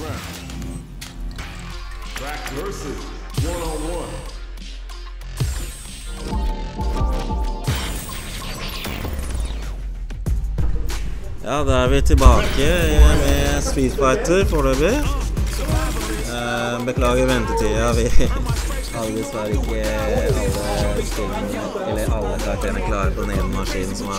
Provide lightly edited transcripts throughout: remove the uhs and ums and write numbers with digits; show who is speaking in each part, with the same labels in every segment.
Speaker 1: Back versus one-on-one.
Speaker 2: Ja, da er vi tilbake med Street Fighter foreløpig. Beklager ventetida, vi hadde dessverre ikke alle skillene, eller alle karakterene klare på den ene maskinen som var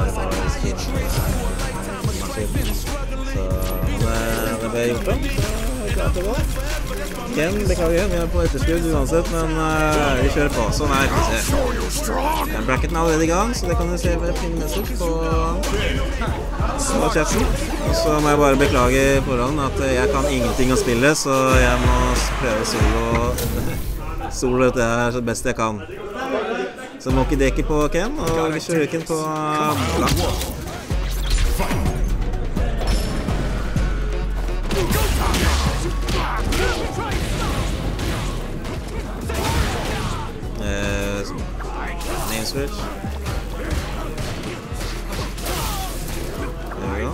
Speaker 2: skillmaskinen. Så det ble gjort om, så vi klarte det. Ken, beklager, vi er på etterskudd uansett, men vi kjører på, sånn er det. Bracketen er allerede i gang, så det kan du se ved pinnemessig på chatten. Og så må jeg bare beklage i forhånd at jeg kan ingenting å spille, så jeg må prøve solo dette her så best jeg kan. Så Moki Deki på Ken, og Shuriken på Blank. Name switch. There we go.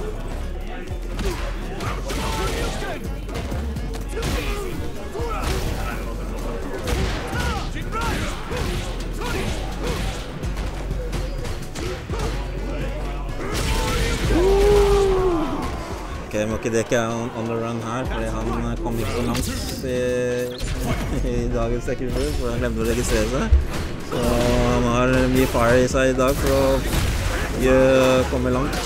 Speaker 2: Ok, Moki Deki er on the run her, fordi han kom ikke så langt i dagens sekundtur, for han glemte å registrere seg. Så han har mye fire i seg i dag for å komme langt.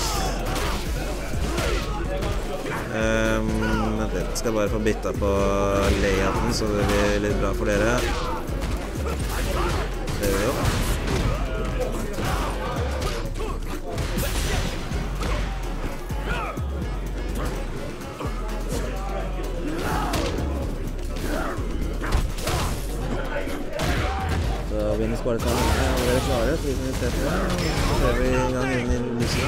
Speaker 2: Jeg skal bare få bytta på layouten, så det blir litt bra for dere. Det gjør vi jo. Vinner sparetallet er dere klare, så vi kan se på det. Så ser vi en gang inn i lyset.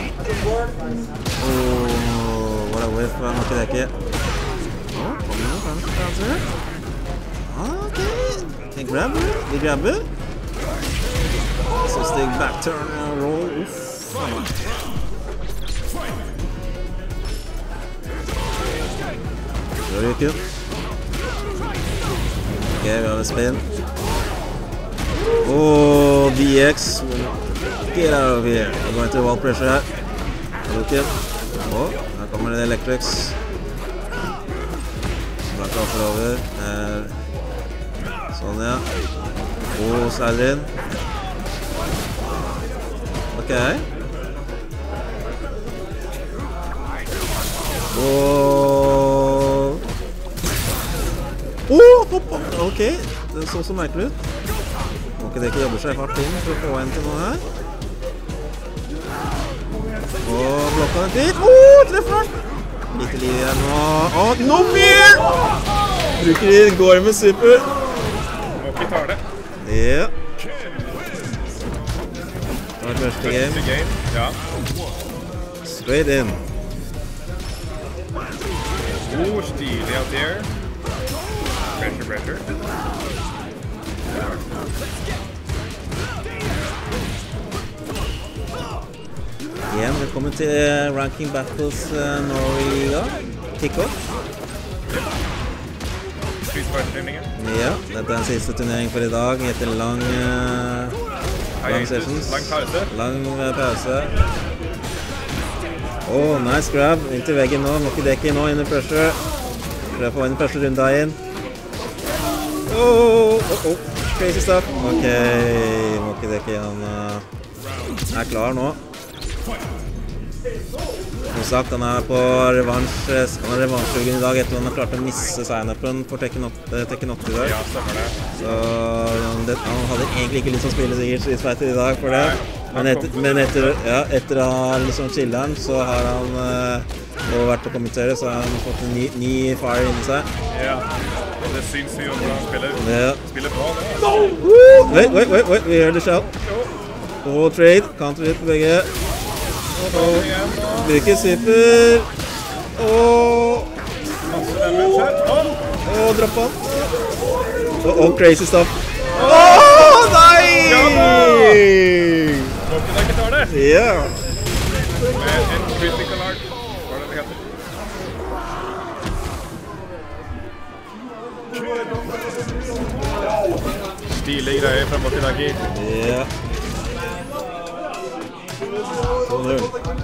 Speaker 2: What a whiff av Moki Deki. Kommer det noe kanskje? Ok, vi grabber. Så steg backturn og roll. Uff. Shuriken. Ok, vi har en spinn. Oh, DX, get out of here. I'm going to wall pressure her. Look it. Oh, her kommer det Electrics. Blank offer over. Sånn, ja. Oh, slider inn. Ok. Ok, det så merkelig ut. Moki Deki jobber seg hardt inn for å få en til noe her. Og blokka den til. Treffer den! Litt liv igjen nå. No mer! Bruker de går med super.
Speaker 3: Moki tar det.
Speaker 2: Ja. Det var første game.
Speaker 3: Ja.
Speaker 2: Straight in.
Speaker 3: Stilig out there. Pressure.
Speaker 2: Igjen, velkommen til Ranking Battles Norway-liga. Kickoff.
Speaker 3: Street Fighter-turneringen.
Speaker 2: Ja, dette er den siste turnering for i dag etter lang sessions. Lang pause. Nice grab. Inn til veggen nå. Moki Deki nå under pressure. Prøv å få inn første runda inn. Crazy stuff. Ok, Moki Deki han er klar nå. Som sagt, han er på revansjsugen i dag etter at han har klart å misse sign-upen for Tekken 8 i dag.
Speaker 3: Ja, stemmer det.
Speaker 2: Så han hadde egentlig ikke lyst til å spille sikkert Street Fighter i dag for det. Men etter å ha liksom chillet så har han vært å kommentere, så har han fått en ny fire inni seg.
Speaker 3: Ja, det syns jo hvordan han spiller.
Speaker 2: Ja.
Speaker 3: Spiller bra.
Speaker 2: Wait, we heard the shout. Trade, counter hit på begge. Bruker super. Dropp han. Crazy stuff. Nei!
Speaker 3: Moki Deki tar det.
Speaker 2: Ja.
Speaker 3: Med en critical art. Hva er det det heter? Stilig greie frem mot Inaki.
Speaker 2: Ja. 2-0.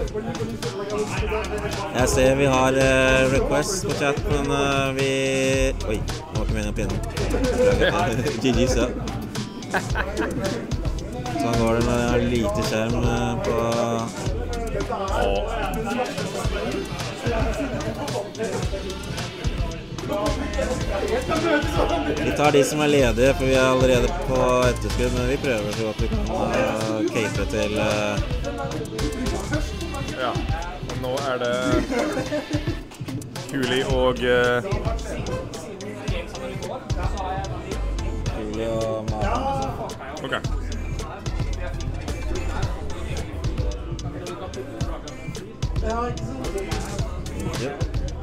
Speaker 2: Jeg ser vi har request på chat, men vi... Oi, nå var ikke meningen å pinne. GG's, ja. Sånn går det når jeg har lite skjerm på... Vi tar de som er ledige, for vi er allerede på etterskudd, men vi prøver så godt vi kan cape til...
Speaker 3: Ja, og nå er det Kuli og...
Speaker 2: Kuli og Maha.
Speaker 3: Ok.
Speaker 2: Ja.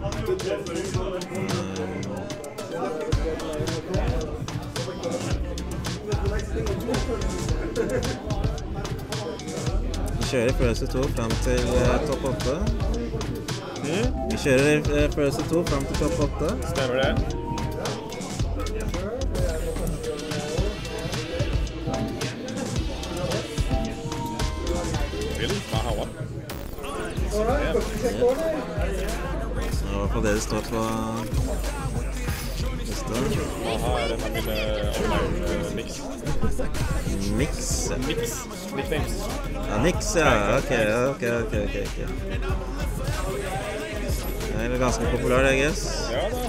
Speaker 2: Vi kjører First 2 frem til topp 8. Vi kjører First 2 frem til topp 8.
Speaker 3: Stemmer det. Vil Maha.
Speaker 2: Det var på det det står på lista.
Speaker 3: Maha er en av mine online-mix.
Speaker 2: Mix?
Speaker 3: Nicknames.
Speaker 2: Ja, Nix, ja. Ok. Det er ganske populær, I guess.
Speaker 3: Ja da.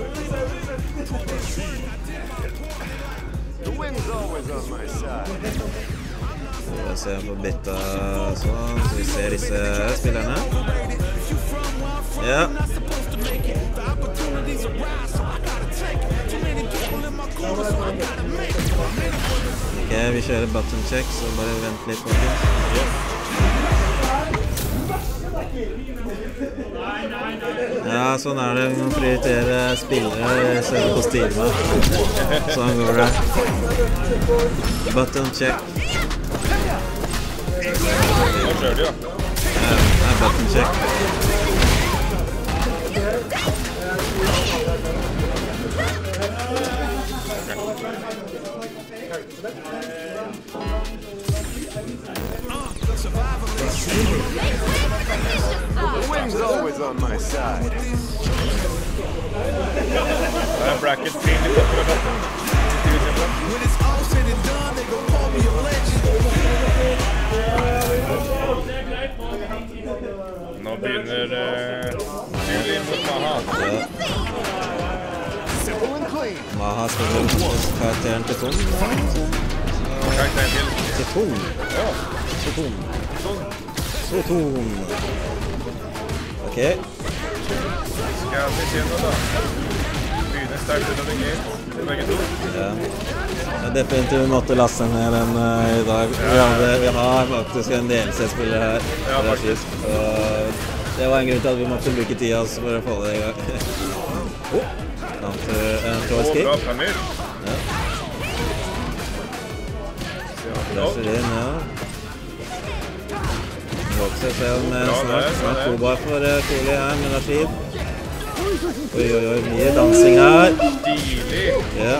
Speaker 2: Så vi ser på beta sånn, så vi ser disse spillerne. Ja. Ok, vi kjører button check, så bare vent litt på det. Ja, sånn er det. Vi må prioritere spillere, selve kostymer. Sånn går det. Button check.
Speaker 3: Nå kjører de, ja.
Speaker 2: Ja, det er button check.
Speaker 4: The wind's always on my side.
Speaker 3: Det er bracket screen I toppen av katten.
Speaker 4: When it's all said and done, they gon' call me a legend.
Speaker 3: Nå begynner Kuli mot Maha.
Speaker 4: Simple and clean.
Speaker 2: Maha spiller karakteren til Tom.
Speaker 3: Karakteren
Speaker 2: Til Tom.
Speaker 3: Ja.
Speaker 2: Til Tom. Så Tom. Ok.
Speaker 3: Skal vi se nå da. Begynner sterkt ut av den game. Begge to.
Speaker 2: Ja. Jeg definitivt måtte laste ned den I dag. Vi har faktisk en DLC-spiller her.
Speaker 3: Ja, faktisk.
Speaker 2: Det var en grunn til at vi måtte bruke tida for å få det I gang. Trollskip.
Speaker 3: Bra premier.
Speaker 2: Ja. Dasher inn, ja. Vokser selv med snart 2 bar for Kuli her, men det tid. Oi, mye dansing her.
Speaker 3: Stilig.
Speaker 2: Ja.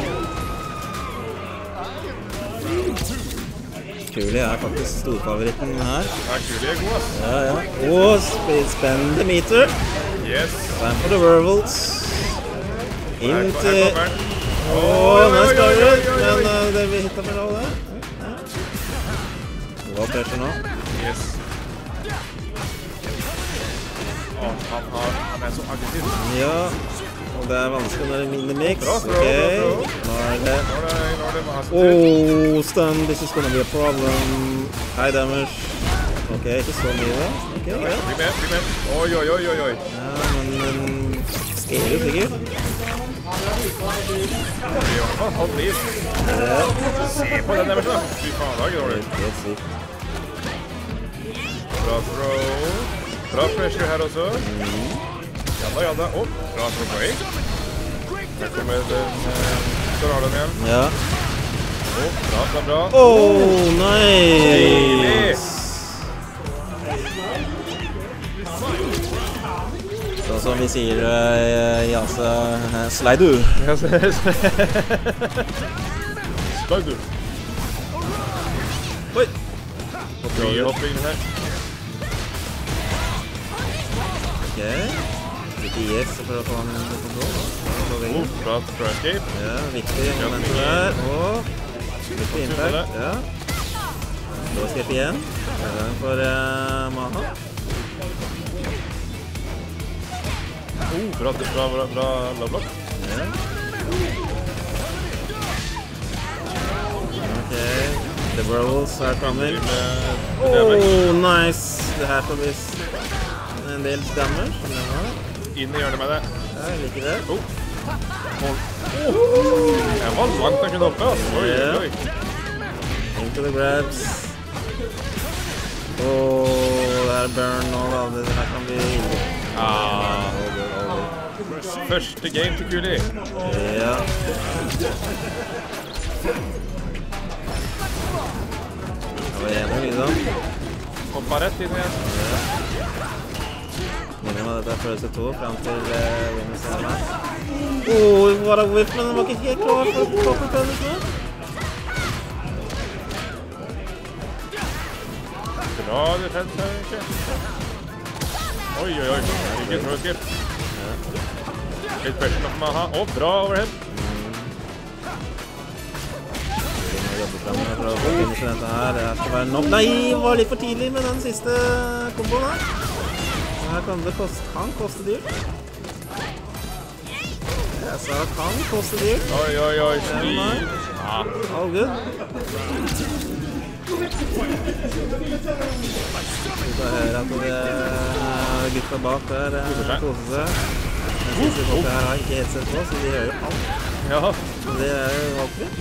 Speaker 2: Kuli faktisk storfavoritten her.
Speaker 3: Ja, Kuli god, ass.
Speaker 2: Ja. Og spend the meter.
Speaker 3: Yes.
Speaker 2: Time for the Werewolves. Inn til...
Speaker 3: Her kommer den.
Speaker 2: Nice cover, men det vi hittet med det. Hva pressure nå?
Speaker 3: Yes. Han så aggressiv.
Speaker 2: Ja, og det vanskelig når det minimix.
Speaker 3: Bra.
Speaker 2: Nå det...
Speaker 3: Nå er det Maha sin tur.
Speaker 2: Stun, this is gonna be a problem. High damage. Ok, ikke så mye da. Ok, ja.
Speaker 3: Bli med. Oi.
Speaker 2: Ja, men... Skaler sikkert.
Speaker 3: Halvt liv.
Speaker 2: Ja.
Speaker 3: Se på den der, da. Fy faen, da gjør det.
Speaker 2: Helt sykt.
Speaker 3: Bra throw. Bra pressure her også. Ja da. Bra throw break. Her kommer den Storalen igjen.
Speaker 2: Ja.
Speaker 3: Bra.
Speaker 2: Nice! Sånn som vi sier I Asa, slide du.
Speaker 3: Spider.
Speaker 2: Oi!
Speaker 3: Mye hopping her.
Speaker 2: Ok. Litt IX for å få han under kontroll. På veggen.
Speaker 3: Bra escape.
Speaker 2: Ja, viktig momentet der. Og litt på impact. Ja. Slå escape igjen. For Maha.
Speaker 3: Bra lovlock.
Speaker 2: Ja. Ok. The Brawls are coming. Oh, nice! Det her får bli en del damage.
Speaker 3: Inn i hjørnet med det.
Speaker 2: Ja, jeg liker det.
Speaker 3: Jeg var langt jeg kunne hoppe, altså. Oi.
Speaker 2: Into the grabs. Det er burn og det her kan bli ille.
Speaker 3: Første game til Kuli.
Speaker 2: Ja. Det var en liksom.
Speaker 3: Hoppa rett inn igjen.
Speaker 2: Minner meg dette er følelse 2 frem til Winner Sena. Var det whip, men den var ikke helt klar for Copper Punishment.
Speaker 3: Bra defense her, ikke? Oi. Ikke throw skip. Litt pressure på Maha. Bra overhead.
Speaker 2: Jobbe frem for å finishe dette her. Det her skal være nok. Nei, var litt for tidlig med den siste komboen her. Her kan det koste dyrt. Jeg sa det kan koste dyrt.
Speaker 3: Oi.
Speaker 2: All good. Vi kan høre at gutta bak der koser seg. Den siste folket her har ikke headset på, så de hører jo alt.
Speaker 3: Ja.
Speaker 2: Så det er jo valgfritt.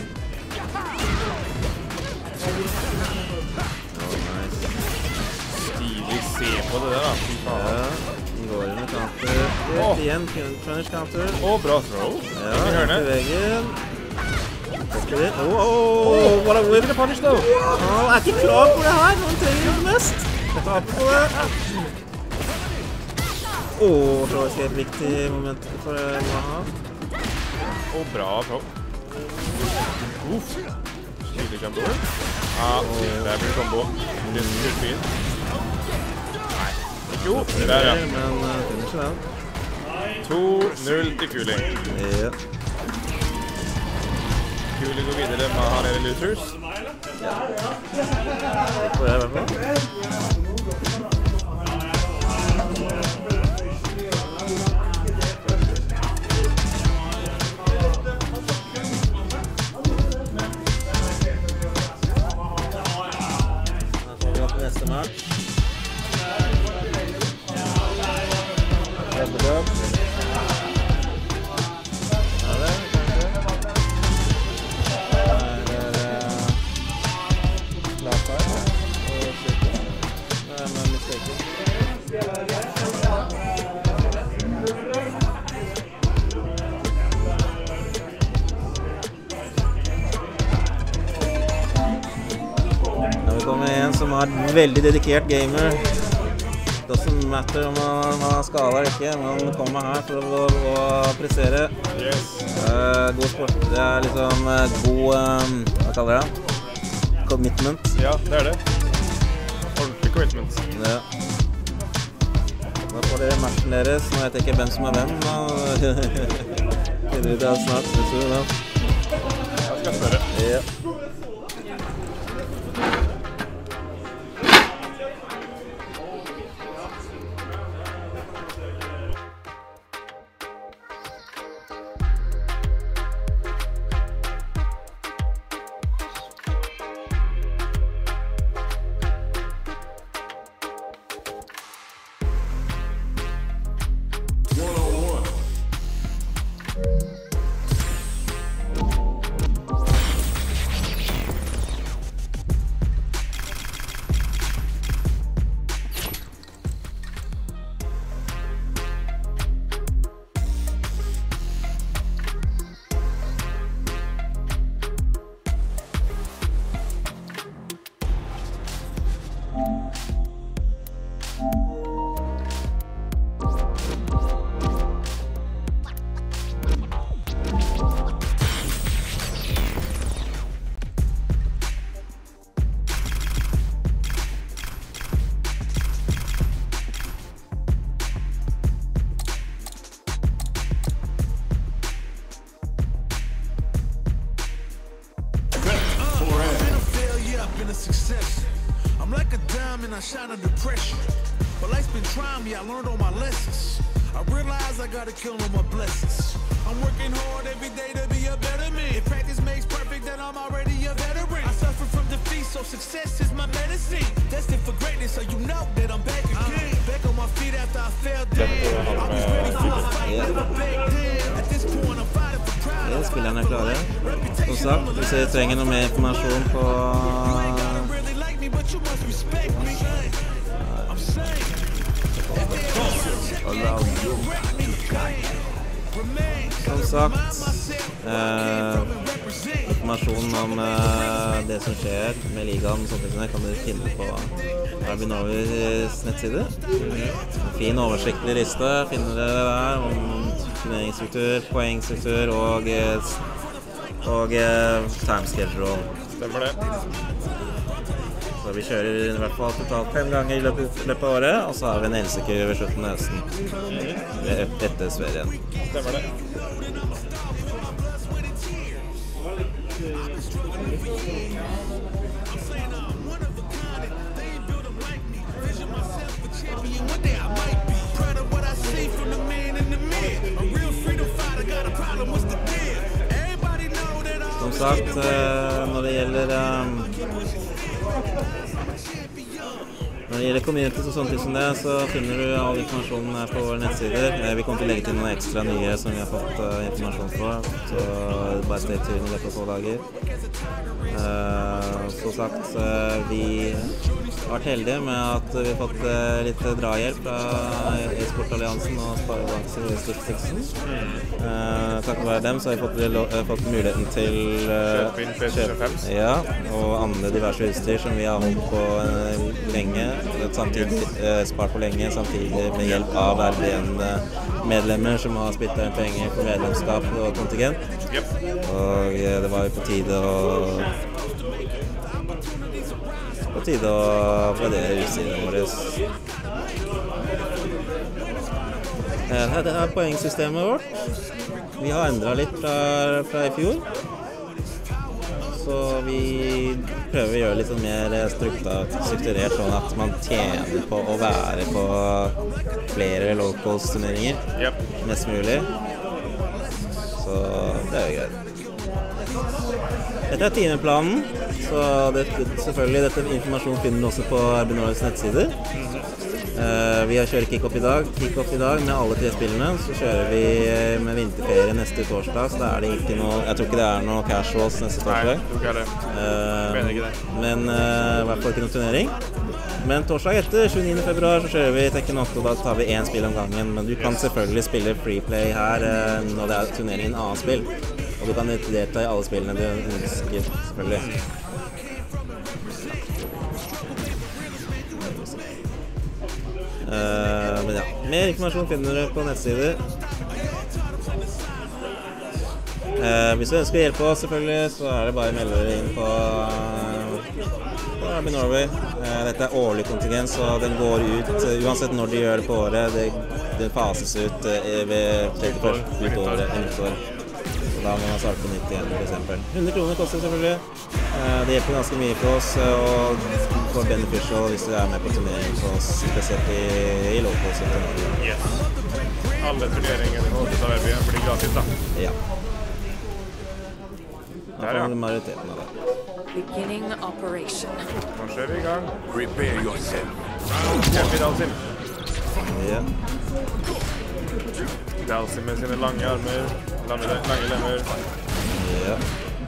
Speaker 3: Stilig, se på det der da.
Speaker 2: Ja, den går inn med counter. Igjen, punish counter.
Speaker 3: Bra throw.
Speaker 2: Ja,
Speaker 3: Inn i hjørnet.
Speaker 2: til veggen. What a whip.
Speaker 3: Punish though.
Speaker 2: Han er ikke klar på det her. Han trenger det mest. Ta på det. Så et viktig moment for Maha.
Speaker 3: Bra throw. Stilig combo. Det blir combo. Litt fint. Jo, der ja.
Speaker 2: Men finisher den.
Speaker 3: 2-0 til Kuli.
Speaker 2: Ja.
Speaker 3: Kuli går videre med han eller losers.
Speaker 2: Det får jeg i hvert fall. Da får vi opp neste match. Kjempebra. Som er en veldig dedikert gamer. Doesn't matter om man har skadet eller ikke, man kommer her for å prestere. God sport. Det er liksom god, hva kaller det? Commitment.
Speaker 3: Ja, det er det. Ordentlig commitment.
Speaker 2: Ja. Da får dere matchen deres. Nå vet jeg ikke hvem som er hvem. Det er snart. Jeg
Speaker 3: skal spørre.
Speaker 2: Ja.
Speaker 4: diamond, I shine under pressure. But life's been trying me, I learned all my lessons. I realize I gotta kill all my blessings. I'm working hard every day to be a better man. If practice makes perfect, then I'm already a veteran. I suffer from defeat, so success is my medicine. Destined for greatness, so you know that I'm back again. Back on my feet after I fell down. I was ready for a fight, never back then. At this point, I'm fighting for pride.
Speaker 2: Ja, spillerne klare. Som sagt, hvis jeg trenger noe mer informasjon på som sagt, informasjon om det som skjer med ligaen og sånt kan du finne på Arbinovis nettside. En fin oversiktlig liste finner dere der om turneringsstruktur, poengstruktur og time schedule.
Speaker 3: Stemmer det.
Speaker 2: Så vi kjører i hvert fall totalt 5 ganger i løpet av året, og så har vi en helsekur ved slutten av høsten. Etter Sverige.
Speaker 3: Stemmer det.
Speaker 2: Som sagt, når det gjelder communities og sånne ting som det, så finner du all informasjonen her på våre nettsider. Vi kommer til å legge til noen ekstra nye som vi har fått informasjon på, så bare stay tuned i løpet av 2 dager. Så sagt, vi har vært heldige med at vi har fått litt drahjelp fra e-sportalliansen og Sparebanken. Takk være dem så har vi fått muligheten til kjøpe ja, og andre diverse utstyr som vi har holdt på lenge, samtidig spart på lenge, samtidig med hjelp av RBN-medlemmer som har spyttet inn penger for medlemskap og kontingent. Og det var jo på tide å oppgradere utstyret vårt. Dette er poengsystemet vårt. Vi har endret litt fra i fjor. Så vi prøver å gjøre litt mer strukturert, sånn at man tjener på å være på flere locals-turneringer. Mest mulig. Så det er jo greit. Dette er timeplanen, så selvfølgelig dette informasjon finner du også på Arbinovis nettsider. Vi har kjørt kick-off i dag. Kick-off i dag med alle 3 spillene. Så kjører vi med vinterferie neste torsdag, så da er det ikke noe, jeg tror ikke det er noe casuals neste torsdag.
Speaker 3: Nei, jeg tror ikke det.
Speaker 2: Men i hvert fall ikke noe turnering. Men torsdag etter, 29. februar, så kjører vi Tekken 8, og da tar vi 1 spill om gangen. Men du kan selvfølgelig spille freeplay her når det er turnering i annen spill. Og du kan delta i alle spillene du ønsker, selvfølgelig. Men ja, mer informasjon finner du på nettsider. Hvis du ønsker å hjelpe oss, selvfølgelig, så er det bare å melde dere inn på Arby Norway. Dette er årlig kontingent, så den går ut uansett når de gjør det på året. Det fases ut ved 31. nyttår. Så da må man starte på nytt igjen, for eksempel. 100 kroner koster selvfølgelig. Det hjelper ganske mye for oss, og for beneficial hvis du er med på turnering for oss, spesielt i locals.
Speaker 3: Yes. Alle turneringer i Norge av RB blir gratis da.
Speaker 2: Ja.
Speaker 3: Der ja.
Speaker 2: Majoriteten av det.
Speaker 5: Beginning operation.
Speaker 3: Nå kjører vi i gang.
Speaker 1: Prepare yourself.
Speaker 3: Kjempe Dalsim.
Speaker 2: Ja.
Speaker 3: Dalsim med sine lange armer, lange lemmer.
Speaker 2: Ja.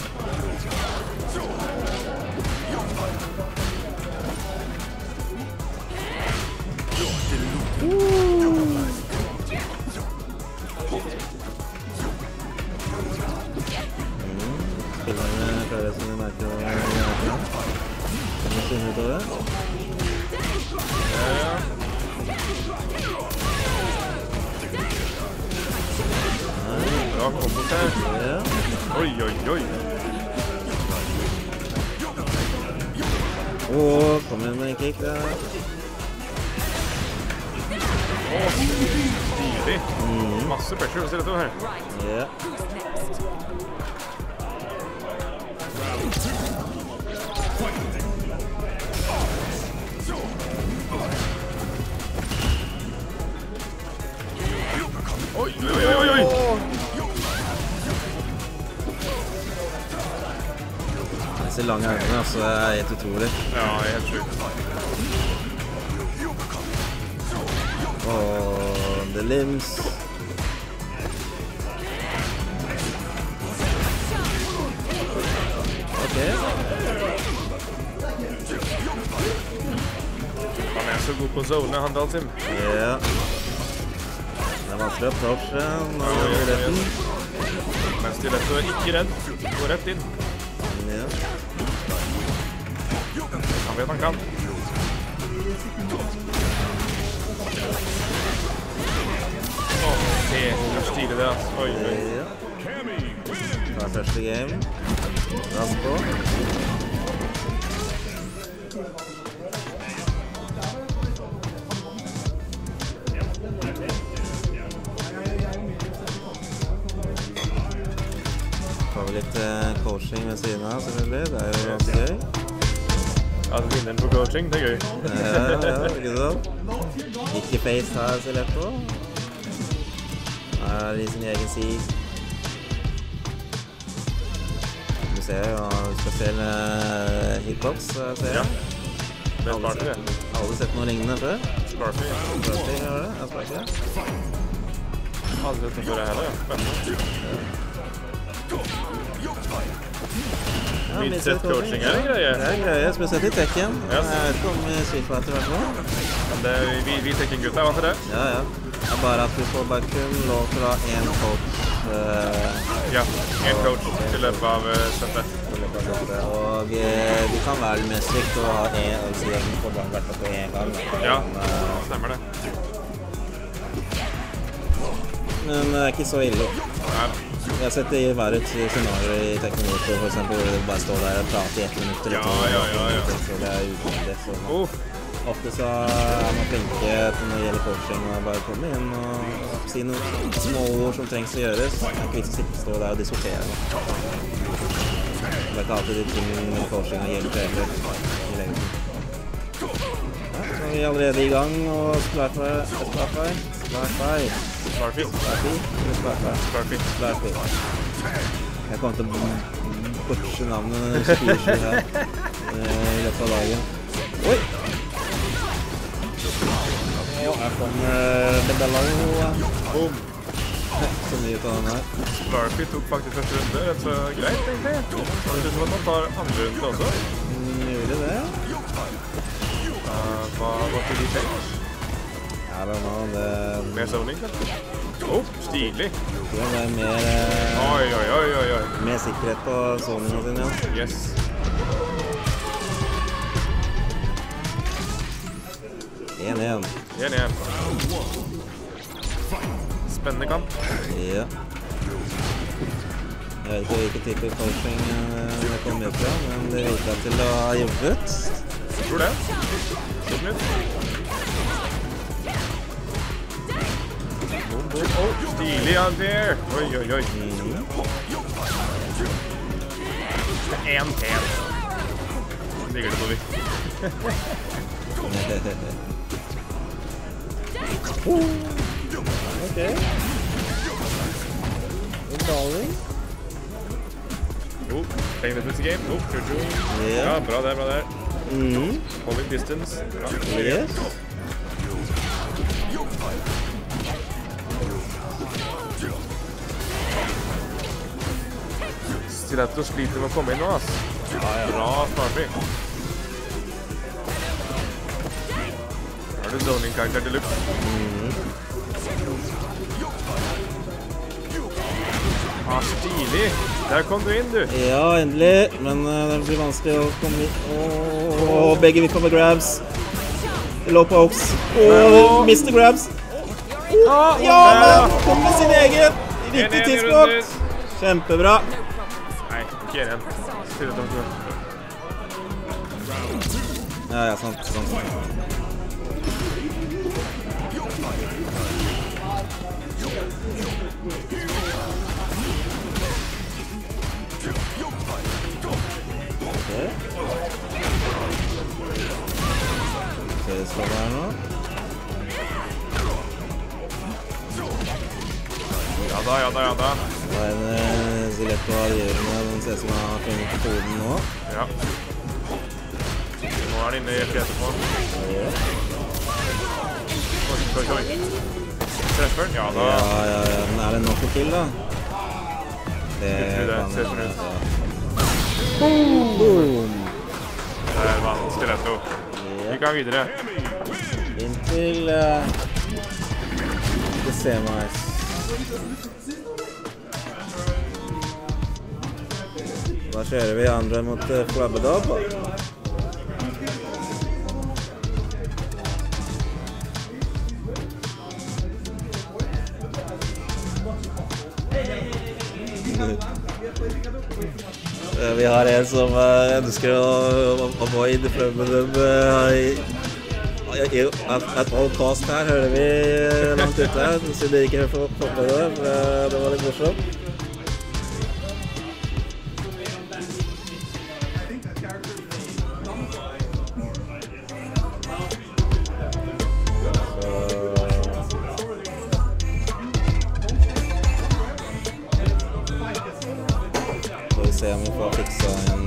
Speaker 2: Spillerne klarer som de merker å kan du finne ut av det?
Speaker 3: Ja. Bra kombos her.
Speaker 2: Ja.
Speaker 3: Oi, oi, oi.
Speaker 2: Kommer med en kick der.
Speaker 3: Stilig. Masse pressure hos dette her.
Speaker 2: Ja.
Speaker 3: Oi, oi, oi, oi!
Speaker 2: Disse lange armene, altså, er helt utrolig.
Speaker 3: Ja, helt sjukt.
Speaker 2: Og the limbs. Ok.
Speaker 3: Han er så god på zone, han Dalsim.
Speaker 2: Ja. Det er vanskelig å approache når det er retten.
Speaker 3: Men Stiletto er ikke redd. Går rett inn.
Speaker 2: Ja.
Speaker 3: Han vet han kan. Det er stilig det, altså. Oi, oi.
Speaker 2: Ja. Det er første game. Rask på. Får vi litt coaching ved siden av, selvfølgelig. Det er jo ganske gøy.
Speaker 3: At vinneren på coaching, det er gøy.
Speaker 2: Ja, ikke sant? Ikke face her, Stiletto. Her i sin egen side. Du ser jo, du skal spille hitbox, ser jeg.
Speaker 3: Ja. Det er Sparky, det.
Speaker 2: Aldri sett noe lignende før.
Speaker 3: Sparky.
Speaker 2: Sparky, gjør det? Ja, Sparky.
Speaker 3: Aldri sett det før jeg heller, ja. Spennende.
Speaker 2: Ja,
Speaker 3: Midset coaching er en greie.
Speaker 2: Det er en greie, spesielt i Tekken.
Speaker 3: Yes.
Speaker 2: Jeg vet ikke om i Street Fighter i hvert fall.
Speaker 3: Men det er, vi Tekken-gutta er vant til det.
Speaker 2: Ja, ja. Det er bare at du får bare kun lov til å ha en coach.
Speaker 3: Ja, en coach i løpet av settet.
Speaker 2: Og du kan være litt mer strikt og ha en på bare hvert fall på en gang.
Speaker 3: Ja, stemmer det.
Speaker 2: Men det er ikke så ille.
Speaker 3: Nei.
Speaker 2: Jeg har sett det i verre scenarier i Tekken Moto, for eksempel, hvor det bare står der og prater i 1 minutt eller 2.
Speaker 3: Ja.
Speaker 2: Så det er utenlig. Så ofte så er man flinke når det gjelder coaching og bare komme inn og si noen små ord som trengs å gjøres. Det er ikke vits å sitte og stå der og diskutere noe. Det er ikke alltid de tingene med coaching og hjelp heller i lengden. Ja, så er vi allerede i gang og Sparky. Jeg kommer til å butche navnet 24 her i løpet av dagen. Oi! Ja, her kommer Bedallo.
Speaker 3: Boom.
Speaker 2: Så mye ut av den her.
Speaker 3: Sparky tok faktisk første runde, rett så greit egentlig. Det ser ut som at han tar andre runde også.
Speaker 2: Gjorde det?
Speaker 3: Hva til de tenker?
Speaker 2: I don't know, det...
Speaker 3: Mer zoning, kanskje? Stilig!
Speaker 2: Jeg tror det er mer...
Speaker 3: Oi.
Speaker 2: Mer sikkerhet på zoningen sin, ja.
Speaker 3: Yes.
Speaker 2: En.
Speaker 3: Spennende kamp.
Speaker 2: Ja. Jeg vet ikke hvilken type coaching det kommer ut fra, men det virker til å ha jobbet.
Speaker 3: Jeg tror det. Stilig out there! Oi. Det er en pen. Ligger det på vi.
Speaker 2: Ok. Darling.
Speaker 3: Playing the pussy game. Ja, bra der. Holding distance.
Speaker 2: Yes.
Speaker 3: Stiletto sliter med å komme inn nå, ass. Bra Sparky. Her er du zoning-karakter til luft. Stilig. Der kom du inn, du.
Speaker 2: Ja, endelig. Men det blir vanskelig å komme inn. Begge vipper med grabs. Low pokes. Mr. Grabs. Ja, men kom med sin egen. Riktig tidspunkt. Kjempebra.
Speaker 3: Nei, ikke igjen. Stiletto.
Speaker 2: Ja, sant. Det skal være nå.
Speaker 3: Ja da.
Speaker 2: Det var en Ziletto Algerene, den ser som har funnet koden nå.
Speaker 3: Ja. Nå den inne i hjelp etterpå. Oi. Treffer den? Ja da.
Speaker 2: Ja, men det nok å kill da? Det
Speaker 3: kan
Speaker 2: det.
Speaker 3: Boom! Der var Stiletto. Vi kan videre.
Speaker 2: Inn til det ser meg. Da kjører vi andre mot Flabbedab. Vi har en som ønsker å avoid Flabbedab at all cost her, hører vi langt ute, siden det ikke får poppe det var litt morsomt. Får vi se om vi får fiksa en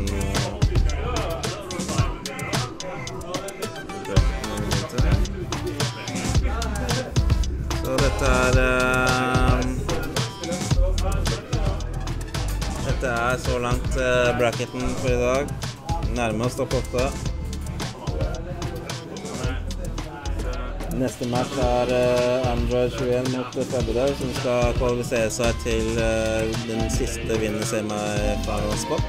Speaker 2: dette så langt bracketen for i dag. Nærmere oss topp 8. Neste match Android 21 mot Flabbedab, som skal kvalifisere seg til den siste vinner-semi-final-spot.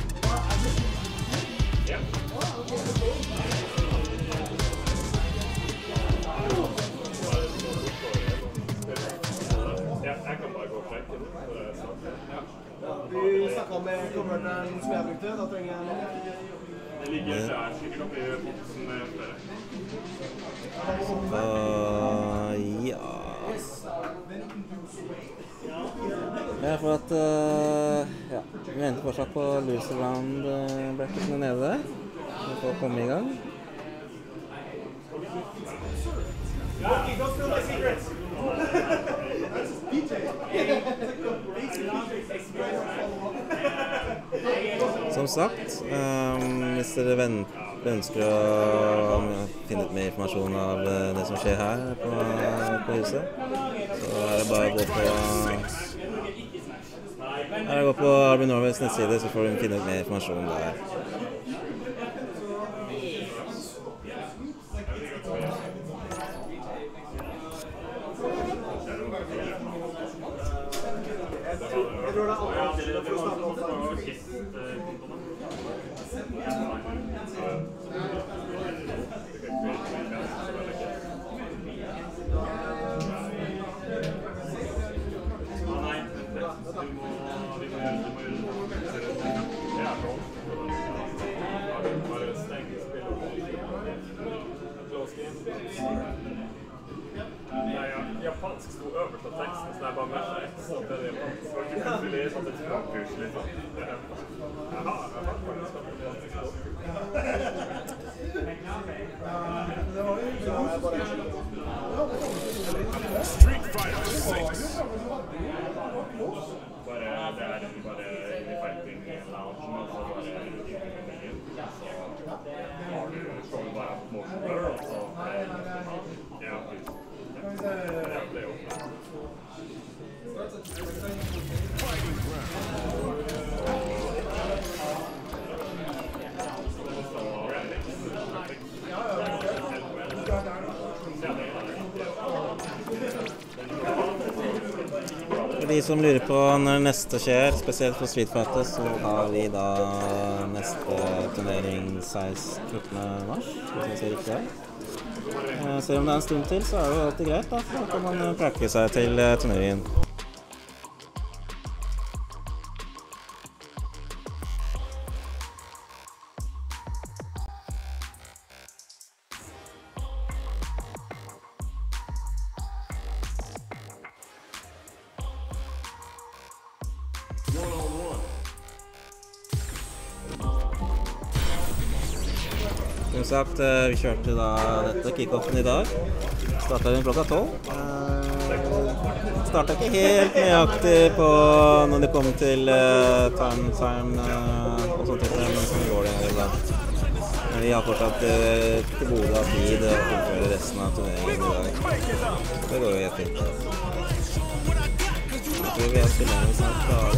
Speaker 6: Vi snakket med converteren som jeg brukte, da trenger jeg noe. Det ligger der sikkert oppe i boksen flere.
Speaker 2: Ja. For at vi venter fortsatt på loser round bracketene nede der. Vi får komme i gang. Som sagt, hvis dere ønsker å finne ut mer informasjon av det som skjer her på huset, så det bare å gå på Arby Norways nettside, så får du finne ut mer informasjon der.
Speaker 6: Japansk sto øverst av teksten, så det bare med X, så det japansk. Det var ikke plutselig det sånn et språkkurs, liksom.
Speaker 1: Street Fighter 6.
Speaker 6: Bare i fighting loungen, og så bare i utviklingen. Så har du sånn bare motion blur, og så ja, det jo.
Speaker 2: For de som lurer på når neste skjer, spesielt for Street Fighter, så har vi da neste turnering 14. mars, hvis jeg ser riktig her. Selv om det er en stund til, så er det jo alltid greit da, for da kan man prakke seg til turneringen. Som sagt, vi kjørte da dette kick-offen i dag. Startet den klokka 12. startet ikke helt nøyaktig på når det kom til time og sånt, men sånn går det iblant. Men vi har fortsatt til gode av tid og fullføre resten av turneringen i dag. Det går jo helt fint. Jeg tror vi har spillerne snart klare.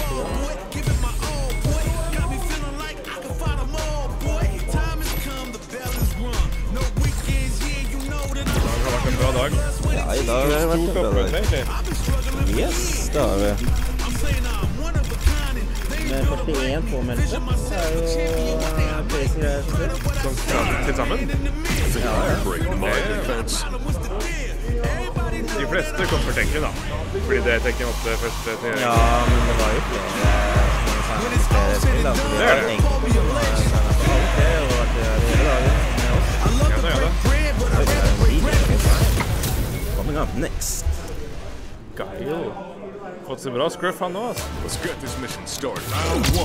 Speaker 3: En bra dag.
Speaker 2: Ja, i dag har det vært en bra dag. Yes, det har vi. Med 41 påmeldte, så jo crazy greier til slutt.
Speaker 3: Til sammen?
Speaker 2: Ja.
Speaker 3: De fleste kom for Tekken da. Fordi det er Tekken 8 første til...
Speaker 2: Ja, men det var jo flere spill, da. Så det har vært enkelt som har tegnet på alt det, og vært hele dagen med oss.
Speaker 3: Ja da.
Speaker 2: Coming up next.
Speaker 3: Gaio. Fått så bra scruff han nå, altså.
Speaker 1: Let's get this mission started. Round 1.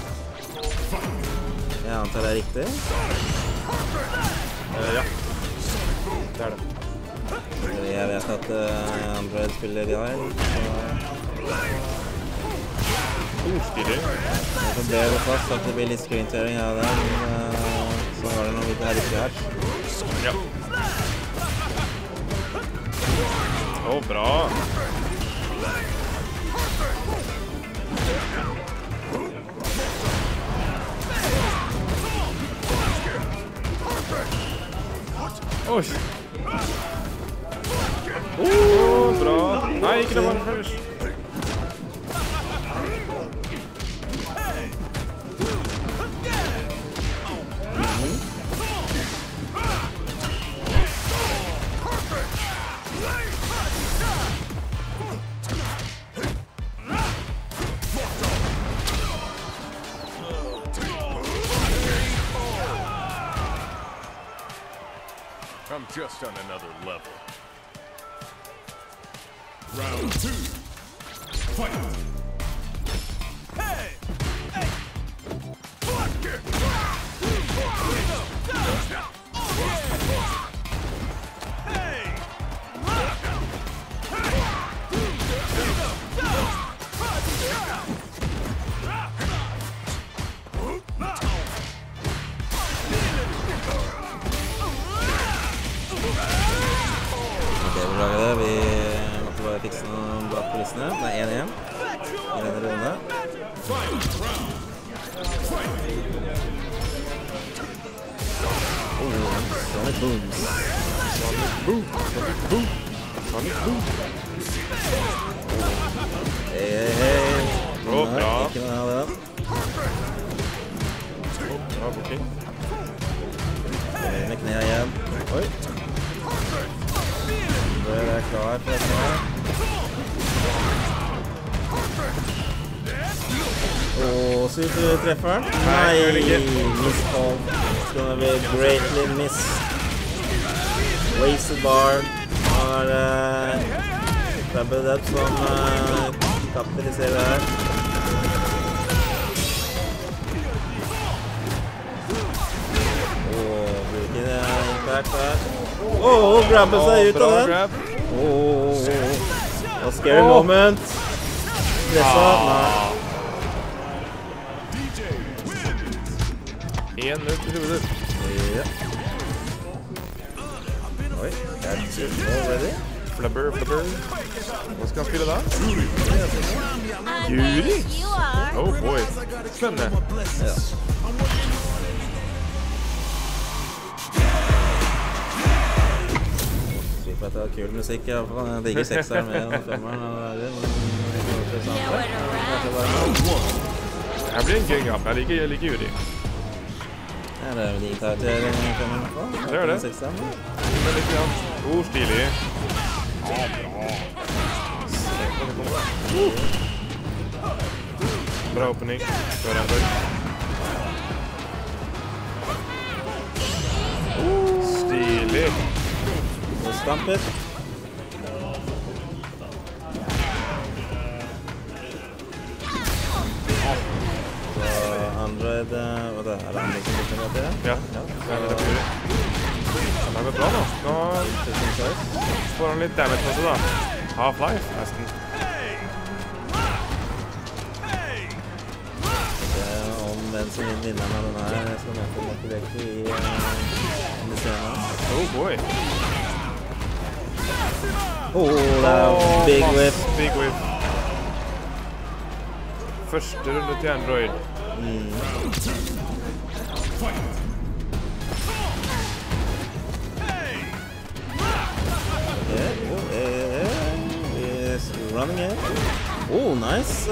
Speaker 2: Jeg antar det er riktig.
Speaker 3: Ja. Det er det.
Speaker 2: Jeg vet at Android spiller i dag.
Speaker 3: Storstilig.
Speaker 2: Så ble det fast at det blir litt screen-tearing av den. Så var det noe vi ikke her.
Speaker 3: Ja. Bra. Oi. Bra. Nei, ikke det var først.
Speaker 1: I'm just on another level. Round 2. Fight! Hey! Hey! Fuck it! Hey!
Speaker 2: Vi måtte bare fikse noen bak kulissene. Det er 1-1 i denne runde. Sonic Booms.
Speaker 3: Sonic Boom.
Speaker 2: Hei.
Speaker 3: Bra.
Speaker 2: Ikke noe av det.
Speaker 3: Bra, booking.
Speaker 2: Med knæ igjen. Oi. Det er klar for dette her. Super treffer. Nei, miscall. It's gonna be greatly missed. Wasted bar. Har Crabble Dead som kapitaliserer her. Bruker impact her. Grabber seg ut av den. A scary moment. Pressa. Nei.
Speaker 3: 1-0 til hodet.
Speaker 2: Ja. Oi, catch it already.
Speaker 3: Flubber. Hva skal han spille da? Yuri? Oh boy. Spennende.
Speaker 2: Ja. Slipper at det var kul musikk, i hvert fall. Jeg digger sekseren mer enn femmeren.
Speaker 3: Det her blir en gøy kamp. Jeg liker Yuri.
Speaker 2: Ja, det er vel de karakterer i femmeren.
Speaker 3: Det er det.
Speaker 2: Sekseren.
Speaker 3: Men litt grann. Stilig. Bra opening. Stilig.
Speaker 2: Stampet. Android, hva det er? Er det andre som liker det?
Speaker 3: Ja. Det er bra nå. Nå får han litt damage også da. Half-Life, nesten.
Speaker 2: Om hvem som vinner med den her, jeg skal nok motivere i scenen.
Speaker 3: Oh boy.
Speaker 2: Det er big whip.
Speaker 3: Big whip. Første runde til Android.
Speaker 2: Yes, running in. Oh, nice.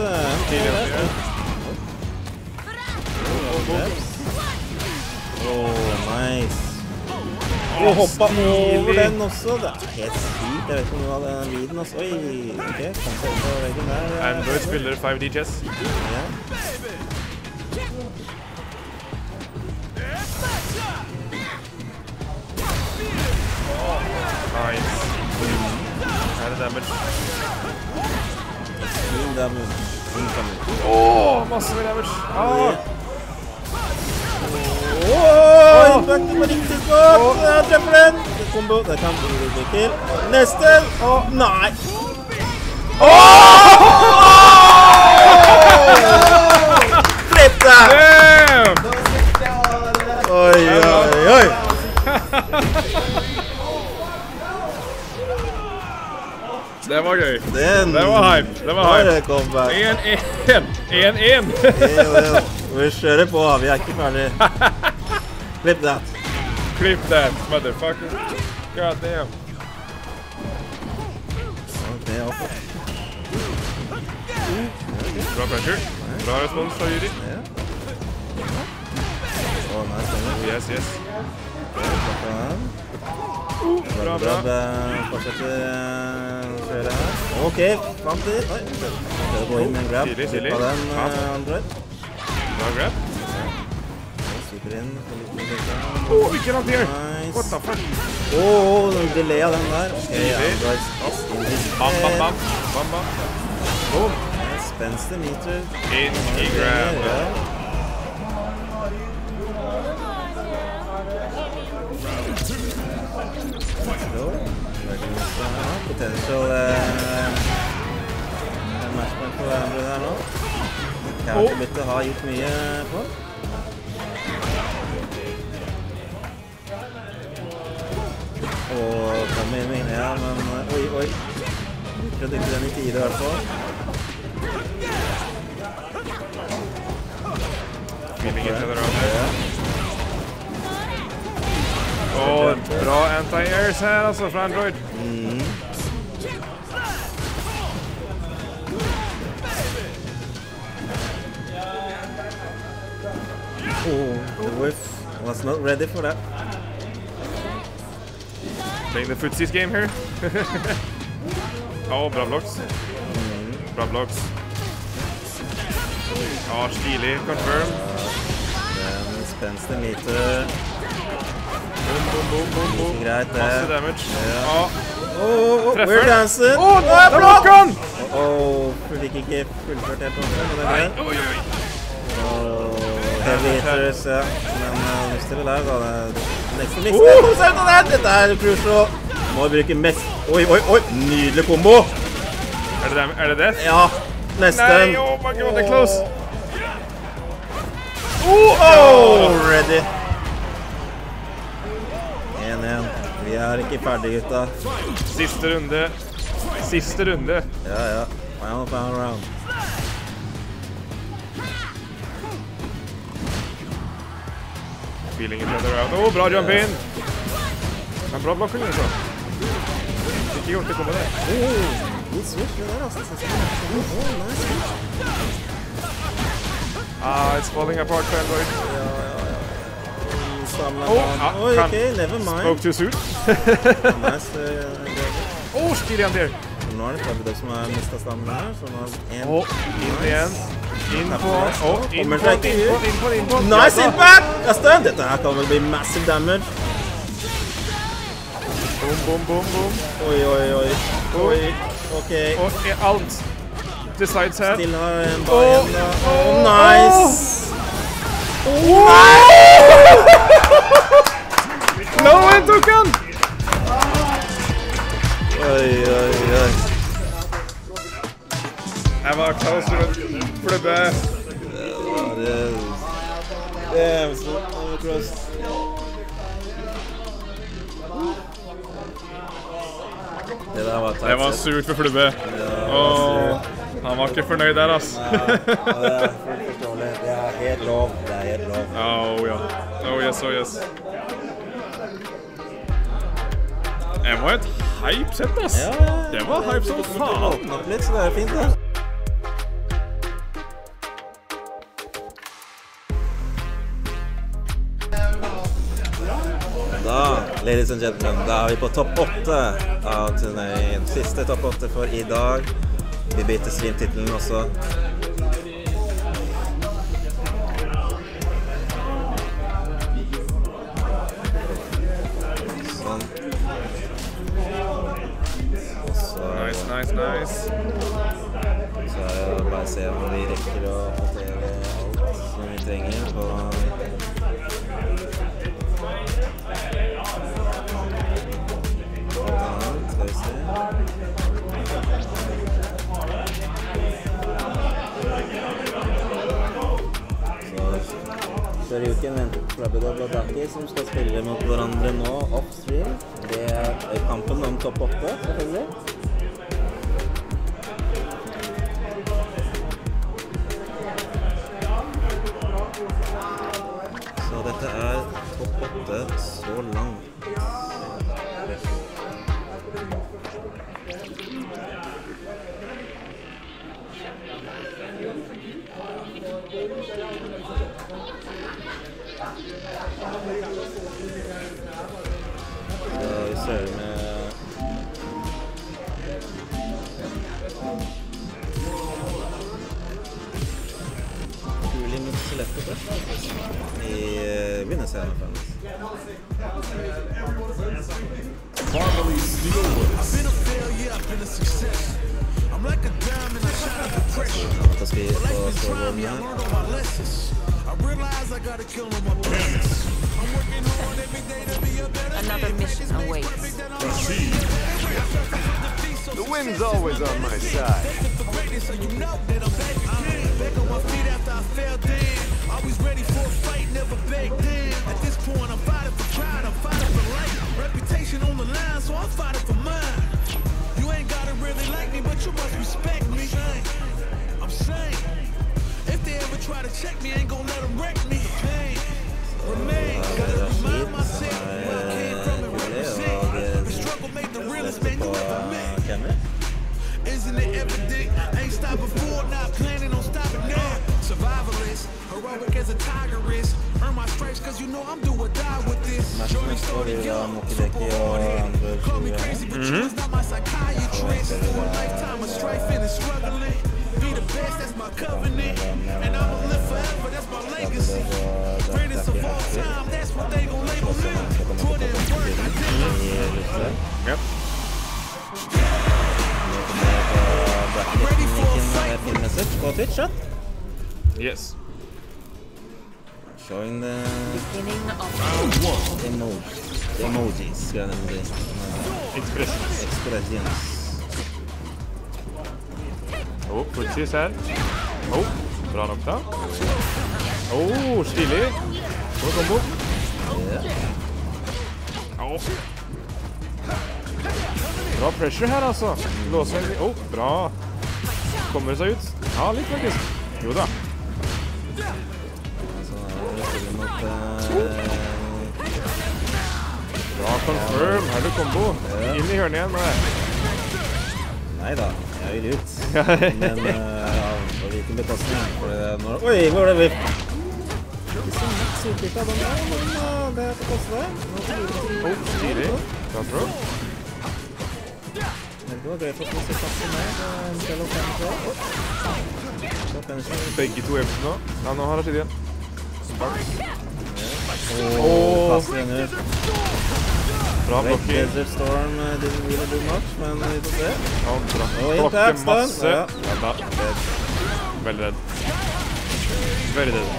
Speaker 2: Nice. Hoppa over den også. Det er helt sykt. Jeg vet ikke om du hadde den lyden også. Oi, ok. Kanskje på veggen der.
Speaker 3: Android spiller 5D chess.
Speaker 2: Ja.
Speaker 3: Nice. Her er damage.
Speaker 2: Damage.
Speaker 3: Masse med damage.
Speaker 2: Impact var riktig godt. Jeg treffer den. Kombo. Det kan bli kill. Neste. Nei. Flipp det. Oi.
Speaker 3: Det var gøy.
Speaker 2: Den
Speaker 3: Det var hype. Det var hype.
Speaker 2: Comeback.
Speaker 3: 1-1.
Speaker 2: Vi kjører på. Vi er ikke ferdig. Flip that.
Speaker 3: Clip that, motherfucker. God damn.
Speaker 2: Okay, opp.
Speaker 3: Bra pressure. Bra respons fra Yuri.
Speaker 2: Nice.
Speaker 3: Yes. Bra.
Speaker 2: Fortsetter kjøre her. Ok, fant det. Oi, gå inn med en grab.
Speaker 3: Tidlig.
Speaker 2: På den Android.
Speaker 3: Bra grab.
Speaker 2: Super inn.
Speaker 3: Ikke langt her.
Speaker 2: Nice.
Speaker 3: What the fuck?
Speaker 2: Delay av den der. Ok, Android.
Speaker 3: Bam. Boom.
Speaker 2: Spenstig meter.
Speaker 3: In i grab.
Speaker 2: Potential matchpoint på Android her nå. Counterbyttet har gjort mye på. Kommer inn med ja, men oi. Prøvde ikke den i tide i hvert fall.
Speaker 3: Feeling each other out there. Bra anti-airs her altså fra Android.
Speaker 2: The whiff was not ready for that.
Speaker 3: Playing the footsies game here. Bra blocks. Bra blocks. Stilig. Confirm.
Speaker 2: Den spenstig meter.
Speaker 3: Boom.
Speaker 2: Greit det.
Speaker 3: Masse damage.
Speaker 2: We're dancing.
Speaker 3: Der blokk han!
Speaker 2: Fikk ikke fullført helt ordentlig, men det er greit. Heavy hitters, ja. Men lyst til det der, da. Neste mix. Dette er crucial. Må bruke mest. Oi. Nydelig kombo.
Speaker 3: Er det det?
Speaker 2: Ja. Nesten.
Speaker 3: Nei, oh my god, det er close.
Speaker 2: Ready. 1-1. Vi er ikke ferdig, gutta.
Speaker 3: Siste runde.
Speaker 2: Ja. Final round.
Speaker 3: Feeling each other out. Bra jump in. Men bra blokking, altså. Ikke gjort det komme der.
Speaker 2: Litt switch det der, altså. Nice.
Speaker 3: It's falling apart for Android.
Speaker 2: Ok, never mind.
Speaker 3: Spoke too soon.
Speaker 2: Nice.
Speaker 3: Stilig han der.
Speaker 2: Nå er det Fabidok som har mistet stammen her, så nå er det en.
Speaker 3: Inn igjen. Inn på.
Speaker 2: Nice impact! Gaston! Dette her kan vel bli massive damage.
Speaker 3: Boom.
Speaker 2: Oi. Ok.
Speaker 3: Alt. Decides her.
Speaker 2: Still har en bar igjen da. Nice!
Speaker 3: No, han tok han!
Speaker 2: Oi.
Speaker 3: Jeg var close rundt flubbe.
Speaker 2: Damn, so close. Det der var tight.
Speaker 3: Det var surt for flubbe. Han var ikke fornøyd der, ass.
Speaker 2: Ja, det er fullt forståelig. Det er helt lov. Det er helt lov.
Speaker 3: Ja. Oh yes, oh yes. Det var et hype-sett, ass. Det var hype som faen.
Speaker 2: Åpne opp litt, så det er fint, det. Da, ladies and gentlemen, da er vi på topp 8 av turneringen. Siste topp 8 for i dag. Vi bytter streamtitelen også. Sånn. Og så...
Speaker 3: Nice.
Speaker 2: Så er det bare å se om vi rekker å håndtere alt som vi trenger på... Skal vi se. Så kjører uken venter på Flabbedob og Daki som skal spille mot hverandre nå off-stream. Det er kampen om topp 8, selvfølgelig. Så dette er topp 8 så langt. Vi ser med Kuli mot Skjelettet først i vinnerscenen for oss. Da skal vi få stålvården her.
Speaker 5: Another mission awaits.
Speaker 1: The wind's always on my side.
Speaker 4: Always ready for a fight, never beg down. At this point, I'm fighting for pride, I'm fighting for life. Reputation on the line, so I'm fighting for mine. You ain't gotta really like me, but you must respect me. I'm saying, if they ever try to check me, ain't gonna let them wreck me. Pain, remain, gotta remind myself where I came from and represent. The struggle made the realest man you ever met. Isn't it evident? Ain't stopped before, not planning on stopping now. Survivalist, heroic as a tigeress. Earn my stripes cause you know I'm do or die with this. Journey started young, super hard. Call me crazy, but you was not my psychiatrist. For a lifetime of strife and struggling. Be the best, that's my covenant. And I'ma live forever, that's my legacy. Greatest of all time, that's what they gon' label me. Put in work, I did.
Speaker 3: Yep.
Speaker 4: I'm ready for a fight.
Speaker 2: På Twitch, chat.
Speaker 3: Yes.
Speaker 2: Showing the
Speaker 5: Beginning of
Speaker 2: emojis, skal jeg nemlig si. Expressions.
Speaker 3: Footsies her. Bra nok da. Stilig. God kombo. Bra pressure her, altså. Låser en... bra. Kommer det seg ut? Ja, litt faktisk. Jo da. Bra confirm. Her er det kombo. Inn i hørnet igjen med det.
Speaker 2: Neida, jeg vil ut. Men på hvilken bekostning. Oi, hvor er det vi? Ikke så mye suttet av den der, men det er på kostnad.
Speaker 3: Stilig. Bra throw.
Speaker 2: Det var greit at vi skal passe med selv og
Speaker 3: Begge to evner nå. Ja, nå har det skjedd igjen. Sparks.
Speaker 2: Passe igjen ut.
Speaker 3: Bra blokking.
Speaker 2: Desert Storm didn't really do much, men vi får se.
Speaker 3: Ja, bra. Blokker masse. Ja da. Veldig redd. Veldig redd.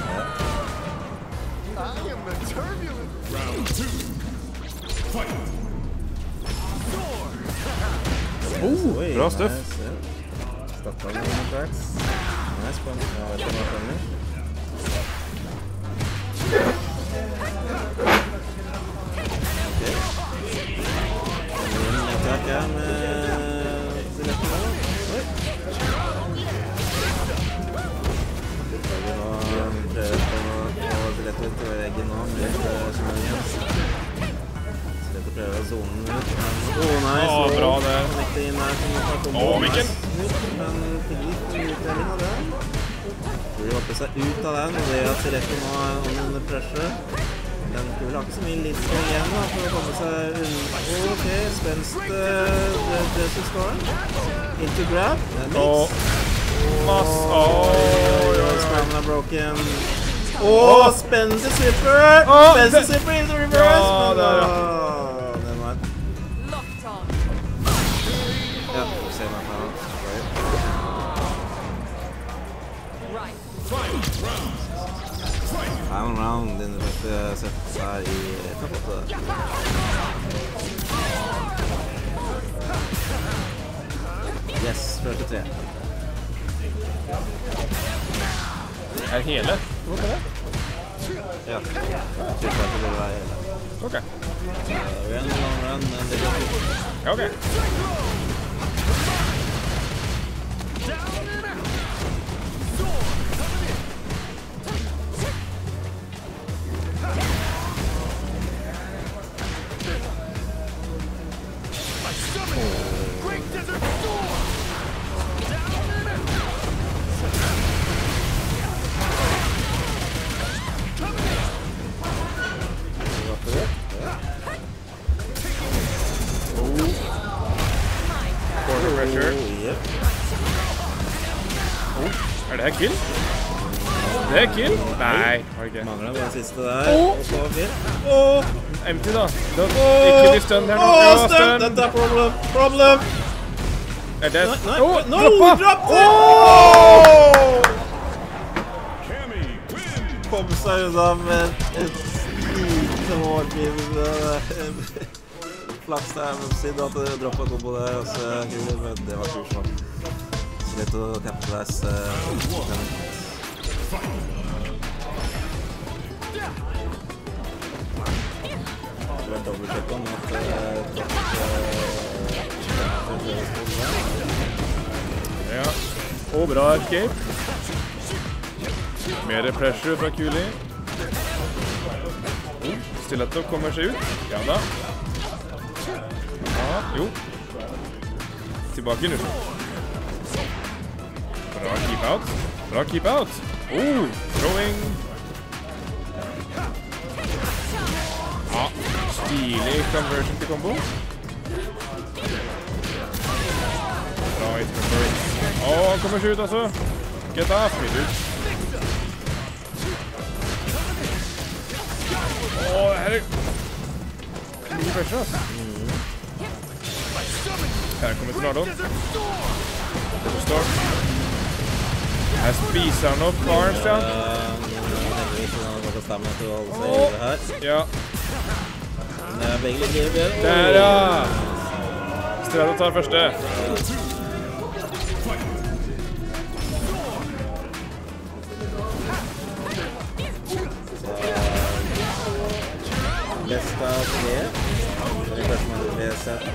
Speaker 1: Round 2. Fight.
Speaker 3: Bra stuff.
Speaker 2: erstattet den med tracks. Nice, på en skjønner. Attack her med Stiletto da. Oi. Vi har prøvet på å få Stiletto til veggen nå med litt sjeneriens. Stiletto prøver å zone ut. Nice.
Speaker 3: Bra det.
Speaker 2: Riktig inn her som tar kombo.
Speaker 3: Viken.
Speaker 2: Men tillit utdeling av den. Tror de hopper seg ut av den, og det gjør at Stiletto nå er under pressure. Den vil ha ikke så mye livsgang igjen da, for å komme seg unna. Ok, spenst Desert Storm. Into grab. Stamina broken. Spencer Zipper! Spencer Zipper into reverse! Den var
Speaker 5: Locked on.
Speaker 2: ja, får se meg her.
Speaker 5: Right.
Speaker 2: Final round din første sett her i etapp 8. Yes, første 3.
Speaker 3: Er hele? Hva er det?
Speaker 2: Ja, typ at det vil være hele.
Speaker 3: Ok.
Speaker 2: Vi er en long run, men det går fint.
Speaker 3: Ja, ok. Pressure. Er det her kill? Det er kill? Nei, har ikke.
Speaker 2: Mangler bare siste der. Og så kill.
Speaker 3: Empty da. Ikke bli stund her nå.
Speaker 2: Stun! Dette er problem!
Speaker 3: Er det?
Speaker 2: Nei,
Speaker 3: Dropp det!
Speaker 2: Kom seg unna med et lite målgiv. Flaks der, men siden at det droppet kombo der, og så men det var kurs nå. Så lett å capitalize den. Det var dobbeltsjekk om at
Speaker 3: Ja, og bra escape. Mer pressure fra Kuli. Stiletto kommer seg ut. Ja da. Jo. Tilbake nå. Bra keep out. Bra keep out. Throwing. Ja, stilig conversion til combo. Bra hit med first. Han kommer seg ut altså. Get off, mitt ut. Her er mye pressure, altså. Her kommer Snarlon. Her spiser han opp Barnes, ja. Ja. Der, ja. Strada tar første.
Speaker 2: Best av 3. Det er først med 3 sett.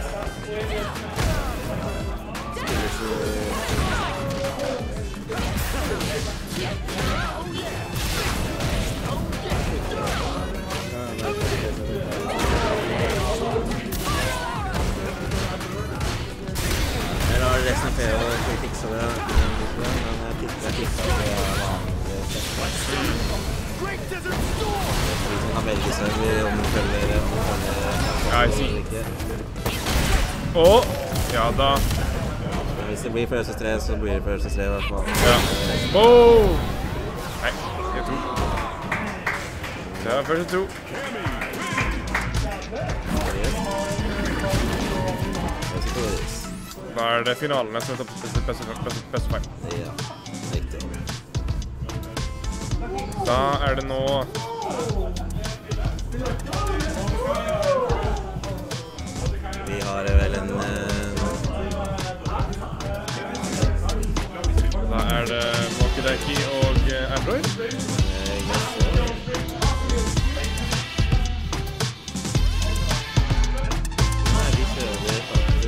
Speaker 2: Her har resten av PO fikset det, men jeg tipper på vanlige sett. Man kan velge seg om man følger
Speaker 3: Ja da.
Speaker 2: Hvis det blir første 3, så blir det første 3 i hvert fall.
Speaker 3: Ja. Nei, jeg tror. Det er første 2. Da er det finalene som er best feil.
Speaker 2: Ja, riktig.
Speaker 3: Da er det nå...
Speaker 2: Vi har vel en
Speaker 3: det Walkie-Talkie og Android?
Speaker 2: Nei, vi kjører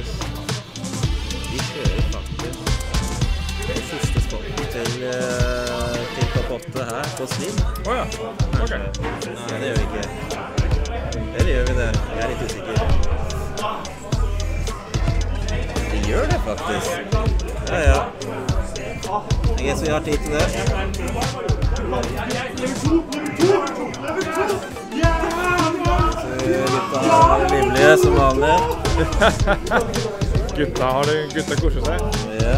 Speaker 2: faktisk det siste spotten til topp 8 her på Slim.
Speaker 3: Åja, ok.
Speaker 2: Nei, det gjør vi ikke. Eller gjør vi det? Jeg er litt usikker. Vi gjør det faktisk. Ja. Jeg guess vi har tid til det. Gutta er livlige som vanlig.
Speaker 3: Gutta koser seg.
Speaker 2: Ja.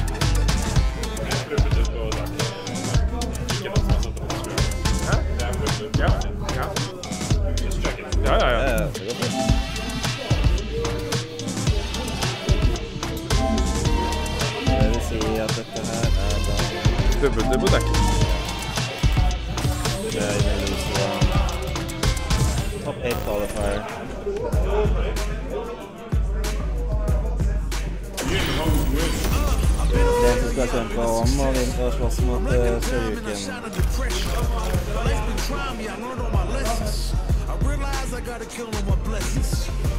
Speaker 3: Ja.
Speaker 2: Det går fint. Det vil si at dette her er da
Speaker 3: Dubbel-dekk.
Speaker 2: det er Top 8 qualifier. Den som skal kjempe om og vinne og slåss mot Sørjuken.
Speaker 4: I gotta kill all my blessings.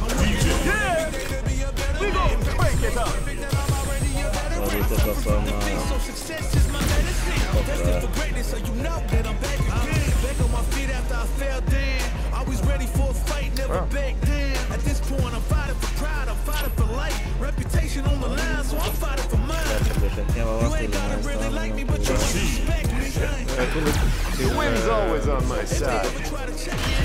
Speaker 1: We gon' break it up.
Speaker 2: Og de til plass som
Speaker 4: Success is my medicine. Destined for greatness, so you know that I'm back again. Back on my feet after I fell down. Always ready for a fight, never back down. At this point, I'm fighting for pride, I'm fighting for life. Reputation on the line, so I'm fighting for mine.
Speaker 2: jeg var
Speaker 4: You ain't gotta really like me, but you respect me.
Speaker 1: The wind's always on my side.
Speaker 4: Try to check me.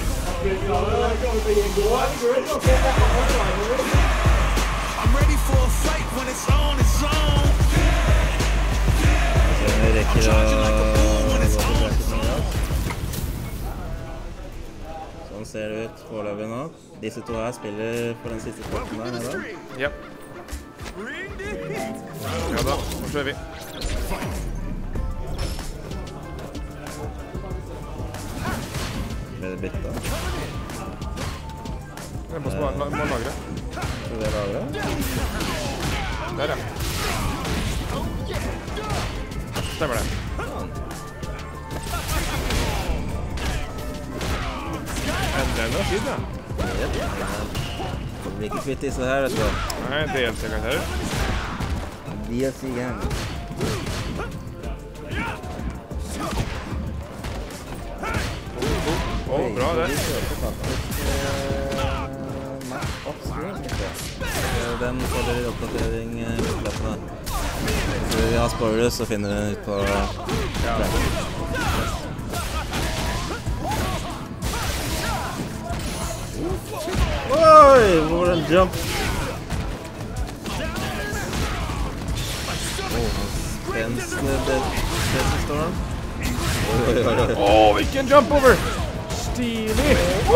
Speaker 4: I'm ready for a fight when it's on, it's on.
Speaker 2: Vi rekker å gå tilbake til det. Sånn ser det ut foreløpig nå. Disse to her spiller for den siste spotten der nede.
Speaker 3: Ja. Ja da, nå kjører vi.
Speaker 2: Ble det bytta?
Speaker 3: Jeg må lagre.
Speaker 2: Tror det er lagret?
Speaker 3: Der, ja. Stemmer det. Endelig tid, ja.
Speaker 2: Vi blir ikke kvitt disse her, vet du.
Speaker 3: Nei, DLC-karakterer.
Speaker 2: DLC gang.
Speaker 3: Bra det.
Speaker 2: Vi kjøper faktisk Mac Upstream, ikke? Den får dere i oppdatering utløpende. Så vi har spoilers, så finner dere den ut på Oi, hvor en jump! Spens Storm.
Speaker 3: Hvilken jump over! Stilig!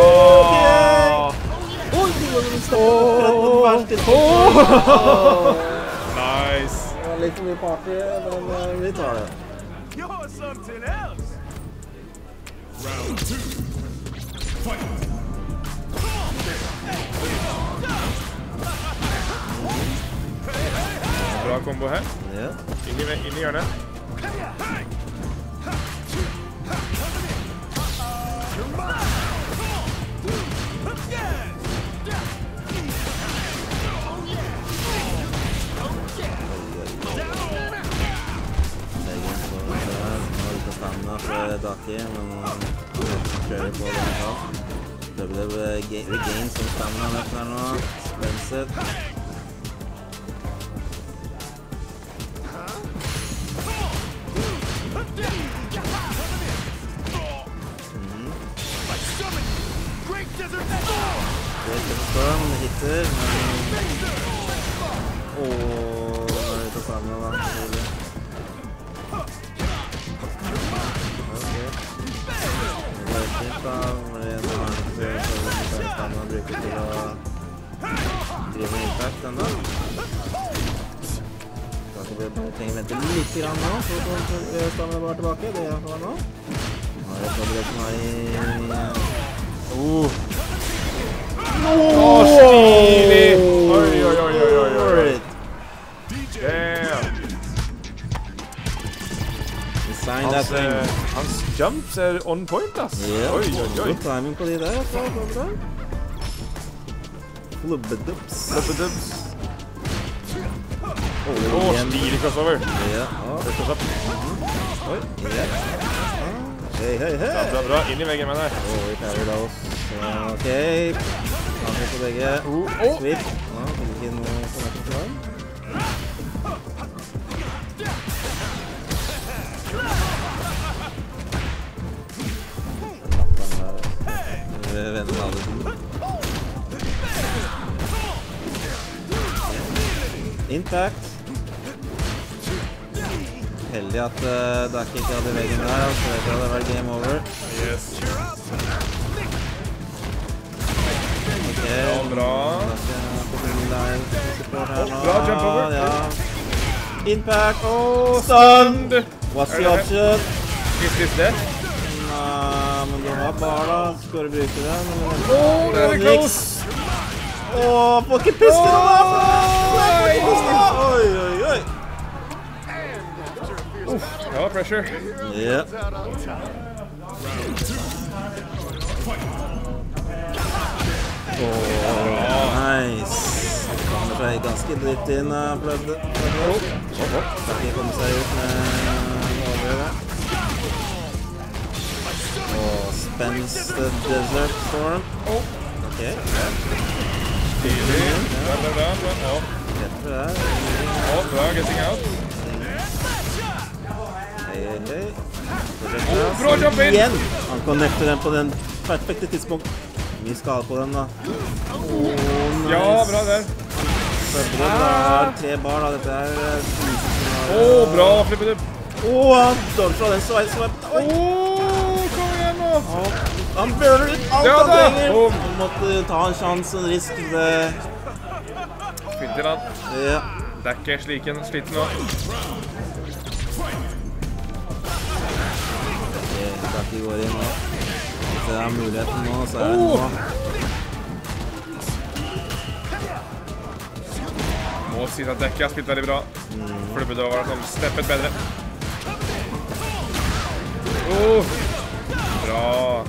Speaker 3: Nice!
Speaker 2: Det var litt for mye party, men vi tar det.
Speaker 1: You're something else.
Speaker 4: Round 2. Fight.
Speaker 3: Bra kombo her.
Speaker 2: Ja.
Speaker 3: Inn i hjørnet.
Speaker 2: Daki, men kjører på den da. Det ble regain som stammer han etter nå. Spenset. Storm hitter, men nå er det til sammen da. Han bruker til å drive med impact enda. Kanskje vi trenger vente litt grann nå, så kommer stammen bare tilbake. Det gjør han nå. Nå er det forberedt som er i...
Speaker 3: Stilig! Oi! Damn!
Speaker 2: Bang that thing.
Speaker 3: Hans jumps on point, ass.
Speaker 2: Ja,
Speaker 3: Oi.
Speaker 2: god timing på de der. Bra. Flubbedups.
Speaker 3: Stilig crossover.
Speaker 2: Ja. Oi. Ja. Hei.
Speaker 3: Bra. Inn I veggen med deg.
Speaker 2: Vi klarer da oss. Ok. Avsnitt på begge. Sweep. Fikk ikke noe connection til dem. Venter alle tiden. Impact. Heldig at Duck ikke hadde veggen der, så vet jeg det var game over.
Speaker 3: Yes.
Speaker 2: Ok.
Speaker 3: Bra.
Speaker 2: Bra
Speaker 3: jump over.
Speaker 2: Ja. Impact. Stun! What's the option?
Speaker 3: Is this death?
Speaker 2: Nei, men du har bare da. Skal du bruke den?
Speaker 3: Det close!
Speaker 2: Får ikke piste den Oi.
Speaker 3: Ja, pressure.
Speaker 2: Ja. Nice. Kommer seg ganske dritt inn av Blood. Skal ikke komme seg ut med overhøret. Spends the desert storm. Ok.
Speaker 3: Stilig. Bra.
Speaker 2: Rett for der.
Speaker 3: Bra, getting out.
Speaker 2: Hei.
Speaker 3: Bra jump in!
Speaker 2: Igjen! Han connecter den på den perfekte tidspunkt. Mye skade på den da. Nice.
Speaker 3: Ja, bra der.
Speaker 2: Tre bar da, dette
Speaker 3: Bra, flippet opp.
Speaker 2: Han dodger fra den swipe.
Speaker 3: Kom igjen nå.
Speaker 2: Han burner ut alt
Speaker 3: Ja
Speaker 2: han
Speaker 3: da.
Speaker 2: trenger. Han måtte ta en sjanse, en risk.
Speaker 3: Fint til han.
Speaker 2: Ja.
Speaker 3: Det ikke sliten nå.
Speaker 2: Ducky går inn nå. Hvis det muligheten nå, så det nå.
Speaker 3: Må si at Dekke har spilt veldig bra. Flippet over som steppet bedre. Bra.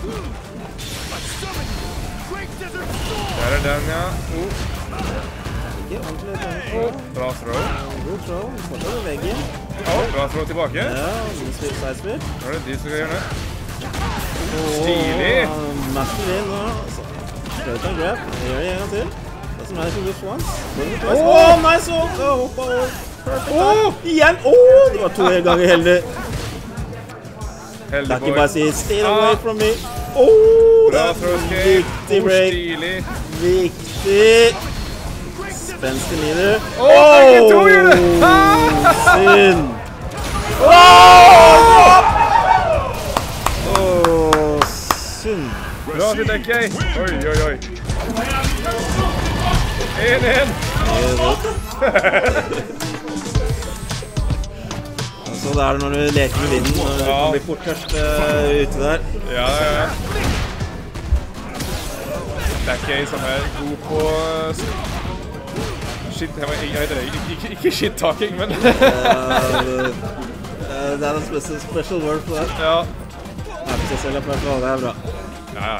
Speaker 3: Der den, ja.
Speaker 2: Ikke ordentlig.
Speaker 3: Bra throw.
Speaker 2: God throw. Fortsatt i veggen.
Speaker 3: Bra throw tilbake.
Speaker 2: Ja, sidespil.
Speaker 3: Nå det de som skal gjøre det. Stilig.
Speaker 2: Master inn nå. Prøv en grab. Gjør det en gang til. Det som to whips once. Nice hold. Perfect. Igjen. Det var 2 ganger heldig. Ducky bare sier, stay away from me.
Speaker 3: Bra throw escape.
Speaker 2: Viktig break.
Speaker 3: Stilig.
Speaker 2: Viktig. Spenstig leader.
Speaker 3: Begge to gjør det!
Speaker 2: Synd. Synd.
Speaker 3: Bra til Dekke. Oi. 1-1.
Speaker 2: Så det det når du leker med vinden, når du kan bli fort tørst ute der.
Speaker 3: Ja. Dekke som god på shit, jeg vet det, ikke shit-talking, men
Speaker 2: Det en special word for det.
Speaker 3: ja.
Speaker 2: Jeg får se selv opp, det bra.
Speaker 3: Ja.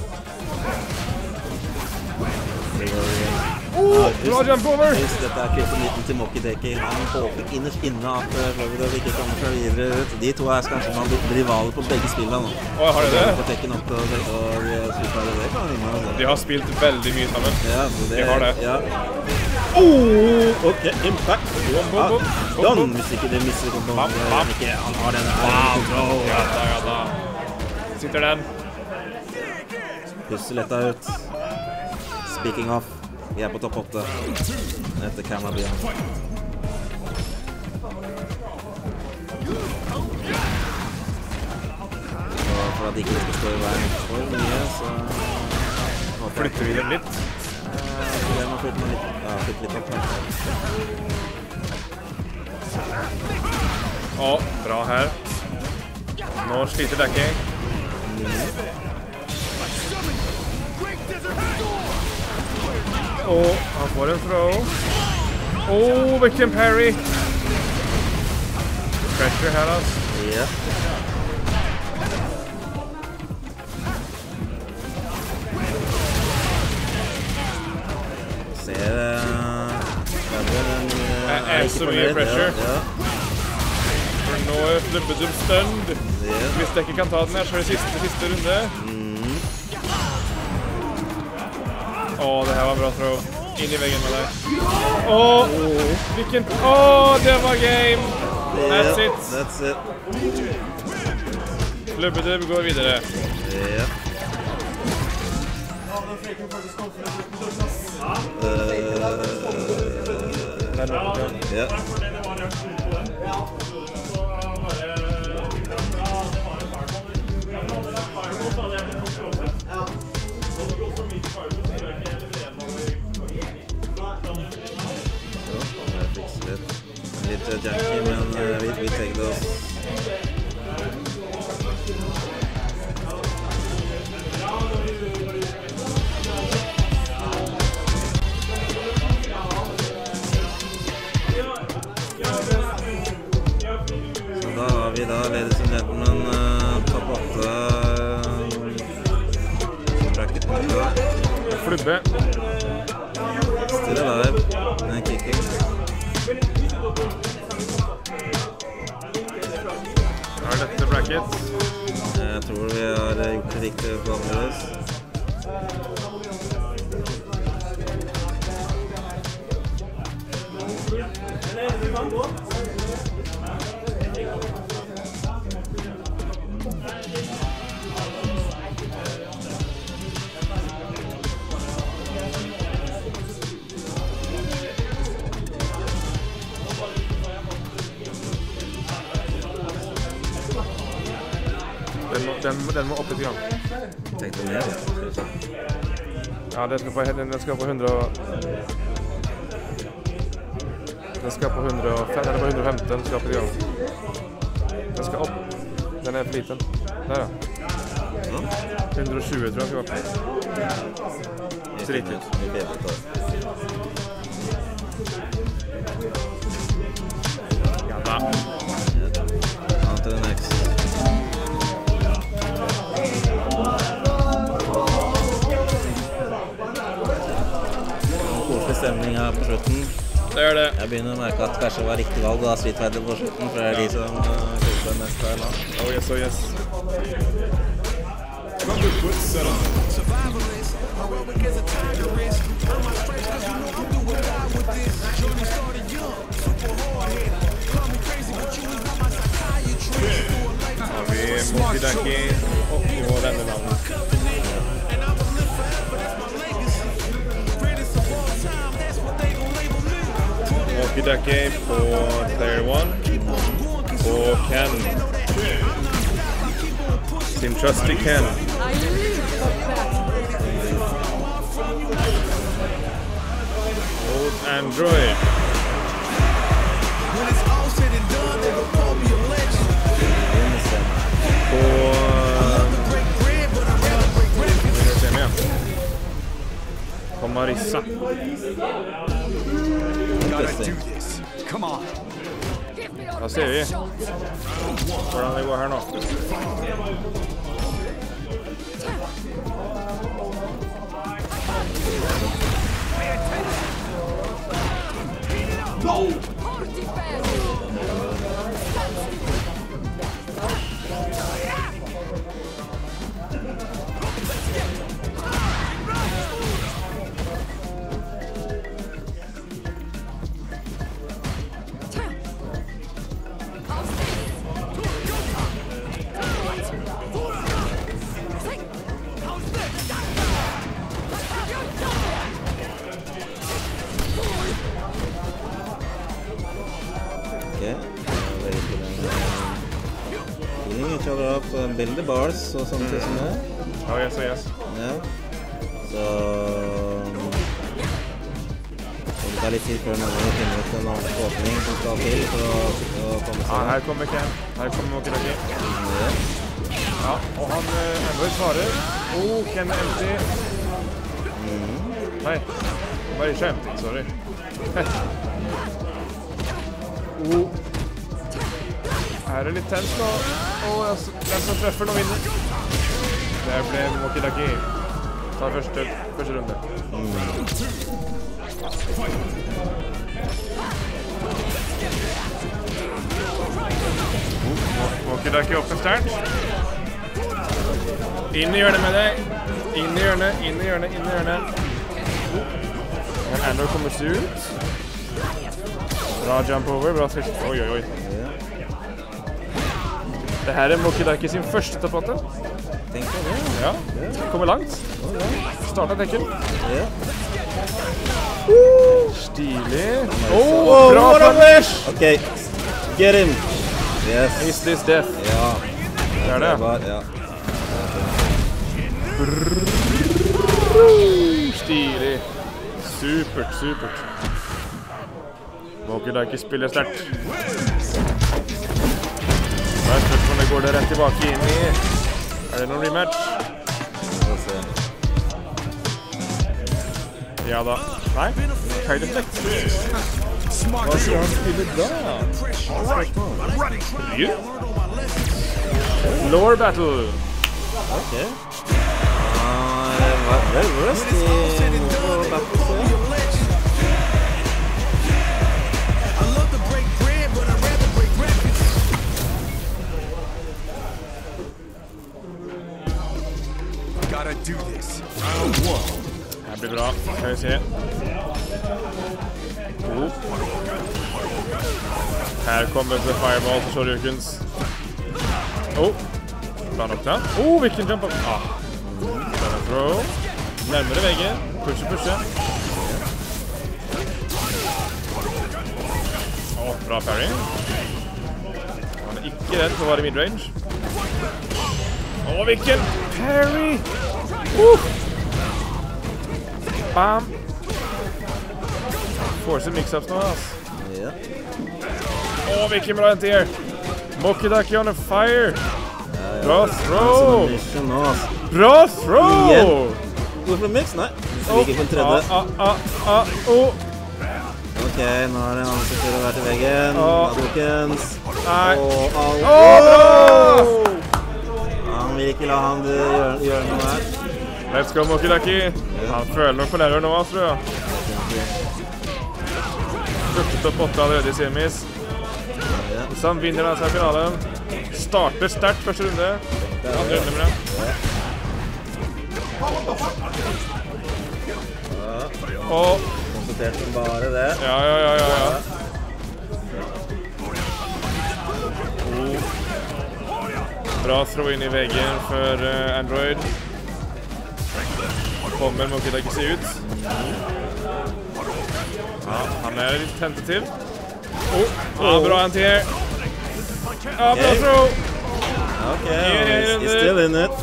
Speaker 3: Bra jump over!
Speaker 2: Just dette klippet 19 til Mocky Dekke. Han håper innerst inne at Flubbedup ikke kommer seg videre ut. De to kanskje man blir rivaler på begge spillene nå.
Speaker 3: Har de det?
Speaker 2: På Tekken opp og Super det kan vinne.
Speaker 3: De har spilt veldig mye sammen.
Speaker 2: Ja,
Speaker 3: De har det.
Speaker 2: Ja. Ok, impact. Done, hvis ikke det misser kontrollen. Han har den kontroll.
Speaker 3: Ja da. Sitter den.
Speaker 2: Puster letta ut. Speaking of, vi på topp 8 etter Camera-byen. For at de ikke skal stå i veien for mye, så
Speaker 3: Flytter vi dem litt.
Speaker 2: Jeg må flytte litt opp her.
Speaker 3: Bra her. Nå sliter Dekke. Han får en throw. Hvilken parry. Pressure her, altså.
Speaker 2: Ja. Ser
Speaker 3: så mye pressure.
Speaker 2: Ja.
Speaker 3: For nå Flubbedum stunned. Hvis jeg ikke kan ta den her, så er det siste runde. Det her var bra throw. Inn i veggen med deg. Hvilken... det var game! That's it. Flubbedum går videre.
Speaker 2: Ja. Ja. Litt janky, men vi tenker det oss. Så da har vi ladies and gentlemen, topp 8 bracketen da.
Speaker 3: Flubbe.
Speaker 2: Still alive, and kicking.
Speaker 3: Er dette bracket?
Speaker 2: Jeg tror vi har gjort det riktig på annerledes.
Speaker 3: Den må opp litt grann.
Speaker 2: Tenk deg ned.
Speaker 3: Ja, den skal på 100... Den skal på 105, eller på 115, den skal på litt grann. Den skal opp. Den er for liten. Der ja. 120 tror jeg skal opp. Ser riktig ut. Ja da.
Speaker 2: On to the next. Stemning her på slutten.
Speaker 3: Det gjør det.
Speaker 2: Jeg begynner å merke at kanskje det var riktig valg av Street Fighter på slutten, for det er de som kukker mest her nå.
Speaker 3: Oh yes. Har vi Mokidanki opp nivå denne mannen. Mokidanki på player 1 og Ken. Team Trusty Ken. Old Android. På Marissa. Da ser vi hvordan det går her nå.
Speaker 2: Each other up and build the bars og sånne ting som det.
Speaker 3: Oh yes.
Speaker 2: Ja. Så det tar litt tid før noen finner ut en annen åpning som skal til for å komme seg.
Speaker 3: Ja, her kommer Ken. Her kommer Mokidanki. Ja, og han enda svarer. Ken er empty. Nei, bare ikke empty, sorry. Her er det litt tens nå. Den som treffer nå vinner. Det ble Mokidaki. Ta første runde. Mokidaki opp med sterkt. Inn i hjørnet med deg. Inn i hjørnet. Andor kommer seg ut. Bra jump over, bra trykk. Oi. Det her er Mokidaki sin første toppåtte.
Speaker 2: Tenk på det.
Speaker 3: Ja, kommer langt. Startet tekken.
Speaker 2: Ja.
Speaker 3: Stilig. Bra flash!
Speaker 2: Ok, get him. Yes.
Speaker 3: Is this death?
Speaker 2: Ja.
Speaker 3: Det er det.
Speaker 2: Ja.
Speaker 3: Stilig. Supert. Mokidaki spiller sterkt. Spørsmålet går det rett tilbake inn i. Er det noen rematch? Ja da. Nei, feil effekt. Hva skal han spille da? Lower battle.
Speaker 2: Ok. Vel røst i lower battle.
Speaker 1: Gotta do this.
Speaker 3: Det blir bra, skal vi se. Her kommer det fireball til Shoryukens. Bra nok da. Hvilken jump up. Throw. Nærmere veggen. Pushe. Bra parry. Han er ikke redd for å være i midrange. Hvilken parry! Bam! Force mix-ups nå, ass.
Speaker 2: Ja.
Speaker 3: Hvilken bra NTR! Mokidaki on a fire! Bra throw! Bra throw!
Speaker 2: Hvorfor mix? Nei. Ikke på en tredje. Ok, nå er det en annen som skulle vært i veggen. Hadokens.
Speaker 3: Nei.
Speaker 2: Bra! Han vil ikke la han gjøre noe her.
Speaker 3: Let's go, Mokidaki. Han føler nok på nerver nå, tror jeg. Lukket opp 8 allerede i semis. Så han vinner denne finalen. Starter sterkt første runde. Andre runde med det.
Speaker 2: Konsentrert som bare det.
Speaker 3: Ja. Bra throw inn i veggen for Android. Kommer Mokidaki seg ut. Ja, han er litt tentativ. Bra anti-air. Bra throw.
Speaker 2: Ok, he's still in it.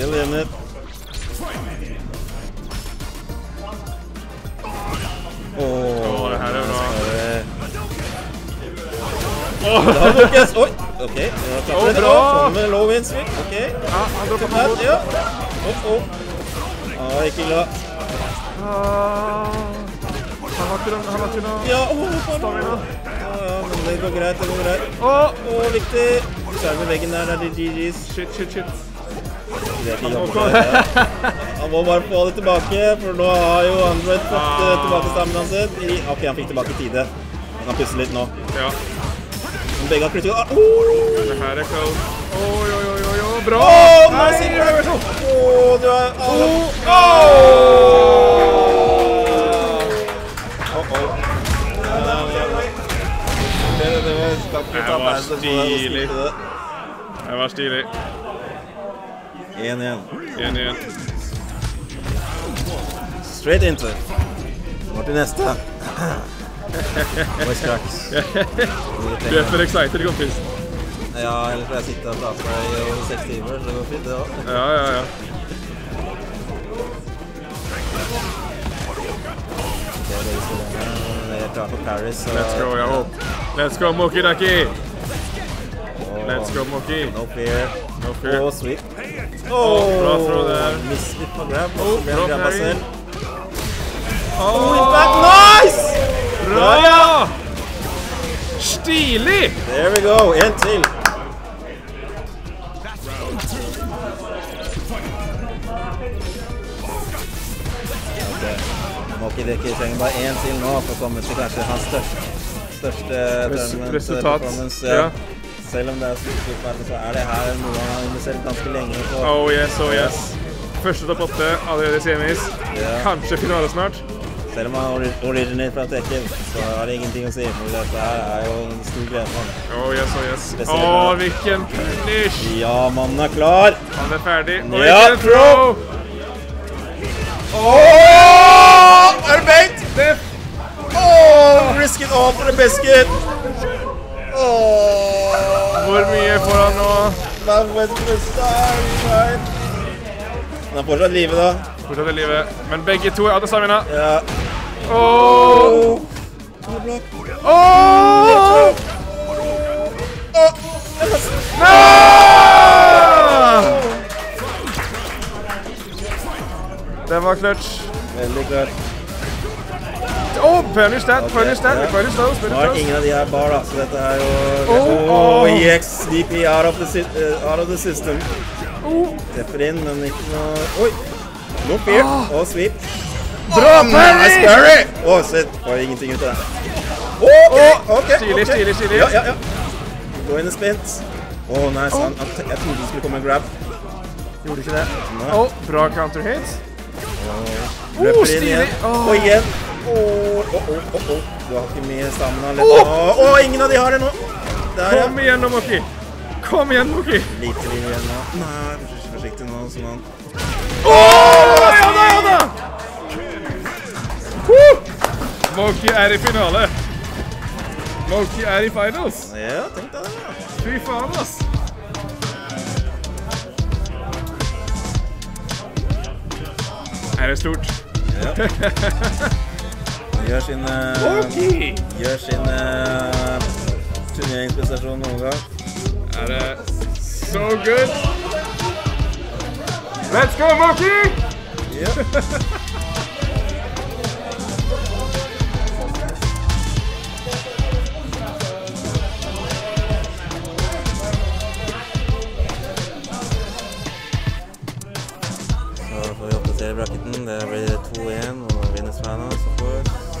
Speaker 3: Det her er bra.
Speaker 2: Hadokens, oi! Ok,
Speaker 3: bra!
Speaker 2: Kommer med low win swing, ok.
Speaker 3: Han dropper på bort.
Speaker 2: Ja. Ikke glad.
Speaker 3: Han har ikke noe
Speaker 2: Ja,
Speaker 3: stamina.
Speaker 2: men det går greit, viktig. Skjerm i veggen der, det GG's.
Speaker 3: Shit.
Speaker 2: Han må bare få det tilbake, for nå har jo Android fått tilbake staminaen sin. Ok, han fikk tilbake tide. Han kan pusse litt nå.
Speaker 3: Ja.
Speaker 2: Begge har kritikk.
Speaker 3: Det her er close. Bra!
Speaker 2: Nice! Du er...
Speaker 3: Det var stilig.
Speaker 2: 1-1. Straight into it. Nå til neste. Voice cracks.
Speaker 3: Du er for excited, kompis.
Speaker 2: Ja, ellers får jeg sitte og prate i 6 timer, så det går fint det også.
Speaker 3: Ja.
Speaker 2: Det er klart for Paris.
Speaker 3: Let's go, Mokidaki. Let's go, Moki.
Speaker 2: No fear. Sweet.
Speaker 3: Bra throw der.
Speaker 2: Mislitt på grab.
Speaker 3: Bra parry.
Speaker 2: Impact, nice!
Speaker 3: Bra! Stilig!
Speaker 2: There we go, en til. Moki Deki trenger bare en til nå for å komme til kanskje hans største tournament-performance.
Speaker 3: Ja.
Speaker 2: Selv om det er Street Fighter, så er det her noe han har investert ganske lenge på.
Speaker 3: Oh yes. Første topp 8, allerede i semis.
Speaker 2: Ja.
Speaker 3: Kanskje finale snart.
Speaker 2: Selv om han er originert fra Tekken, så har det ingenting å si, for dette her er jo en stor glede for han.
Speaker 3: Oh yes. Hvilken finish!
Speaker 2: Ja, mannen er klar!
Speaker 3: Han er ferdig. Og
Speaker 2: Ja,
Speaker 3: hvilken throw!
Speaker 2: Er det beint? Risk it all for the biscuit!
Speaker 3: Hvor mye får han nå?
Speaker 2: Han er fortsatt livet da.
Speaker 3: Fortsatt i livet. Men begge to hadde stamina.
Speaker 2: Ja.
Speaker 3: Det var clutch.
Speaker 2: Veldig klart.
Speaker 3: Punish that.
Speaker 2: Nå er ingen av de her bar da, så dette er jo... EX, DP, out of the system. Treffer inn, men ikke noe... Oi! No fear. Og sweep.
Speaker 3: Bra
Speaker 2: Nice parry! Shit. Får ingenting ut av det. Ok.
Speaker 3: Stilig.
Speaker 2: Ja. Gå inn i spint. Nice. Jeg trodde det skulle komme en grab.
Speaker 3: Gjorde ikke det. Bra counter hit.
Speaker 2: Løper inn
Speaker 3: stilig.
Speaker 2: igjen. Og igjen. Du har ikke mye stamina. Ingen av de har det nå. Der, ja.
Speaker 3: Kom igjen nå, Moki.
Speaker 2: Lite liv igjen nå. Nei, forsiktig nå, sånn han.
Speaker 3: Ja da! Moki er i finale. Moki er i finals.
Speaker 2: Ja, tenk deg det.
Speaker 3: Fy faen, ass. Er det stort?
Speaker 2: Ja. Gjør sin turneringsprestasjon noen gang.
Speaker 3: Er det so good? Let's go, Moki!
Speaker 2: Ja. Så får vi oppdatere bracketen. Det blir 2-1 og vinner Svana, så får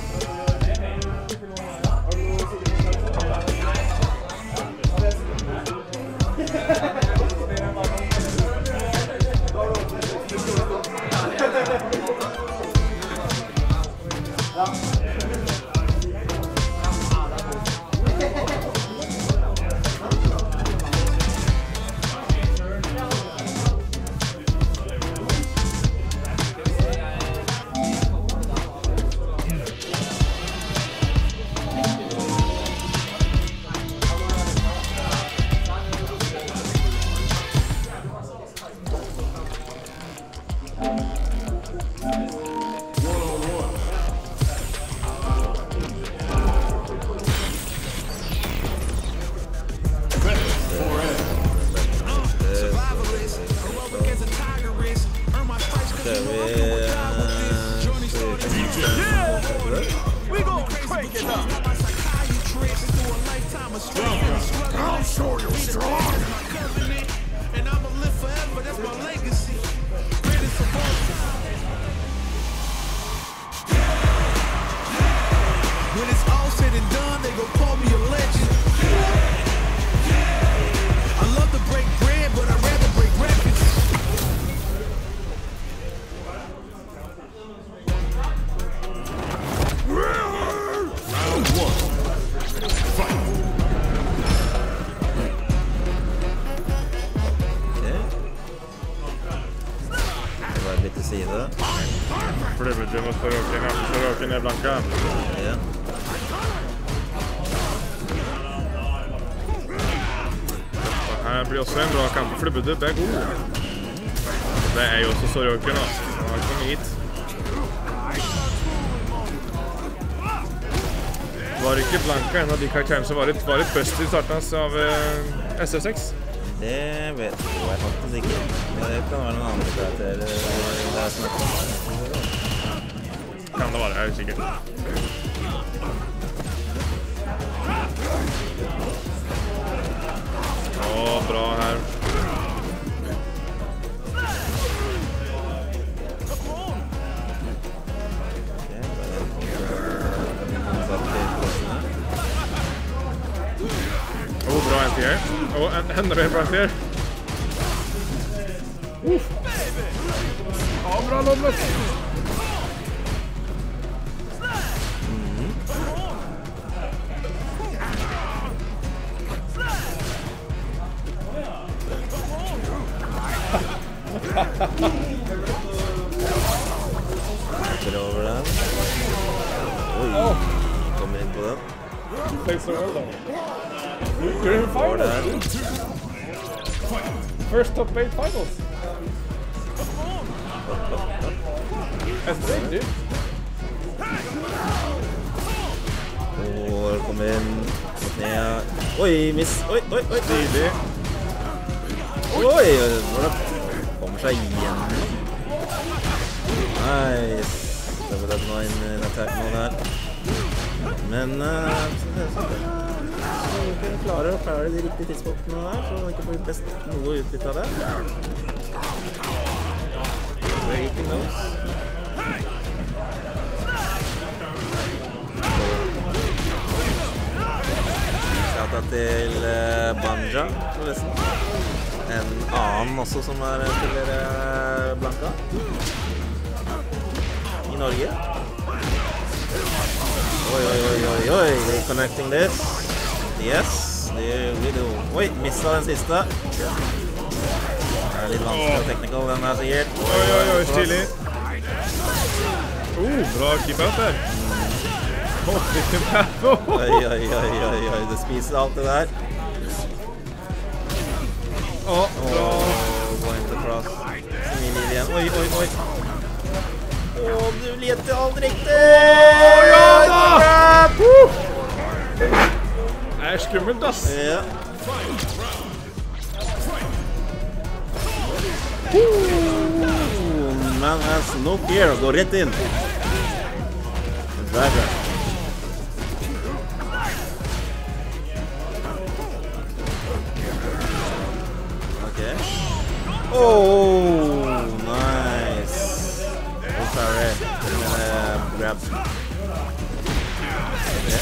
Speaker 3: Flybbete mot Sorokin er blanka.
Speaker 2: Ja.
Speaker 3: Her blir også en bra kamp. Flybbete er god. Det er jo også Sorokin, altså. Han har kommet hit. Var ikke blanka en av de karakterene som var et bust i starten av SF6?
Speaker 2: Det vet jeg faktisk ikke. Det kan være noen andre karakterer det er snakk om.
Speaker 3: Kan det være, jeg er usikker. Bra her.
Speaker 2: Ok, bare
Speaker 3: Og enda mer karakter. Ja, bra Loblox.
Speaker 2: Hopper over den. Oi, kommer inn på den.
Speaker 3: Thanks so well, though. You're in finals. First top 8 finals. That's big, dude.
Speaker 2: Og kommer inn. Ned. Oi, miss. Oi.
Speaker 3: Tidlig.
Speaker 2: Oi, når det kommer seg igjen. Nice. Det var det nå en attack nå der. Men så klarer å klare de riktige tidspunktene der, så man ikke får best noe utbytte av det. Breaking those. Shoutout til Banja, forresten. En annen også som spiller Blanka. I Norge. Oi, reconnecting this. Yes, we do. Oi, mistet den siste. Det litt vanskelig og technical, den her sikkert.
Speaker 3: Oi, stilig. Bra keep-out der. Hvilken pæfo.
Speaker 2: Oi, det spiser alt det der.
Speaker 3: Bra.
Speaker 2: Going to cross. Smil igjen. Oi. Du leter aldri riktig!
Speaker 3: Ja da! Det skummelt, ass.
Speaker 2: Ja. Man has no fear. Gå rett inn. Driver. Okay. Oh, nice. Sorry, I'm gonna grab. Okay.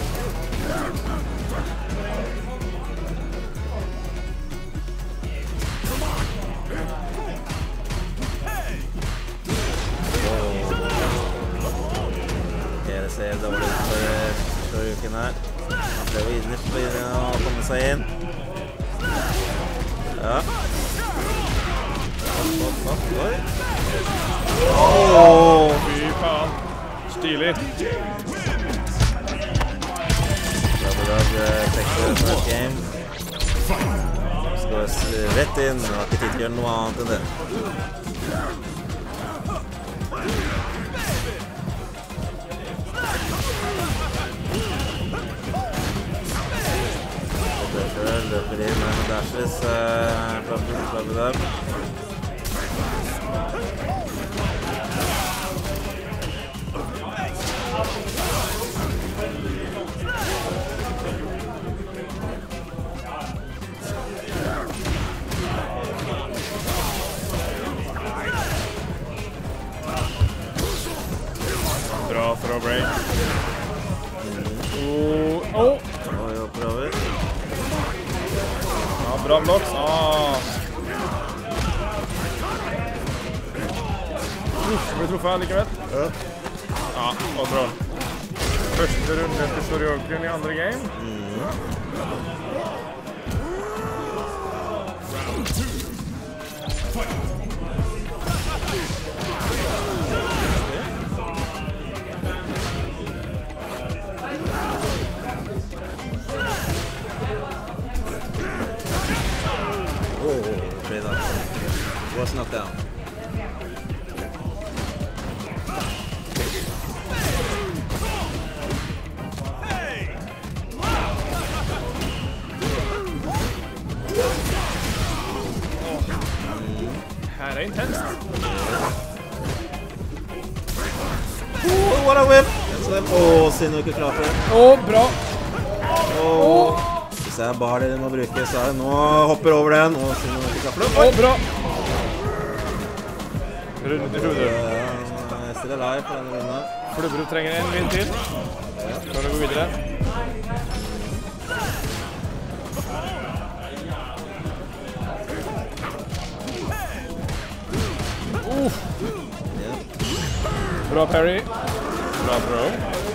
Speaker 2: Det ser dårlig ut for uken her. Han prøver innerst å komme seg inn. Ja. Oi.
Speaker 3: Fy faen. Stilig.
Speaker 2: Double Texas first game. Skal rett inn, og har ikke tid til å gjøre noe annet enn det. Løper inn med dashes, slapper det opp.
Speaker 3: Bra throw break.
Speaker 2: Og prøver.
Speaker 3: Ja, bra blocks. Blir truffet likevel. Ja, og bra. Første runde til Sorjoken i andre game.
Speaker 2: Was knocked down.
Speaker 3: Her intenst.
Speaker 2: What a whip! Synd du ikke klar for det.
Speaker 3: Bra.
Speaker 2: Hvis jeg bare det må bruke, så er det nå hopper over den, og synd du ikke klar for det.
Speaker 3: Bra. Runde til Flubberud.
Speaker 2: Jeg stiller live på denne runden.
Speaker 3: Flubberud trenger en vinn til. Skal du gå videre?
Speaker 2: Ja.
Speaker 3: Bra parry. Bra throw.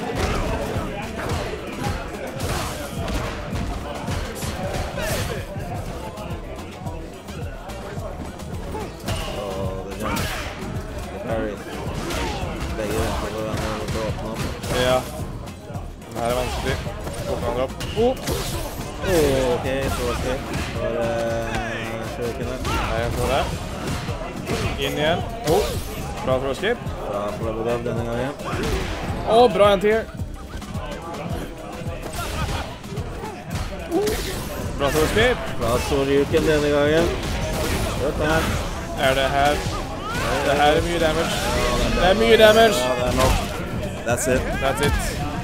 Speaker 2: Det er Parry. Begge venter på hverandre og til å åpne opp.
Speaker 3: Ja. Den her er vanskelig. Åpner han opp.
Speaker 2: Ok, så skrevet. For kjøkken der.
Speaker 3: Nei, jeg får det. Inn igjen. Bra throw skip.
Speaker 2: Bra flubbedav denne gangen.
Speaker 3: Bra anti-air. Bra throw skip.
Speaker 2: Bra Soryuken denne gangen. Hørt her.
Speaker 3: Er det her? Det her er mye damage. Det er mye damage.
Speaker 2: Ja, det er nok. That's it.
Speaker 3: That's it.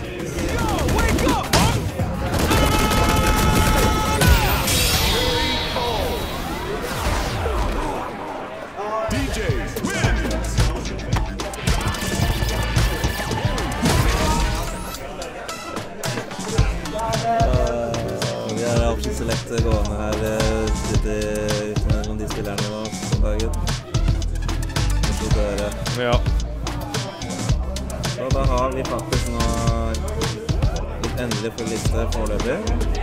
Speaker 2: Vi har absolutt select gående her uten de spillerne nå om dagen.
Speaker 3: Ja.
Speaker 2: Så da har vi faktisk nå litt endelig full liste foreløpig.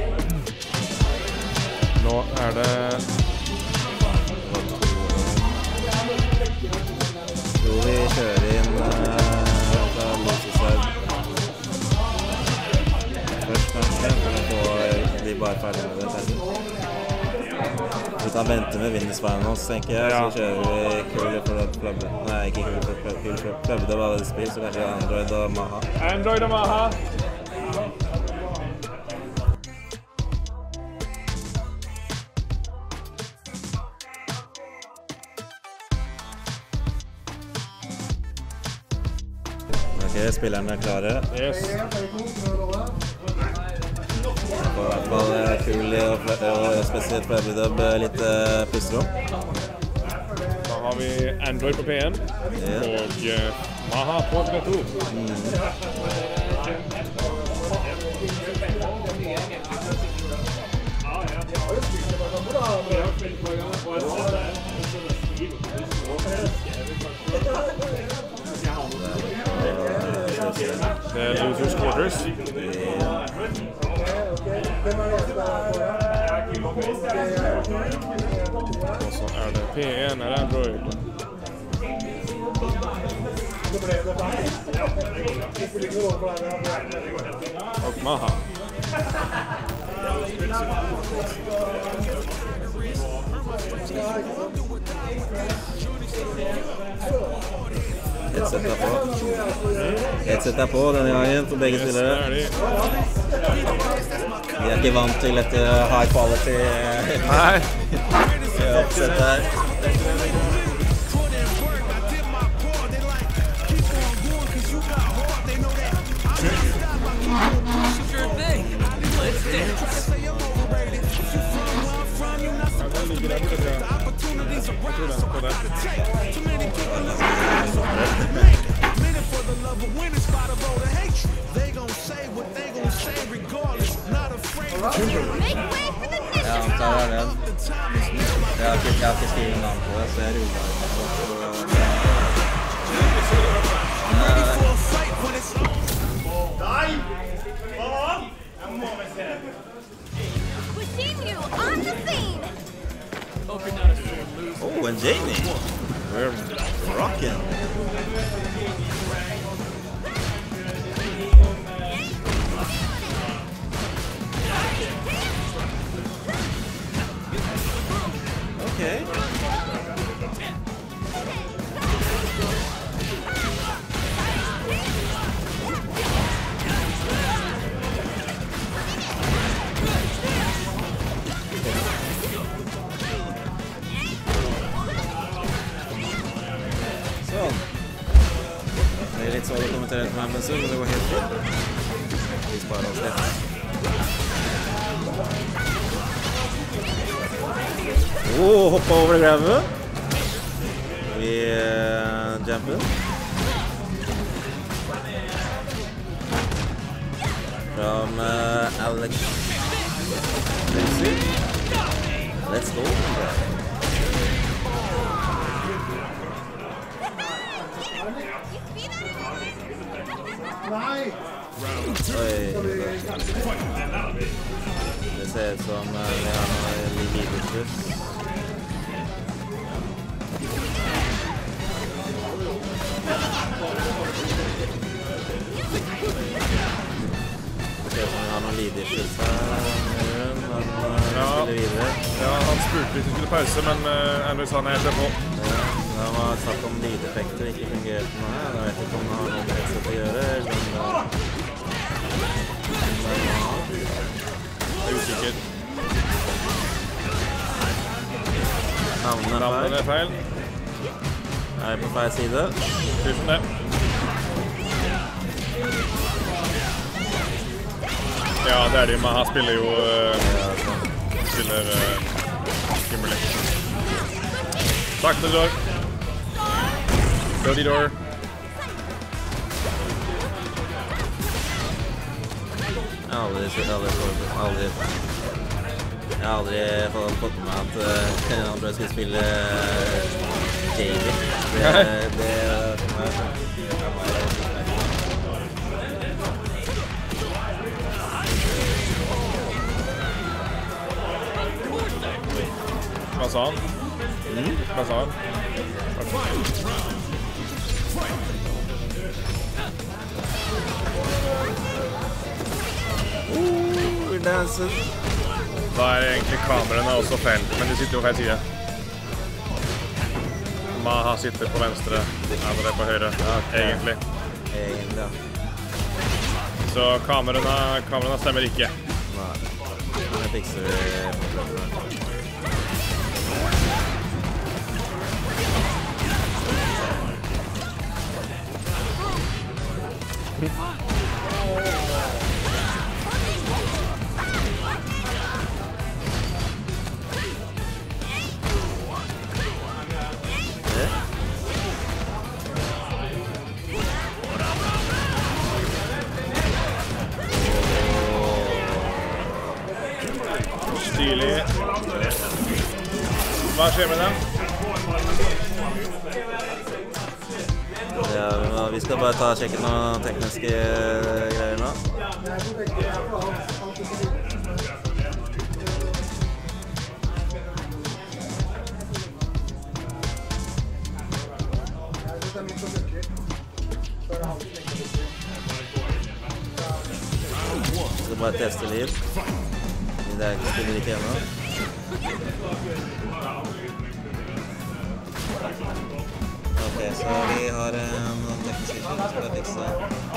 Speaker 3: Nå er det...
Speaker 2: Tror vi kjører inn fra Losesverd først kanskje, for å få de bare ferdig med det ferdig. Vi kan vente med Winners Finals, tenker jeg, så kjører vi Curly for Clubbe. Nei, ikke Curly for Clubbe, det var det spill, så kanskje Android og Maha.
Speaker 3: Android og Maha.
Speaker 2: Ok, spillerne er klare.
Speaker 3: Yes.
Speaker 2: Og i hvert fall Curly og spesielt Flubbe litt pusterom.
Speaker 3: Da har vi Android på P1 og Maha på P2. Det er Losers Quarters. Og så er det P1 er Android. Og Maha.
Speaker 2: Headset er på denne gangen for begge spillere. Vi er ikke vant til et high quality headset her. Jeg antar det er det. Jeg har ikke skrevet navn på det, så jeg ruller Oh, and Jamie. We're rocking. Okay. Det är lite så att kommentera på mig, men så det går helt fint. Vi sparar oss lätt. Hoppa over grabben. Vi jumper. From Alex. Let's go. Det ser ut som vi har noe leadership. Det ser ut som vi har noe leadership her, men spiller videre.
Speaker 3: Ja, han spurte hvis vi skulle pause, men Andrew sa nei, jeg på.
Speaker 2: Det var snakk om lydeffekter ikke fungerte noe her. Jeg vet ikke om det har noe med headset å gjøre, eller om
Speaker 3: Det er usikkert.
Speaker 2: Navnet
Speaker 3: er feil.
Speaker 2: Er jeg på feil side?
Speaker 3: Tusen det. Ja, det er det. Men han spiller jo... spiller Kimberly. Takk til dere. Dirty door.
Speaker 2: Jeg har aldri fått med meg at Andrew skulle spille Jamie. Det
Speaker 3: Hva sa han? Hva sa han?
Speaker 2: danser.
Speaker 3: Da er egentlig kameraene også feil, men de sitter jo feil side. Maha sitter på venstre, andre på høyre, egentlig.
Speaker 2: Egentlig, ja.
Speaker 3: Så kameraene stemmer ikke.
Speaker 2: Nei, det fikser vi.
Speaker 3: Stilig. Hva skjer med dem?
Speaker 2: Ja, vi skal bare ta og sjekke noen tekniske greier nå. Vi skal bare teste liv. Det er ikke spiller ikke ennå. Ok, så vi har noen tekniske ting som skal fikse.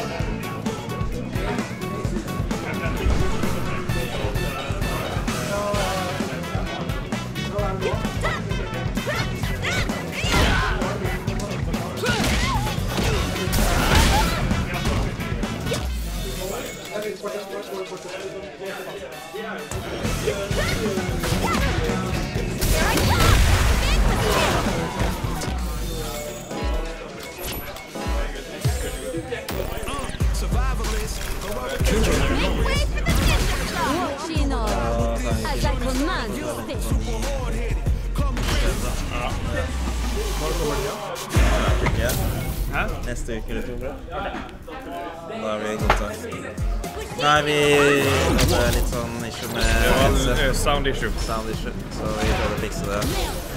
Speaker 2: Neste uke eller 2 bra. Da er vi godtatt. Nei, vi hadde litt sånn issue med headset.
Speaker 3: Sound issue.
Speaker 2: Sound issue, så vi prøvde å fikse det.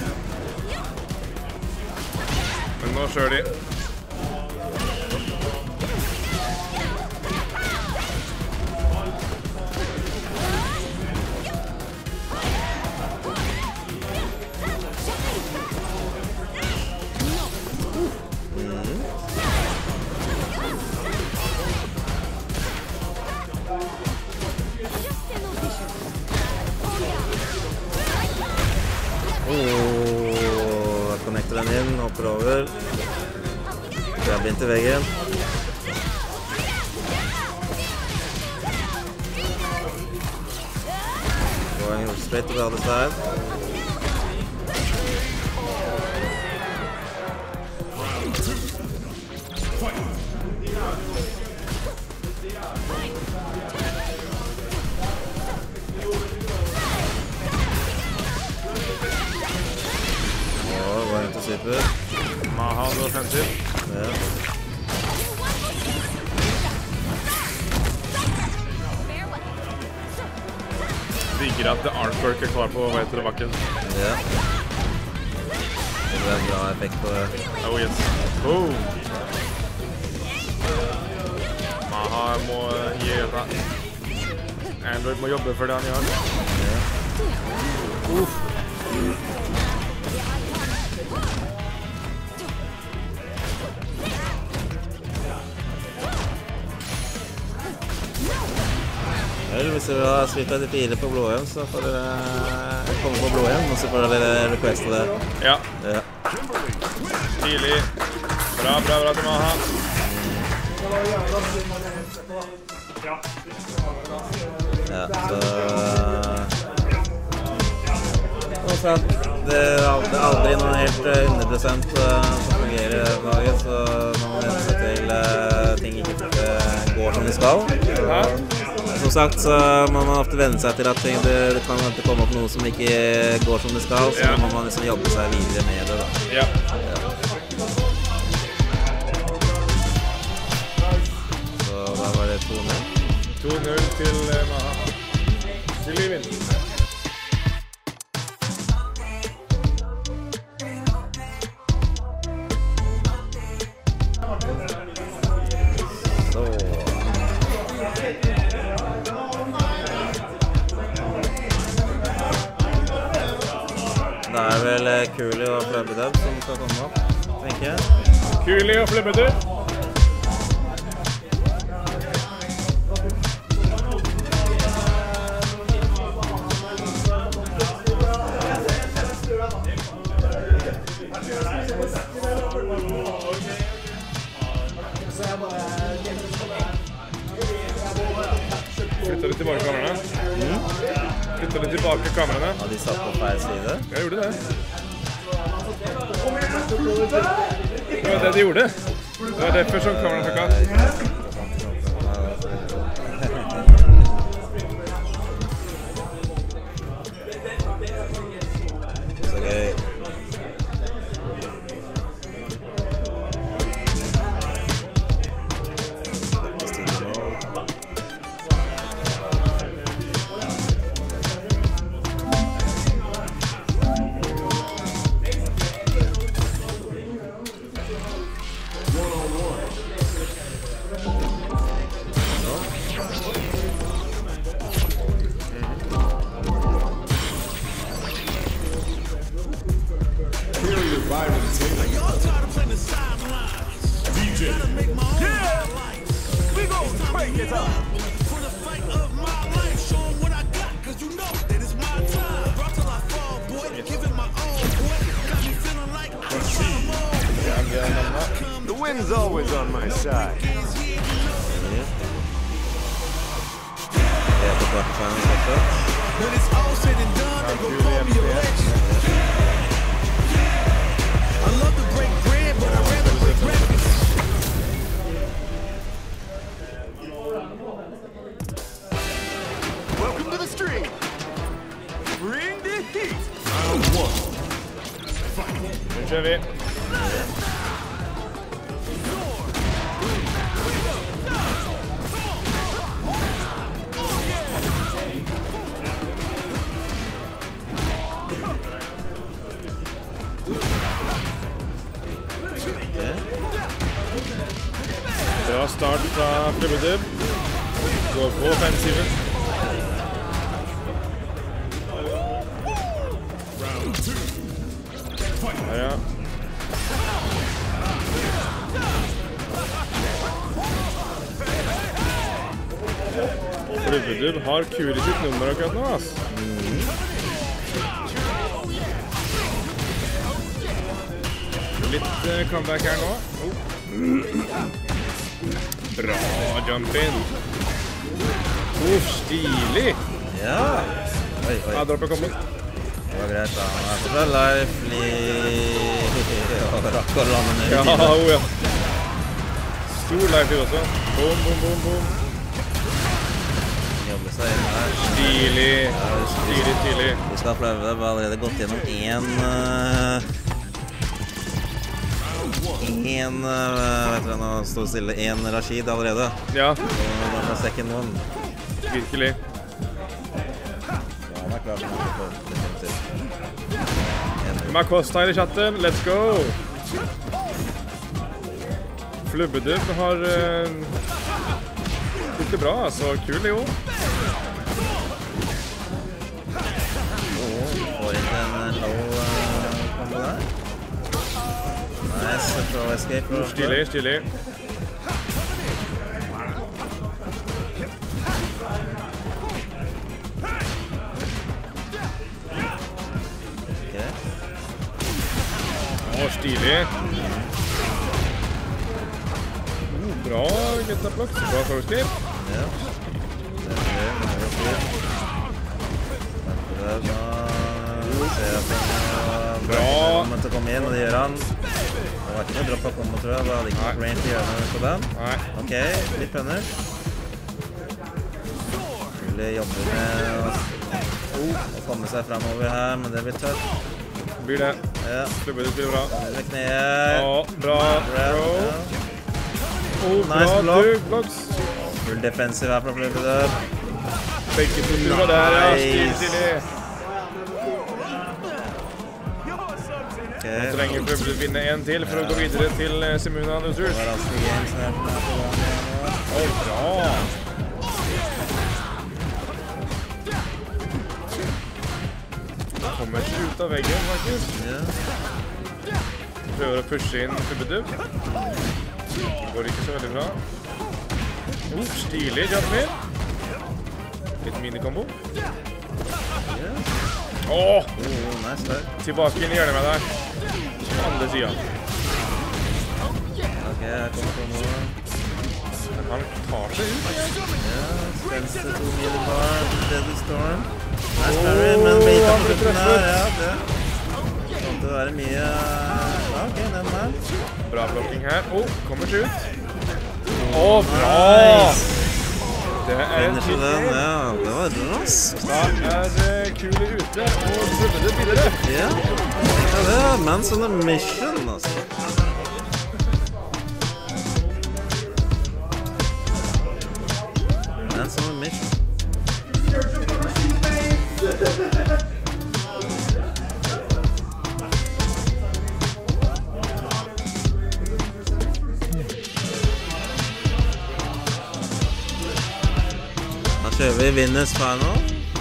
Speaker 3: Men nå kjører de.
Speaker 2: Da connecter den inn, hopper over. Grabber inn til veggen. Going straight to the other side. Går inn til super.
Speaker 3: Maha under offensiv.
Speaker 2: Ja.
Speaker 3: Digger at artwork klar på vei til bakken.
Speaker 2: Ja. Det ble en bra effekt på det.
Speaker 3: Oh yes. Oh. Maha må gi dette. Android må jobbe for det han gjør.
Speaker 2: Ja. Vel, hvis dere har Street Fighter 4 på Blåhjem, så får dere komme på Blåhjem, og så får dere requeste det.
Speaker 3: Ja.
Speaker 2: Ja.
Speaker 3: Tidlig. Bra til Maha.
Speaker 2: Ja, så... Og så at det er aldri noe helt 100% som fungerer i laget, så man må venne seg til ting ikke går som de skal. Som sagt så må man ofte venne seg til at det kan alltid komme opp noe som ikke går som det skal, så må man liksom jobbe seg videre med det da.
Speaker 3: Ja.
Speaker 2: Så da var det 2-0.
Speaker 3: 2-0 til Maha. Til Livin.
Speaker 2: Det er vel Kuli og Flebbedub som skal komme opp, tenker jeg.
Speaker 3: Kuli og Flebbedub. Flytter du tilbake kameraene? Flytter du tilbake kameraene?
Speaker 2: Ja, de satt på feil side.
Speaker 3: Jeg gjorde det. Det var det de gjorde. Det var derfor som kameraene fikk av.
Speaker 2: Så gøy.
Speaker 1: The wind's always on my side.
Speaker 2: Det på kvartfaren også.
Speaker 4: When it's all said and done, they gon' call me a legend. I love to break bread, but I'd rather break records.
Speaker 1: Welcome to the stream. Bring the heat.
Speaker 3: Nu kör vi. Bra start fra Flebbedub. Går på offensiven. Her, ja. Flebbedub har Kuri sitt nummer akkurat nå, ass. Litt comeback her nå. Bra jump in. Stilig.
Speaker 2: Ja. Oi, oi.
Speaker 3: Ja, droppet kommer.
Speaker 2: Det var greit da. Han er fortsatt life. Og rakk å lande ned i
Speaker 3: Ja,
Speaker 2: tiden.
Speaker 3: ja. Stor life også. Boom, boom, boom, boom.
Speaker 2: Jobber seg inn her.
Speaker 3: Stilig. Stilig.
Speaker 2: Vi skal prøve det. Vi har allerede gått gjennom vet du, nå står stille en Rashid allerede.
Speaker 3: Ja,
Speaker 2: Og den er second one.
Speaker 3: virkelig.
Speaker 2: Ja, han er klar for definitivt.
Speaker 3: Makosta i chatten, let's go! Flubbedubb har gjort det bra, altså. Kul, jo.
Speaker 2: Får ikke en low combo der. Nice, throw escape.
Speaker 3: Stilig, stilig.
Speaker 2: Okay.
Speaker 3: Stilig. Bra, Getablok. Bra forskriv.
Speaker 2: Ja. Det
Speaker 3: Bra.
Speaker 2: Kommer til å komme inn, og det gjør han. Det var ikke noe dropp av combo, tror jeg. Det hadde ikke noe range til å gjøre noe på den.
Speaker 3: Nei.
Speaker 2: Ok, litt punish. Skulle jobbe med å komme seg fremover her, men det blir tøft.
Speaker 3: Blir det.
Speaker 2: Ja,
Speaker 3: Flubbedubb spiller bra.
Speaker 2: det er kneet.
Speaker 3: Bra. Bro.
Speaker 2: Nice
Speaker 3: Bra,
Speaker 2: block.
Speaker 3: du, blocks.
Speaker 2: Full defensive her fra Flubbedubb.
Speaker 3: Begge flubber der, ja.
Speaker 2: Nice.
Speaker 3: Stilig.
Speaker 2: Ok,
Speaker 3: Så lenge Flubbedubb vinner en til for å gå videre til Simuna
Speaker 2: det
Speaker 3: Nusurs.
Speaker 2: var raske games her på gang.
Speaker 3: Bra. Kommer ikke ut av veggen, faktisk.
Speaker 2: Ja.
Speaker 3: Prøver å pushe inn Flubbedubb. Går ikke så veldig bra. Stilig, Jasmine. Litt minikombo.
Speaker 2: Nice der.
Speaker 3: Tilbake inn i hjørnet med deg. På andre siden.
Speaker 2: Ok, her kommer combo.
Speaker 3: Men han tar seg ut.
Speaker 2: Ja, Spencer 2 meter bar, Deadly Storm. Nice parry, men blir ikke
Speaker 3: han
Speaker 2: på
Speaker 3: blir
Speaker 2: slutten her.
Speaker 3: treffet.
Speaker 2: Ja, det kommer til å være mye... Ja, ok, den her.
Speaker 3: Bra blokking her. Kommer seg ut. Bra! Det er en
Speaker 2: Finisher den,
Speaker 3: kill.
Speaker 2: ja, det var raskt.
Speaker 3: Da er Kule ute, og Flubbedubb videre.
Speaker 2: Ja, det er Mans on a mission, altså. Mans on a mission. Da kjører vi Winners Final.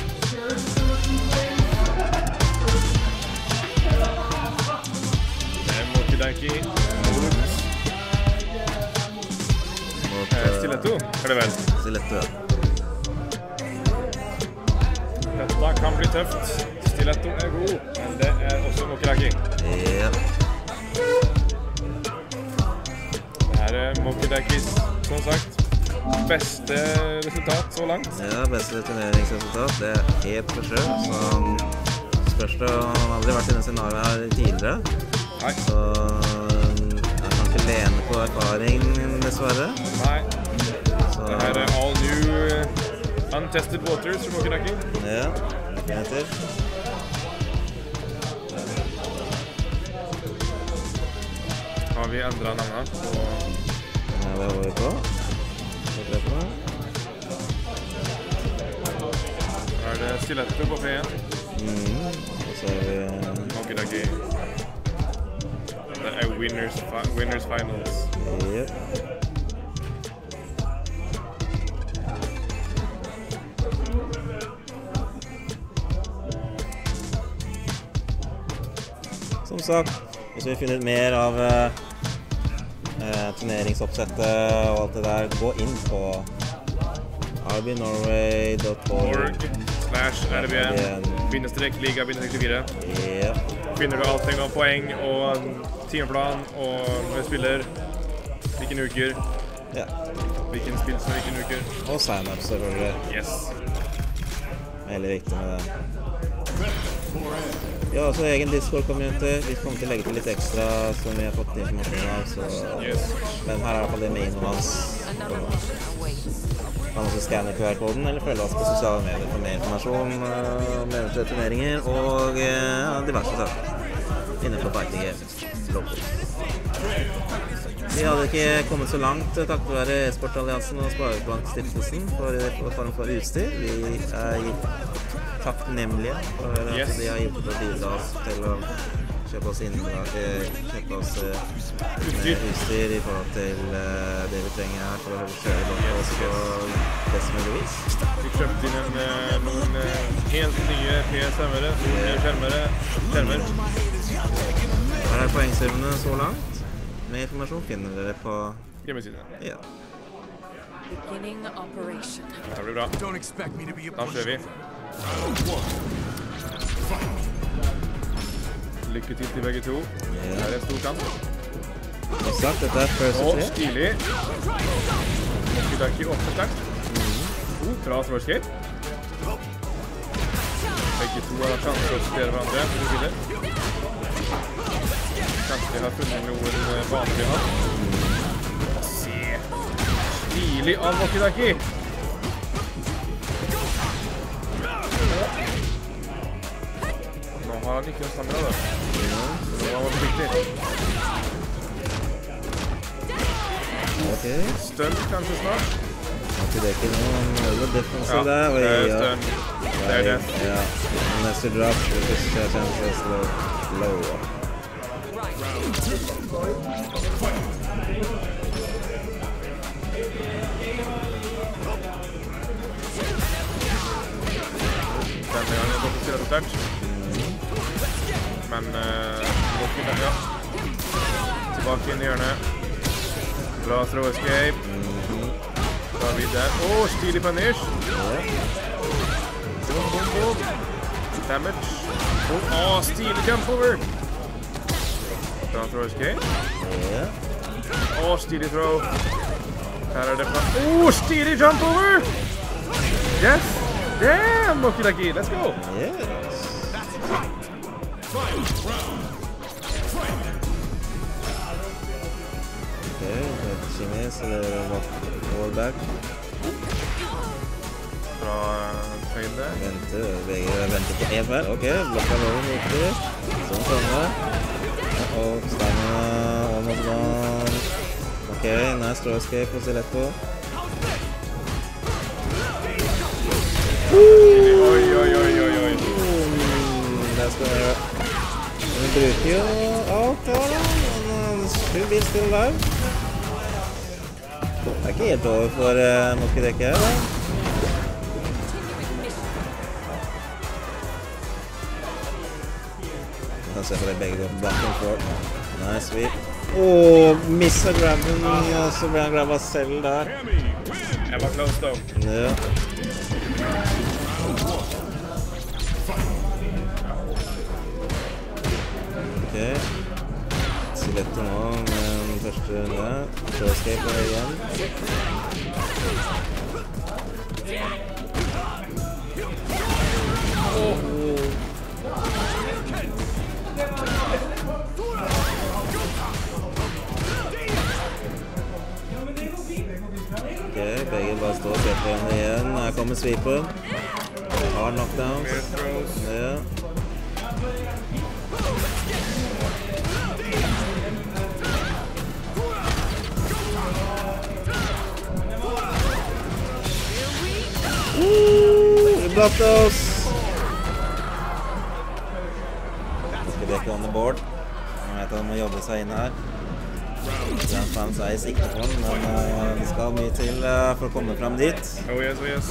Speaker 3: Det er Mokidanki mot Stiletto, er det vel?
Speaker 2: Stiletto, ja.
Speaker 3: Dette kan bli tøft. Stiletto er god, men det er også Mokidanki.
Speaker 2: Ja.
Speaker 3: Det her er Mokidankis, som sagt, beste resultat så langt.
Speaker 2: Ja, beste turneringsresultat, det er helt for seg. Så han spørs det, han har aldri vært i denne scenarioet her tidligere.
Speaker 3: Nei.
Speaker 2: Så han kan ikke lene på erfaring, dessverre.
Speaker 3: Nei.
Speaker 2: Så
Speaker 3: Det her er all new untested waters for Mokidanki.
Speaker 2: ja, definitivt.
Speaker 3: Har vi endret navnet på
Speaker 2: Ja, det holder vi på.
Speaker 3: er det Stiletto på P1.
Speaker 2: Og så er vi...
Speaker 3: Mokidanki. Det er winners finals.
Speaker 2: Ja. Som sagt, hvis vi vil finne ut mer av turneringsoppsettet og alt det der, gå inn på
Speaker 3: rbnorway.org/rbn-liga-24.
Speaker 2: Ja.
Speaker 3: Finner du allting om poeng og timeplan og med spiller, hvilken uker,
Speaker 2: Ja.
Speaker 3: hvilken spill som hvilken uker.
Speaker 2: Og sign-up, selvfølgelig.
Speaker 3: Yes.
Speaker 2: Veldig viktig med det. Vi har også egen Discord-community. Vi kommer til å legge til litt ekstra som vi har fått informasjon av. Så...
Speaker 3: Yes.
Speaker 2: Men her er i hvert fall det med innholds.
Speaker 5: Another mission awaits.
Speaker 2: Kan også skanne QR-koden eller følge oss på sosiale medier for mer informasjon om eventuelle turneringer og diverse saker. innenfor fighting game. Vi hadde ikke kommet så langt takket være e-sportalliansen og Sparebankstiftelsen for utstyr. Vi takknemlige for at de har hjulpet å bidra oss til å kjøpe oss utstyr I forhold til det vi trenger her for å kjøre bort oss på best mulig vis.
Speaker 3: Vi kjøpte inn noen helt nye PS5-ere, nye skjermer.
Speaker 2: Her poengsummene så langt. Mer informasjon finner dere på
Speaker 3: hjemmesiden.
Speaker 2: Ja.
Speaker 5: Beginning operation.
Speaker 3: Det blir bra. Da kjører vi. Lykke til begge to. Her en stor kamp.
Speaker 2: Som sagt, dette first
Speaker 3: og stilig. Mokidaki åpner sterkt. Bra throw escape. Begge to har sjanser å studere hverandre. Kanskje vi har funnet noen baner vi har. Se. Stilig av Mokidaki. Nå har han ikke en stamina da. Så nå var han viktig.
Speaker 2: Ok.
Speaker 3: Stun kanskje snart.
Speaker 2: Det ikke noen veldig defensiv der.
Speaker 3: Det stun. Det det.
Speaker 2: Ja. Neste drop, hvis jeg kjenner seg low. Denne gangen går det til sterkt. Men tilbake inn I hjørnet. Bra throw escape. Da er vi der. Stilig punish. Boom. Damage. Stilig jump over. Bra throw escape. Stilig throw. Her det fra. Stilig jump over. Yes. Damn, Mokidaki. Let's go. Yes. Kines eller wallback.
Speaker 3: Bra feil der.
Speaker 2: Venter på en her. Ok, blokka loven riktig. Sånn sånn. Og stamina almost gone. Ok, nice throw escape på Stiletto.
Speaker 3: Oi.
Speaker 2: Det skal være. Vi bruker jo alt her da, men hun blir still live. Det ikke helt over for Mokidaki her da. Vi kan se for det begge går på back and forth. Nice sweep. Missa grabben, og så ble han grabba selv der.
Speaker 3: Jeg var close though.
Speaker 2: Ja. Ok. Stiletto nå med den første runde. Throw escape igjen. Ok, begge bare står og ser på henne igjen. Her kommer sweepen. Hard knockdowns. Ja. We blocked oss. Mokidaki on the board. Jeg vet at han må jobbe seg inn her. Den fans I sikte på den, men det skal mye til for å komme frem dit.
Speaker 3: Oh yes.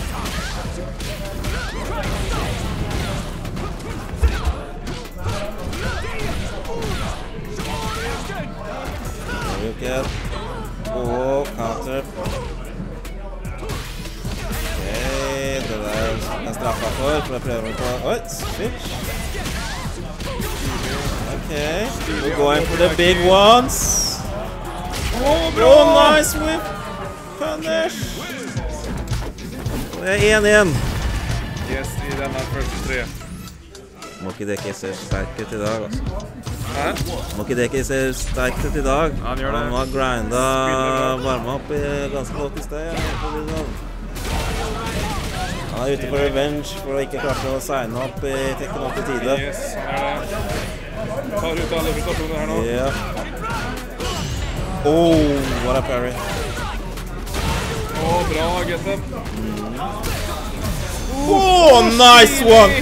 Speaker 2: Ryuket. Counter. Ok, det der den straffa for jeg prøver på... switch. Ok, we're going for the big ones. Nice whip. Punish. Det 1-1.
Speaker 3: Yes, I denne første 3.
Speaker 2: Mokidaki ser sterk ut I dag, altså.
Speaker 3: Hæ?
Speaker 2: Mokidaki ser sterk ut I dag.
Speaker 3: Han gjør det.
Speaker 2: Han har grinda, varmet opp ganske godt I sted. Han ute for revenge for å ikke klare å signe opp I Tekken 8 tide.
Speaker 3: Yes, han gjør det. tar ut alle frustrasjoner her nå.
Speaker 2: Ja. Oh, what a parry.
Speaker 3: Bra, GT.
Speaker 2: Oh, nice one!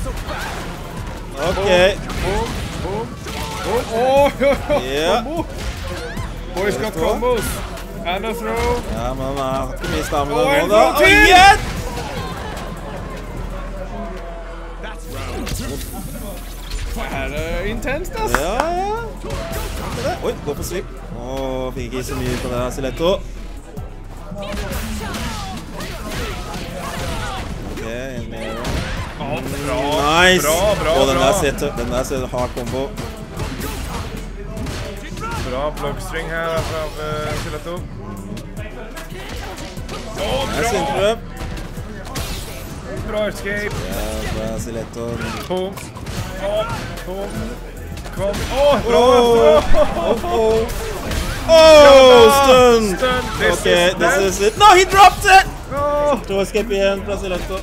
Speaker 2: Okay.
Speaker 3: Boom.
Speaker 2: Yeah.
Speaker 3: Combo. Boys got combos. And a throw.
Speaker 2: Ja, men han har ikke mye stamina
Speaker 3: Og
Speaker 2: nå
Speaker 3: en
Speaker 2: da.
Speaker 3: throw til!
Speaker 2: Igjen!
Speaker 3: Her er intenst, ass.
Speaker 2: Ja. Oi, gå på svipp. Fikk ikke så mye på det her, Stiletto. Ok, en mer. Nice!
Speaker 3: Bra.
Speaker 2: Den der ser hard combo.
Speaker 3: Bra blockstring her fra Stiletto.
Speaker 2: Nice interrupt.
Speaker 3: Bra escape.
Speaker 2: Ja, bra Stiletto.
Speaker 3: Boom. Kom. Bra.
Speaker 2: Stun!
Speaker 3: Stun.
Speaker 2: Okay, this is it. No, he dropped it!
Speaker 3: No.
Speaker 2: To escape igjen fra Stiletto.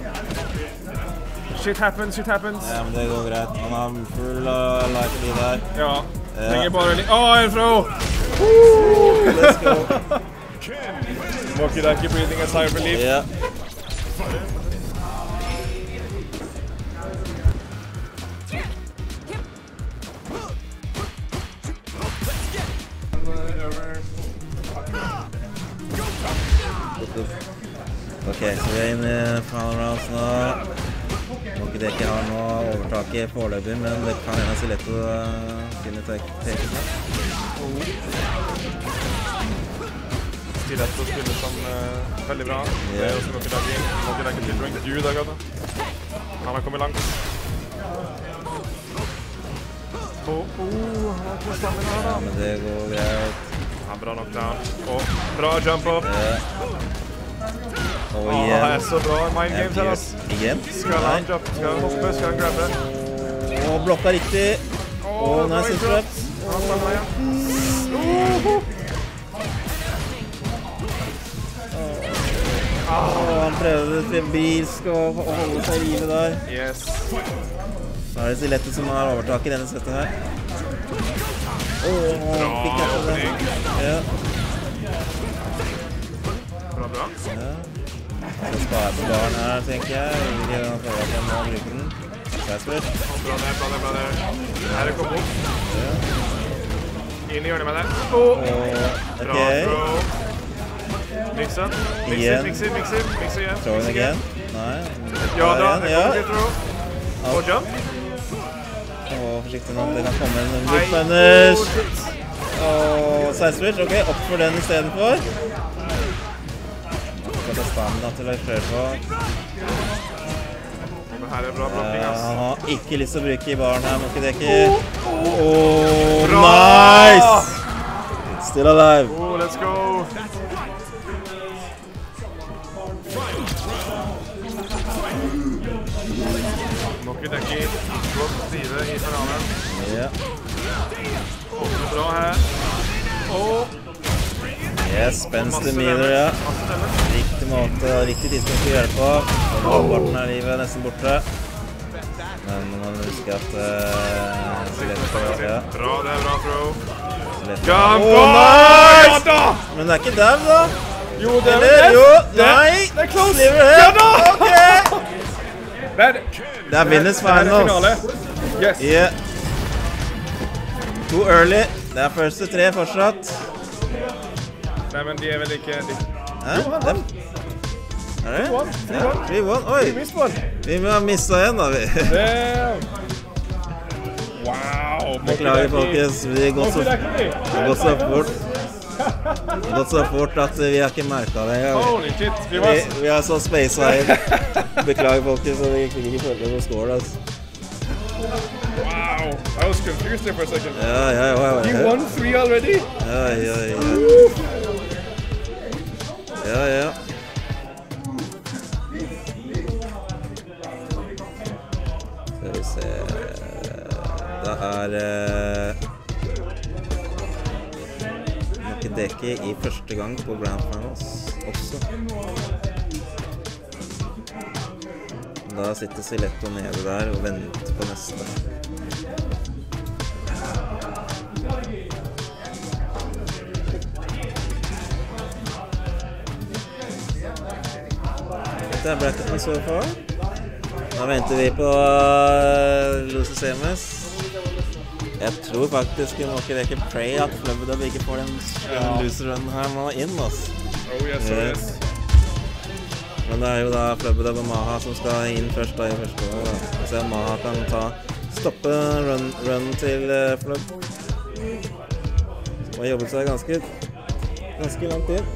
Speaker 3: Shit happens.
Speaker 2: Ja, men det går greit. Han har full life i der.
Speaker 3: Ja. Trenger bare litt. En throw!
Speaker 2: Let's go.
Speaker 3: Monkey Daki breathing a sigh of relief.
Speaker 2: Ja. Ok, så vi er inne i final rounds nå. Monkey Daki har nå overtaket foreløpig, men det kan hende Stiletto finne teket.
Speaker 3: Stiletto spiller som veldig bra. Det er også Monkey Daki. Monkey Daki tilbring. Du der, gata. Han har kommet langt. Han har ikke stammen her da.
Speaker 2: Ja, men det går greit.
Speaker 3: Bra knockdown. Bra jump up.
Speaker 2: Og
Speaker 3: Det
Speaker 2: igjen.
Speaker 3: er så bra mind games her, ass.
Speaker 2: Igjen.
Speaker 3: Skal han jump? Skal han hoppe? Skal han grabbe?
Speaker 2: Blokka riktig. Nice interrupt.
Speaker 3: Han stammer igjen.
Speaker 2: Han prøvde febrilsk å holde seg i livet der.
Speaker 3: Yes.
Speaker 2: Så er det Stiletto som har overtaket i denne settet her. Fikk jeg på den. Ja.
Speaker 3: Bra.
Speaker 2: Ja. Jeg skal spare på baren her, tenker jeg. Jeg vil ikke føle at jeg må bruke den. Bra
Speaker 3: der. Her er kombo. Inn i hjørnet med det. Bra throw. Mikse igjen.
Speaker 2: Throw again. Nei.
Speaker 3: Ja da, det
Speaker 2: ja.
Speaker 3: kommer til throw. Og jump.
Speaker 2: Forsiktig nå, det kan komme en litt punish. Side switch, ok, opp for den i stedet for. Skal ta stamina til å kjøre på.
Speaker 3: Her er bra blokking, ass.
Speaker 2: Han har ikke lyst til å bruke i baren her, Monkey Daki. Nice! Still alive.
Speaker 3: Let's go. Monkey Daki, godt side i finalen.
Speaker 2: Ja.
Speaker 3: Bra her.
Speaker 2: Yes, spenstig meter, ja. Riktig måte, riktig tidspunkt å gjøre på. Halvparten av livet er nesten borte. Men man må huske at Stiletto, ja.
Speaker 3: Bra, det er bra throw.
Speaker 2: Jump! Nice! Men det er ikke der, da.
Speaker 3: Jo, det er
Speaker 2: det. Jo, nei.
Speaker 3: Det er close.
Speaker 2: Ja da! Ok!
Speaker 3: Det
Speaker 2: er winners finals.
Speaker 3: Det er finale. Yes.
Speaker 2: Yeah. Too early. Det er første tre fortsatt.
Speaker 3: Nei, men de er vel ikke...
Speaker 2: Hæ? Dem? Er det? 3-1. Oi! Vi må ha mistet en, da, vi.
Speaker 3: Wow!
Speaker 2: Beklager, folkens. Vi har gått så fort at vi har ikke merket det.
Speaker 3: Holy shit!
Speaker 2: Vi har så spacet inn. Beklager, folkens, og vi fikk ikke følge på score, altså.
Speaker 3: Wow! I was confused there for a second.
Speaker 2: Ja.
Speaker 3: You won 3 already?
Speaker 2: Ja. Skal vi se... Det er... Monkey Daki i første gang på Grand Finals også. Da sitter Stiletto nede der og venter på neste. Dette bracketen så far. Nå venter vi på Lucy Semes. Jeg tror faktisk vi må ikke leke Prey at Flubdub ikke får den loser-runnen her nå inn, altså.
Speaker 3: Oh yes, oh yes.
Speaker 2: Men det jo da Flubdub og Maha som skal inn først da i første år. Så Maha kan stoppe run til Flub. Som har jobbet seg ganske lang tid.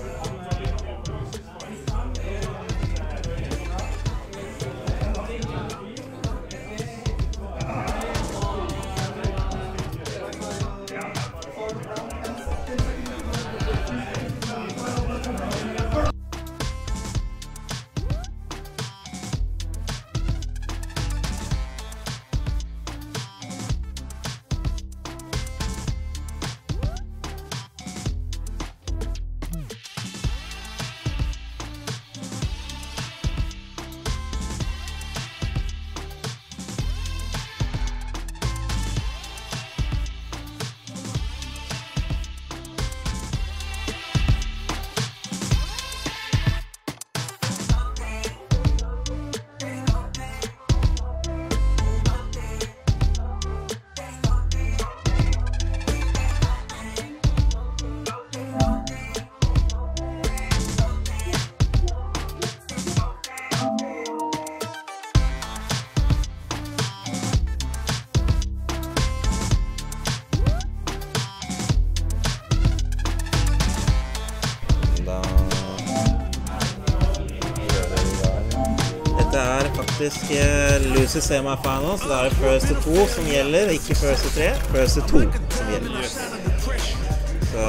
Speaker 2: Faktisk Lucy semifinals, så det first to 2 som gjelder, ikke first to 3, first to 2 som gjelder. Så...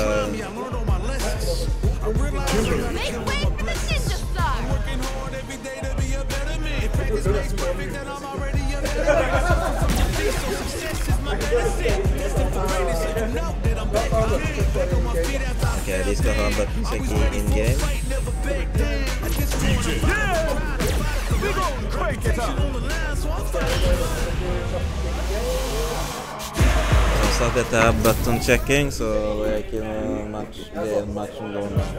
Speaker 2: Ok, de skal ha button check in-game. Så at dette button checking, så det ikke noe match, det en match som går med.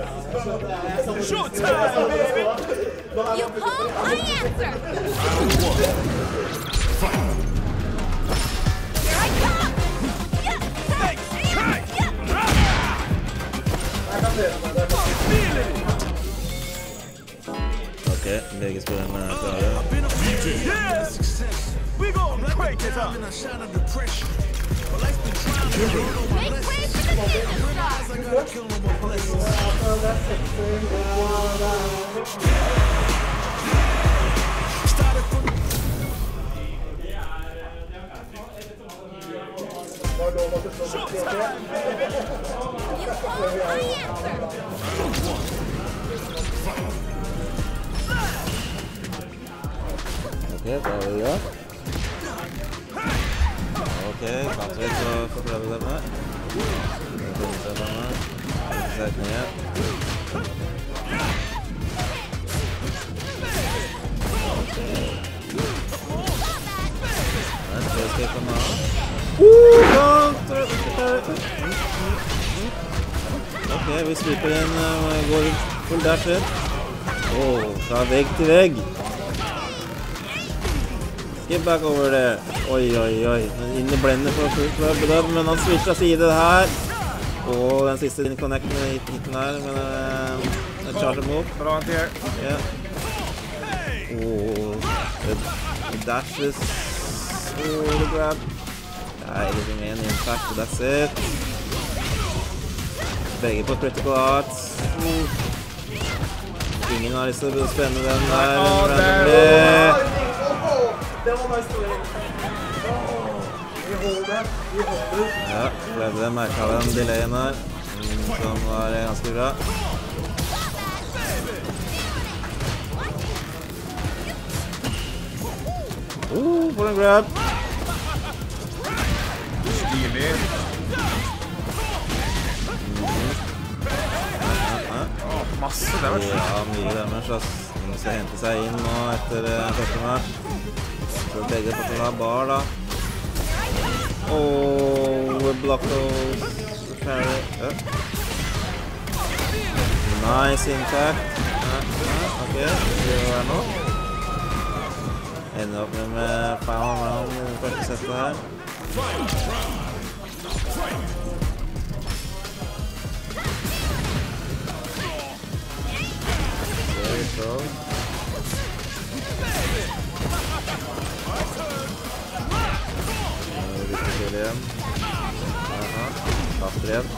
Speaker 5: You call, I answer! Here I come!
Speaker 2: Ok, begge spillerne klare. Ok, da vi gjør. Ok, kanskje vi skal få prøve dem her. Sett ned. Det skal jeg komme av. Ok, vi slipper den, går full dasher. Fra vegg til vegg. Get back over there. Oi. Inn i blender for Flubdub, men han switcher side her. Og den siste connecten i hitten her, men en charger move.
Speaker 3: Bra anti-air.
Speaker 2: Ja. The dashes. The grab. Nei, liksom en impact, that's it. Begge på critical arts. Ingen har lyst til å spenne den der. Det var nice to ja, Flubdub merket den delayen her, som var ganske bra. For en grab!
Speaker 3: Stilig. Masse damage.
Speaker 2: Ja, mye damage, ass. De skal hente seg inn nå etter første match. Så begge får til å ha bar, da. Block those. Nice impact. Ok, det gjør jeg nå. Ender opp med Power Round i det første settet her. Very strong. Lykke til igjen. Aha, tapper igjen.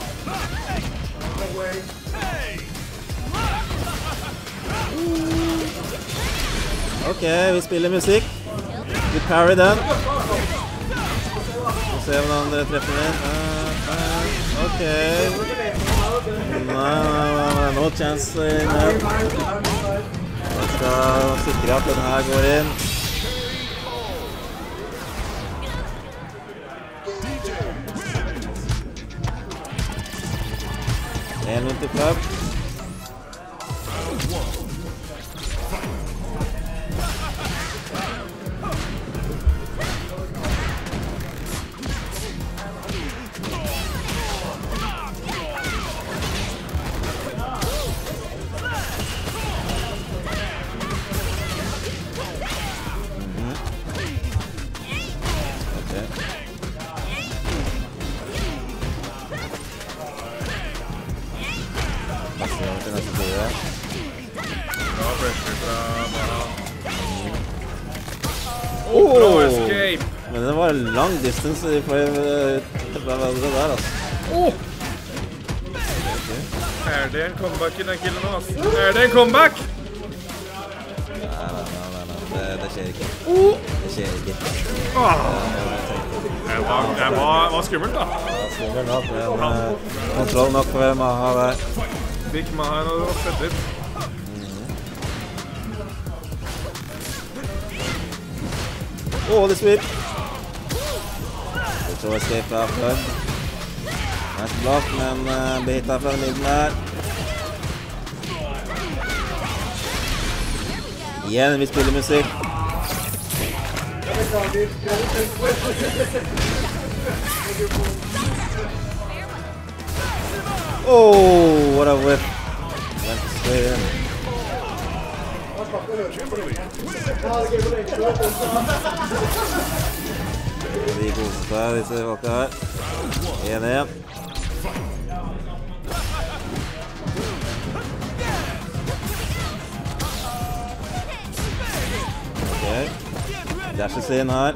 Speaker 2: Ok, vi spiller musikk. Vi parry den. Vi får se hvordan dere treffer den. Ok. Nei, no chance in it. Jeg skal sikre at den her går inn. En rundt i fløp.
Speaker 3: Bra escape!
Speaker 2: Men det var lang distance i flere der, altså.
Speaker 3: Er det en comeback i den killen nå, altså? Er det en comeback?
Speaker 2: Nei, det skjer ikke. Det skjer ikke.
Speaker 3: Det var skummelt, da.
Speaker 2: Skummelt nok, men kontroll nok for Maha der.
Speaker 3: Fikk Maha noe fedder.
Speaker 2: Det sweep. Jeg tror escape er før. Nice block, men blir hittet fra midten her. Igjen, vi spiller musikk. What a whip. Went straight in. De koser seg, disse folka her. 1-1. Ok. Dashes inn her.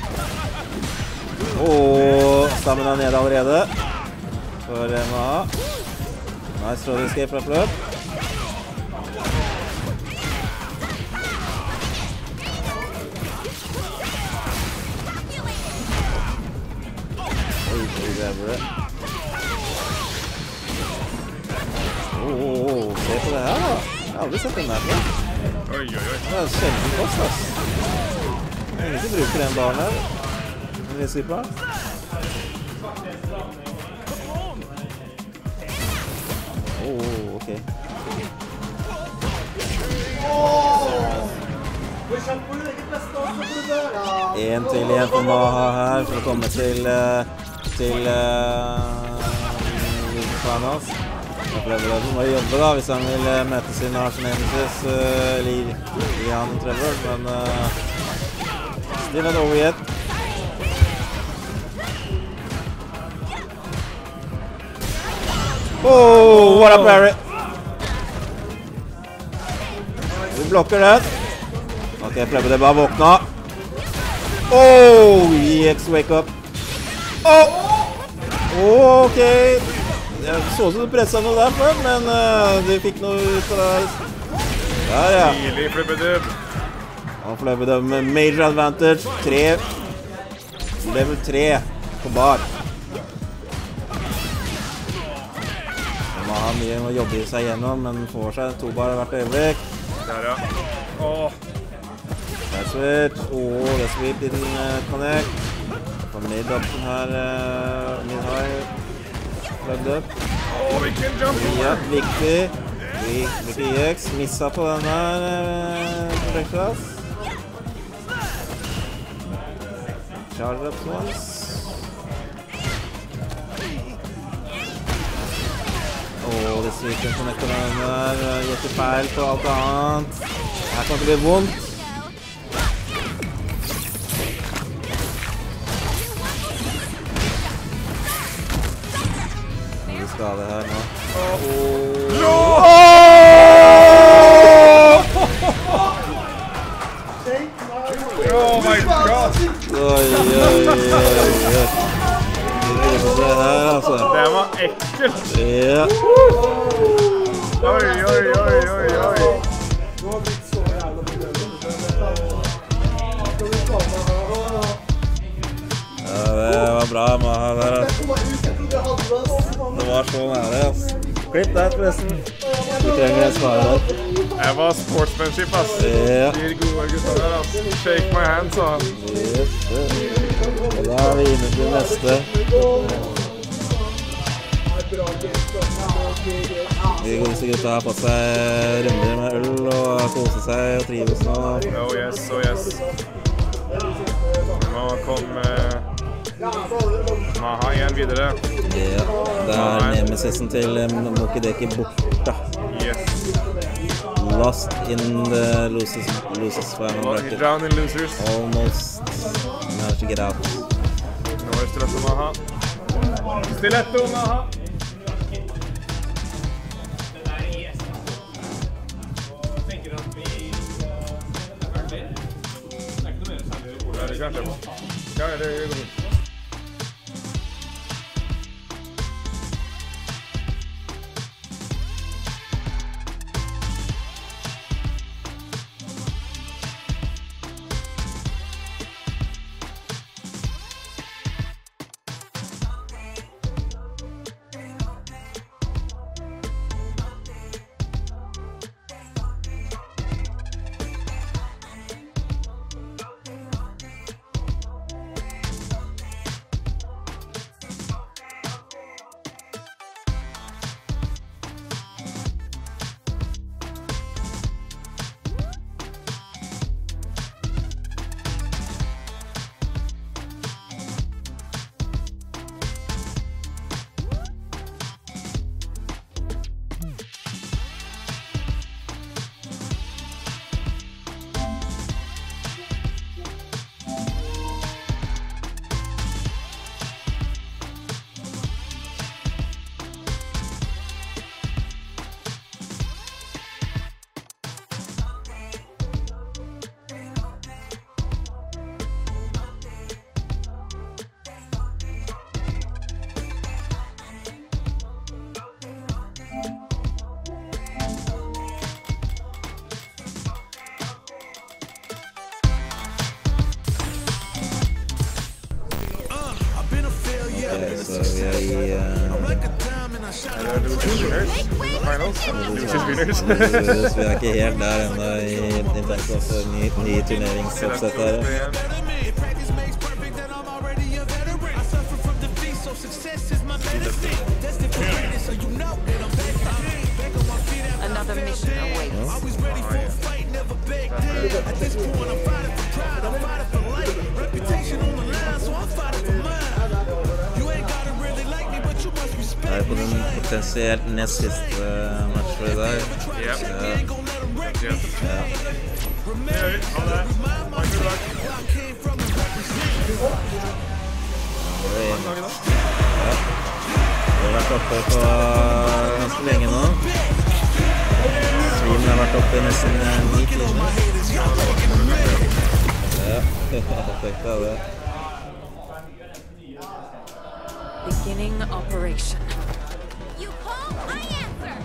Speaker 2: Stammen er nede allerede. For Maha. Nice throw escape fra fløp. Se på det her da. Jeg har aldri sett den der før.
Speaker 3: Oi.
Speaker 2: Det er sjelden kost, ass. Ingen som bruker den baren her. Den resiperen. Ok. En til igjen for Maha her, for å komme til Fanas. Trevor må jobbe da, hvis han vil møte sin Arsenal-nemesis, i han Trevor, men still not over yet. What a parry! Vi blokker den. Ok, prøver det bare å våkne. EX wake up. Ok. Jeg så som du presset noe der før, men du fikk noe ut av det. Der, ja.
Speaker 3: Tidlig flippedub.
Speaker 2: Han flippedub med major advantage. 3. Level 3 på bar. Han må ha mye å jobbe i seg gjennom, men får seg 2 bar hvert øyeblikk.
Speaker 3: Der, ja.
Speaker 2: Der switch. Det sweep didn't connect. På mid-option her, mid-high. Plugged up.
Speaker 3: Hvilken jump!
Speaker 2: Ja, viktig. Viktig EX. Missa på den her projektklass. Charge up once. hvis vi kan connecte den der, gjør ikke feil på alt annet. Her kan det bli vondt. Mye skade her nå.
Speaker 3: Oh my god!
Speaker 2: Oi. Det her, altså.
Speaker 3: Det var ekkelt!
Speaker 2: Ja.
Speaker 3: Oi.
Speaker 2: Ja, det var bra Maha der, altså. Det var så nære, altså. Klipp der, forresten. Du trenger en svare der.
Speaker 3: Det var sportsmanship, ass.
Speaker 2: Ja.
Speaker 3: De gode gutta der, ass. Shake my hand, sa han.
Speaker 2: Yes. Og da er vi inne til neste. De godeste gutta har fått seg runder med øl og kose seg og trives nå.
Speaker 3: Oh yes. Nå kom Maha igjen videre.
Speaker 2: Ja, det er nemesisen til Mokideki borte.
Speaker 3: Yes.
Speaker 2: Lost in the losers final bracket.
Speaker 3: Down in losers.
Speaker 2: Almost managed to get out.
Speaker 3: Nå er det stress om Maha. Stiletto, Maha. Det kanskje. Ja, det går fint.
Speaker 2: Så vi er i vi er ikke helt der enda i Nintendo for ny turneringsoppsett her.
Speaker 5: Another mission awaits.
Speaker 2: Her på den potensielt nest siste match for i dag.
Speaker 3: Ja.
Speaker 2: Vi har vært oppe på ganske lenge nå. Streamen har vært oppe i nesten 9 timer. Ja, jeg tenkte det.
Speaker 5: Beginning operation. You call, I answer.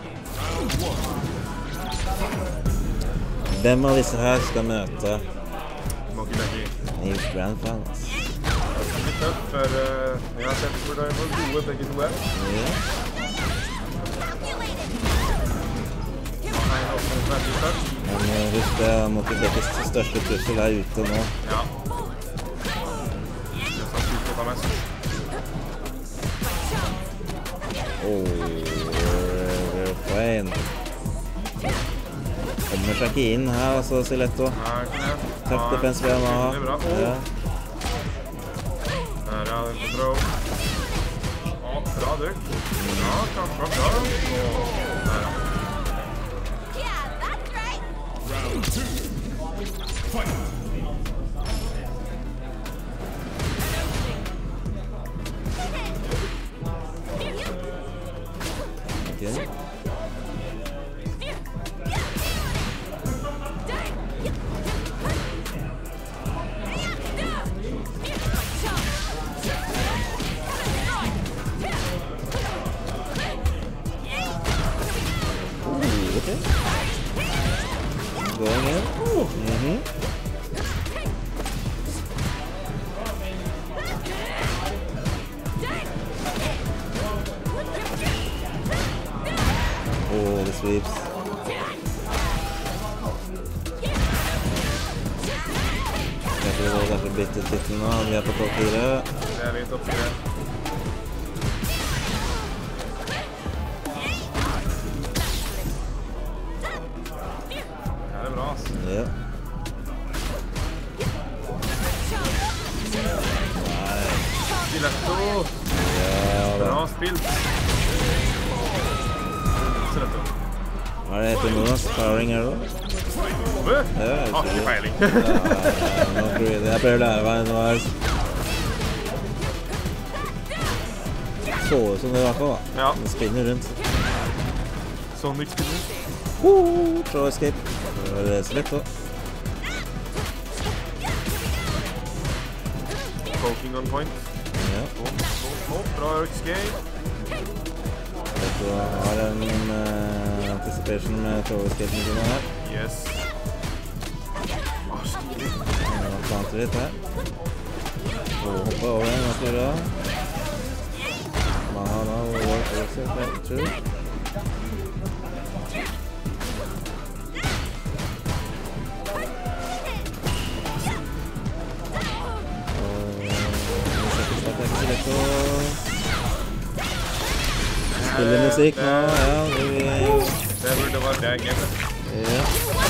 Speaker 2: Hvem av disse her skal møte
Speaker 3: Mokideki.
Speaker 2: i Grand Finals?
Speaker 3: Litt tøft, for jeg har sett hvor det var gode begge to er.
Speaker 2: Ja. Men husk det, Mokidekis største trussel er ute nå.
Speaker 3: Ja. Det er sånn sykt å ta mest.
Speaker 2: Fine. Kommer seg ikke inn her, altså, Stiletto. Tøff defense ved Maha. Ja.
Speaker 3: Der er det på throw. Bra duk. Ja, bra.
Speaker 5: Yeah, that's right.
Speaker 4: Round 2. Fight.
Speaker 2: Okay. Okay. Going in. Oh, the sweeps. Kanskje bytte titlen nå, vi er på topp 4.
Speaker 3: Det vi topp 4. Det bra, ass.
Speaker 2: Ja.
Speaker 3: Stiletto.
Speaker 2: Ja,
Speaker 3: Bra spilt. Stiletto.
Speaker 2: Hva det heter nå? Sparring her da?
Speaker 3: Bø?
Speaker 2: Ja,
Speaker 3: Har ikke peiling.
Speaker 2: Nå tror jeg det. Jeg prøver å lære meg nå her. Så ut som det i hvert fall da.
Speaker 3: Ja.
Speaker 2: Den spinner rundt.
Speaker 3: Sonic spinner.
Speaker 2: Throw escape. Det var det så lett da.
Speaker 3: Poking on point.
Speaker 2: Ja.
Speaker 3: Bra escape.
Speaker 2: Så har en anticipation med throw escape med her.
Speaker 3: Yes.
Speaker 2: Planter litt her. Og hopper over den, hva skal vi gjøre? Man har da overset, tror jeg. Spiller musikk nå, ja.
Speaker 3: Det burde vært det gamet.
Speaker 2: Ja.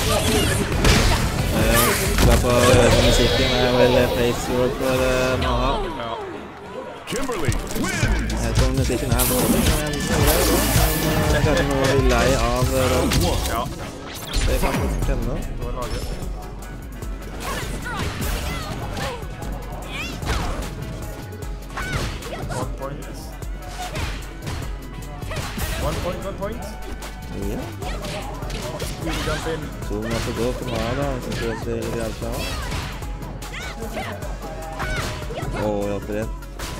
Speaker 2: Skal på musikken er vel placework for Maha.
Speaker 3: Ja.
Speaker 4: Kimberly wins.
Speaker 2: Jeg vet ikke om musikken er dårlig, men kanskje man blir lei av rollen.
Speaker 3: Ja.
Speaker 2: Det kan man kjenne.
Speaker 3: Det var laget. One point.
Speaker 2: Ja.
Speaker 3: Jump in.
Speaker 2: Så man får gå for Maha da, hvis man tror at det er greit fra. Jeg hjelper rett.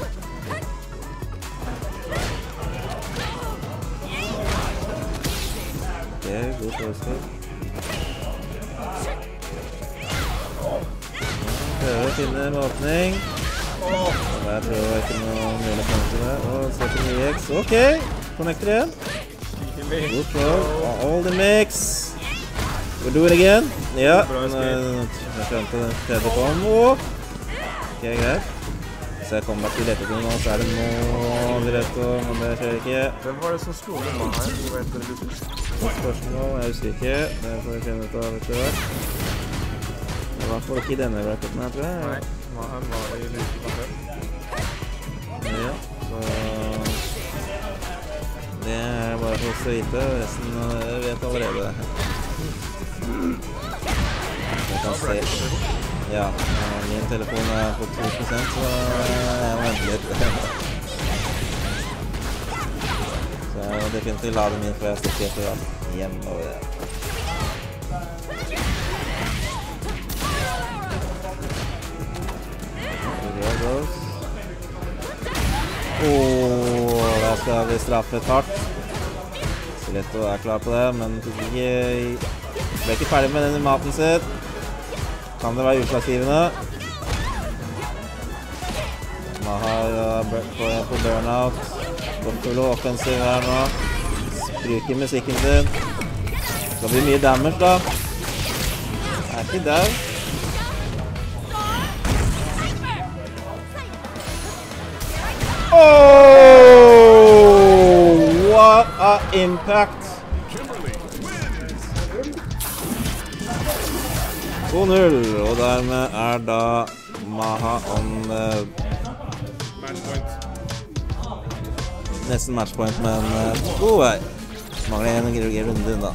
Speaker 2: Ok, god forsker. Prøver å finne en åpning. Der tror jeg ikke noe mulig å komme til det. Se på nye X. Ok, connecter igjen. Good throw. All the mix. We'll do it again. Ja, jeg skjønte den tredje kom. Ok, greit. Så jeg kommer til dette nå, så er det nå Diretto, men det skjer ikke.
Speaker 3: Hvem var det som slo med meg her? Hva heter det?
Speaker 2: Spørsmål, jeg husker ikke. Det får vi finne ut av etter hvert. Det var i hvert fall ikke i denne bracketen her, tror jeg.
Speaker 3: Nei, han var i liten før.
Speaker 2: Ja, så... Det er bare for oss å vite, resten vet allerede. Jeg kan se... Ja, min telefon er på 2%, så jeg må vente litt. Så jeg må definitivt lade min før jeg stikker etter hjem og det. Der skal vi straffe et hardt. Stiletto er klar på det, men jeg ble ikke ferdig med denne maten sitt. Kan det være utslagsgivende? Maha på burnout. Går full og offensiv her nå. Bruker musikken sin. Det blir mye damage da. Er ikke der. What a impact! 2-0, og dermed er da Maha on nesten matchpoint, men god vei. Mangler en runde unna.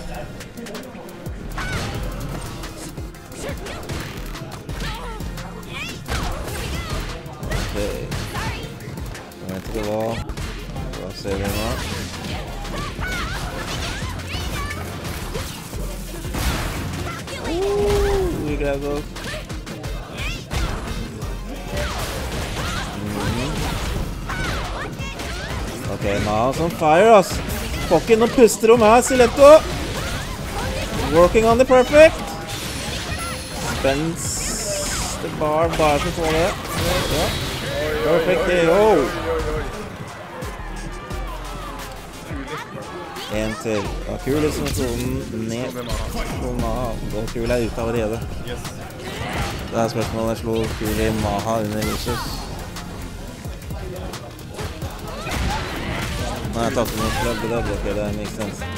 Speaker 2: Ok. Jeg vet ikke hva. Hva ser vi nå? Vi greide oss. Ok, Maha's on fire, ass. Får ikke noe pusterom her, Stiletto. Working on the perfect. Spends the bar, bare for å få det. Ja. Perfect, yo. En til. Ja, kul liksom kloden ned på Maha. Og kul er ute allerede. Det er spørsmålet jeg slo kul i Maha under Lucius. Nei, jeg tatt noe fløbbe, ok, det makes sense.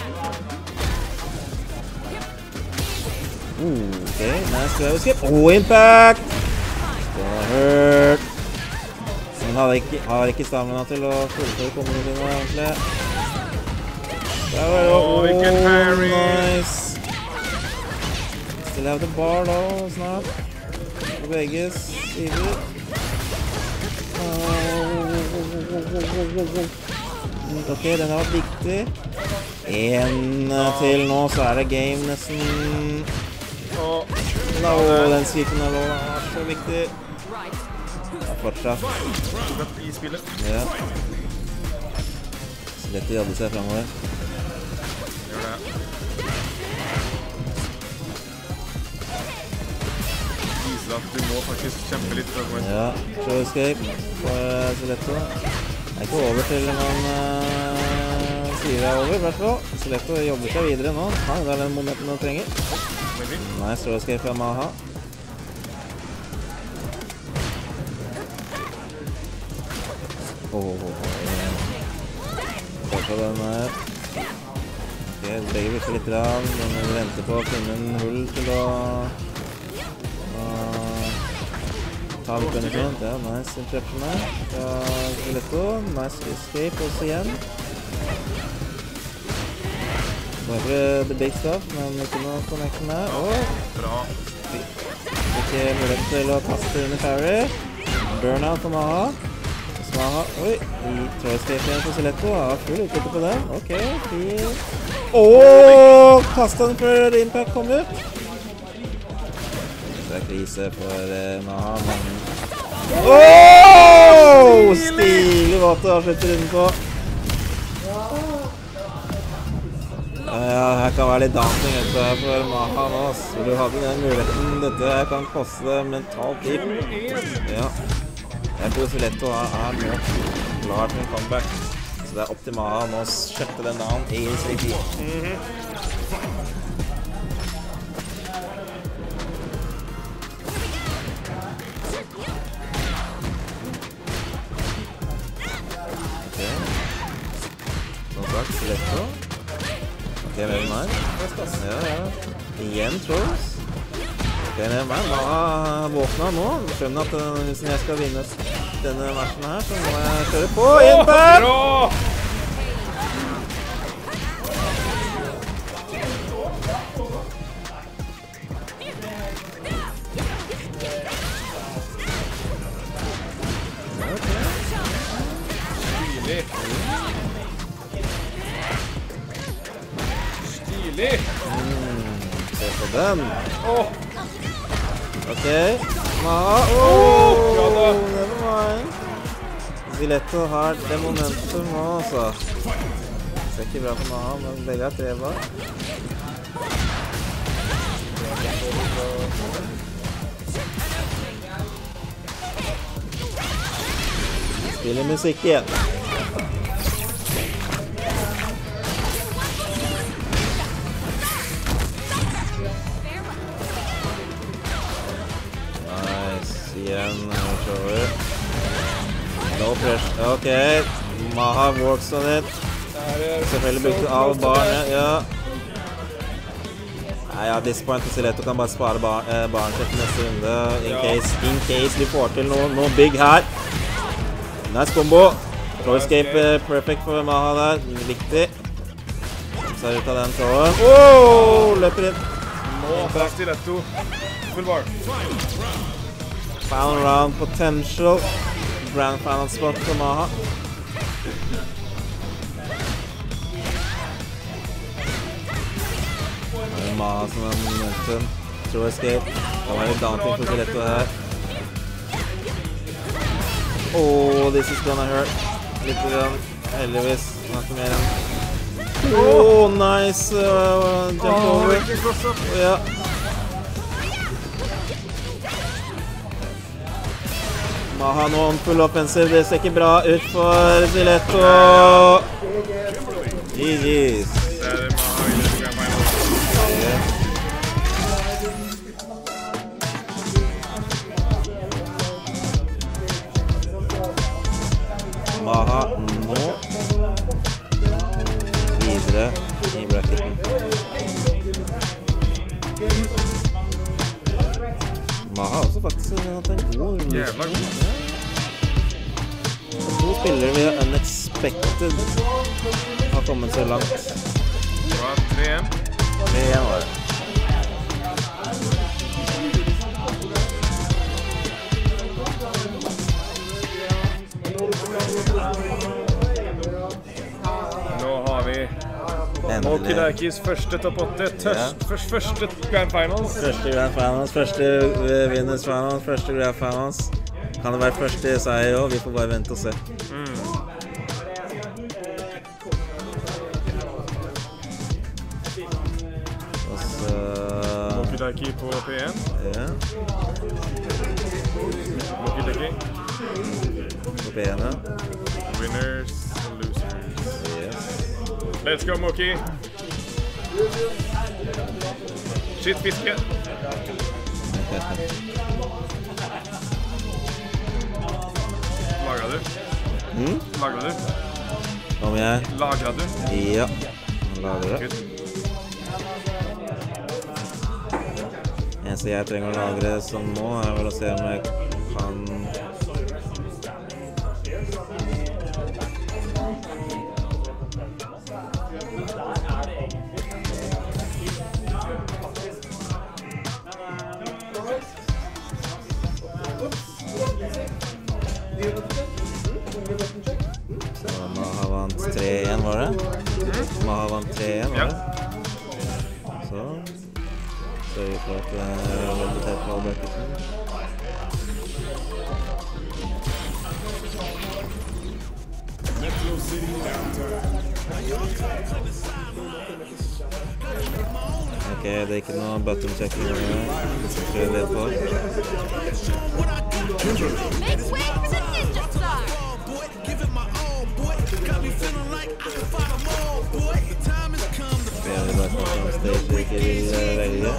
Speaker 2: Ok, nice grab escape. Impact! Det var hurt. Men har ikke stamina til å fullføre kommende nå, egentlig. Der var det.
Speaker 3: Hvilken parry!
Speaker 2: Nice. Still have the bar da, snart. På begge sider. Ok, den har vært viktig. En til nå, så er det game nesten. No, den sviken er lov, den er så viktig. Ja, fortsatt.
Speaker 3: I spillet.
Speaker 2: Ja. Så lett å jobbe seg fremover.
Speaker 3: Gjør det. Viser at du må faktisk kjempe litt.
Speaker 2: Ja, show escape for Stiletto. Det er ikke over til man sier det er over, i hvert fall. Stiletto jobber seg videre nå. Ja, det er den momenten du trenger. Nice, show escape fra Maha. Fortsatt den her. Ok, begge virker litt rann, men vi venter på å finne en hull til å ta litt punishment. Ja, nice interruption her fra Stiletto. Nice escape også igjen. Nå er det the big stuff, men ikke noe connection her.
Speaker 3: Bra.
Speaker 2: Ikke mulighet til å kaste under parry. Burnout på Maha. Maha, oi, tror escape igjen på Stiletto. Ja, full utbytte på den. Ok, fint. Kastet den før impact kom ut. Det er krise for Maha, men... Stilig måte å avslutte runden på. Ja, her kan være litt dansing etter her for Maha nå, så du hadde den muligheten. Dette her kan koste mentalt liv. Ja. Jeg tror Stiletto er nå klar til en comeback. Så det er opp til Maha nå å kjøtte den down ASAP. Ok. Som sagt, Stiletto. Ok, med meg. Ja. Igjen, Trolls. Ok, med meg. Maha våkna nå. Skjønner at hvis jeg skal vinne denne matchen her, så må jeg kjøre på. Impact!
Speaker 3: Stilig!
Speaker 2: Se på den. Ok, Maha. Never mind. Stiletto har det momentum nå, altså. Ser ikke bra på Maha, men begge er tre bak. Spiller musikk igjen. Igjen, shower. No pressure. Ok, Maha works on it. Selvfølgelig brukte all barnet, ja. Nei, at this point Stiletto kan bare spare barnet til neste runde. In case vi får til noe big her. Nice combo. Throw escape perfect for Maha der. Viktig. Så ut av den throwen. Løper inn.
Speaker 3: Nå, stiletto. Full bar.
Speaker 2: Final round potential. Grand final spot for Maha. Det er Maha som er momentum. Throw escape. Det var litt daunting for stiletto her. This is gonna hurt. Litt grann. Heldigvis. Ikke mer enn. Nice jump over. Ja. Maha nå full offensiv. Det ser ikke bra ut for Stiletto. GG's. Maha nå videre i bracketen. Maha har også faktisk hatt en god
Speaker 3: Jævla god.
Speaker 2: To spillere vi har unexpected har kommet så langt.
Speaker 3: Bra, 3-1.
Speaker 2: 3-1 var det.
Speaker 3: Nå har vi Okidakis første topp 8. Første Grand Finals.
Speaker 2: Første Grand Finals, første Winners Finals, første Grand Finals. Kan det være første seier også? Vi får bare vente og se. Og så...
Speaker 3: Okidaki på P1.
Speaker 2: Ja.
Speaker 3: Okidaki.
Speaker 2: På P1, ja.
Speaker 3: Winners and losers.
Speaker 2: Yes.
Speaker 3: Let's go, Moki. Shit, fiske. Lager du? Lager du?
Speaker 2: Om jeg?
Speaker 3: Lager du?
Speaker 2: Ja. Lager det.
Speaker 3: Good.
Speaker 2: Eneste jeg trenger å lagre som nå er vel å se om jeg kan... Så Maha vant 3-1 var det? Maha vant 3-1 var det? Så er vi klart til å veldig tett på bracketen. Ok, det er ikke noe button checking her. Det skal skje litt på.
Speaker 5: Make way for the Ninja Star!
Speaker 2: Bedre bare snakke om stage vi ikke vil velge.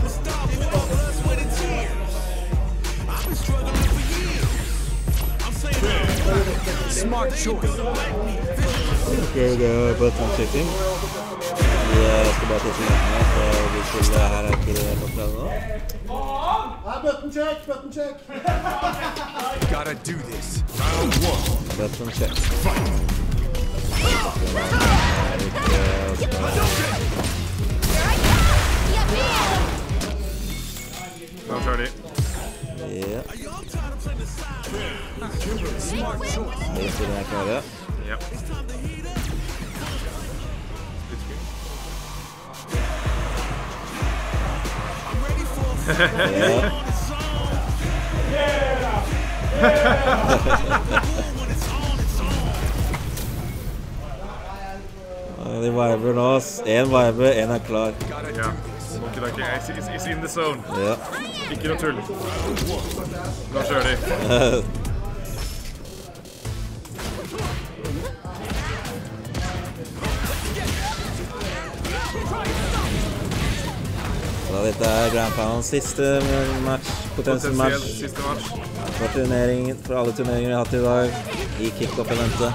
Speaker 4: Smart choice.
Speaker 2: Ok, det er button checking. Jeg skal bare tisse litt mer, så vi skulle her ikke det på stedet nå.
Speaker 7: Button check, button check.
Speaker 4: Gotta do this. Round 1.
Speaker 2: Button check.
Speaker 3: Nå kjører de.
Speaker 2: Ja.
Speaker 4: Smart choice.
Speaker 2: Det er jeg klare.
Speaker 3: Ja.
Speaker 2: De viber nå. En viber, en er klar.
Speaker 3: Ja. Okidaki is in the zone.
Speaker 2: Ja.
Speaker 3: Ikke noe tull. Nå kjører de.
Speaker 2: Så dette er Grand Finals siste match, potensiell match
Speaker 3: Siste match.
Speaker 2: for turneringen, for alle turneringer vi har hatt i dag i kick-off-eventet.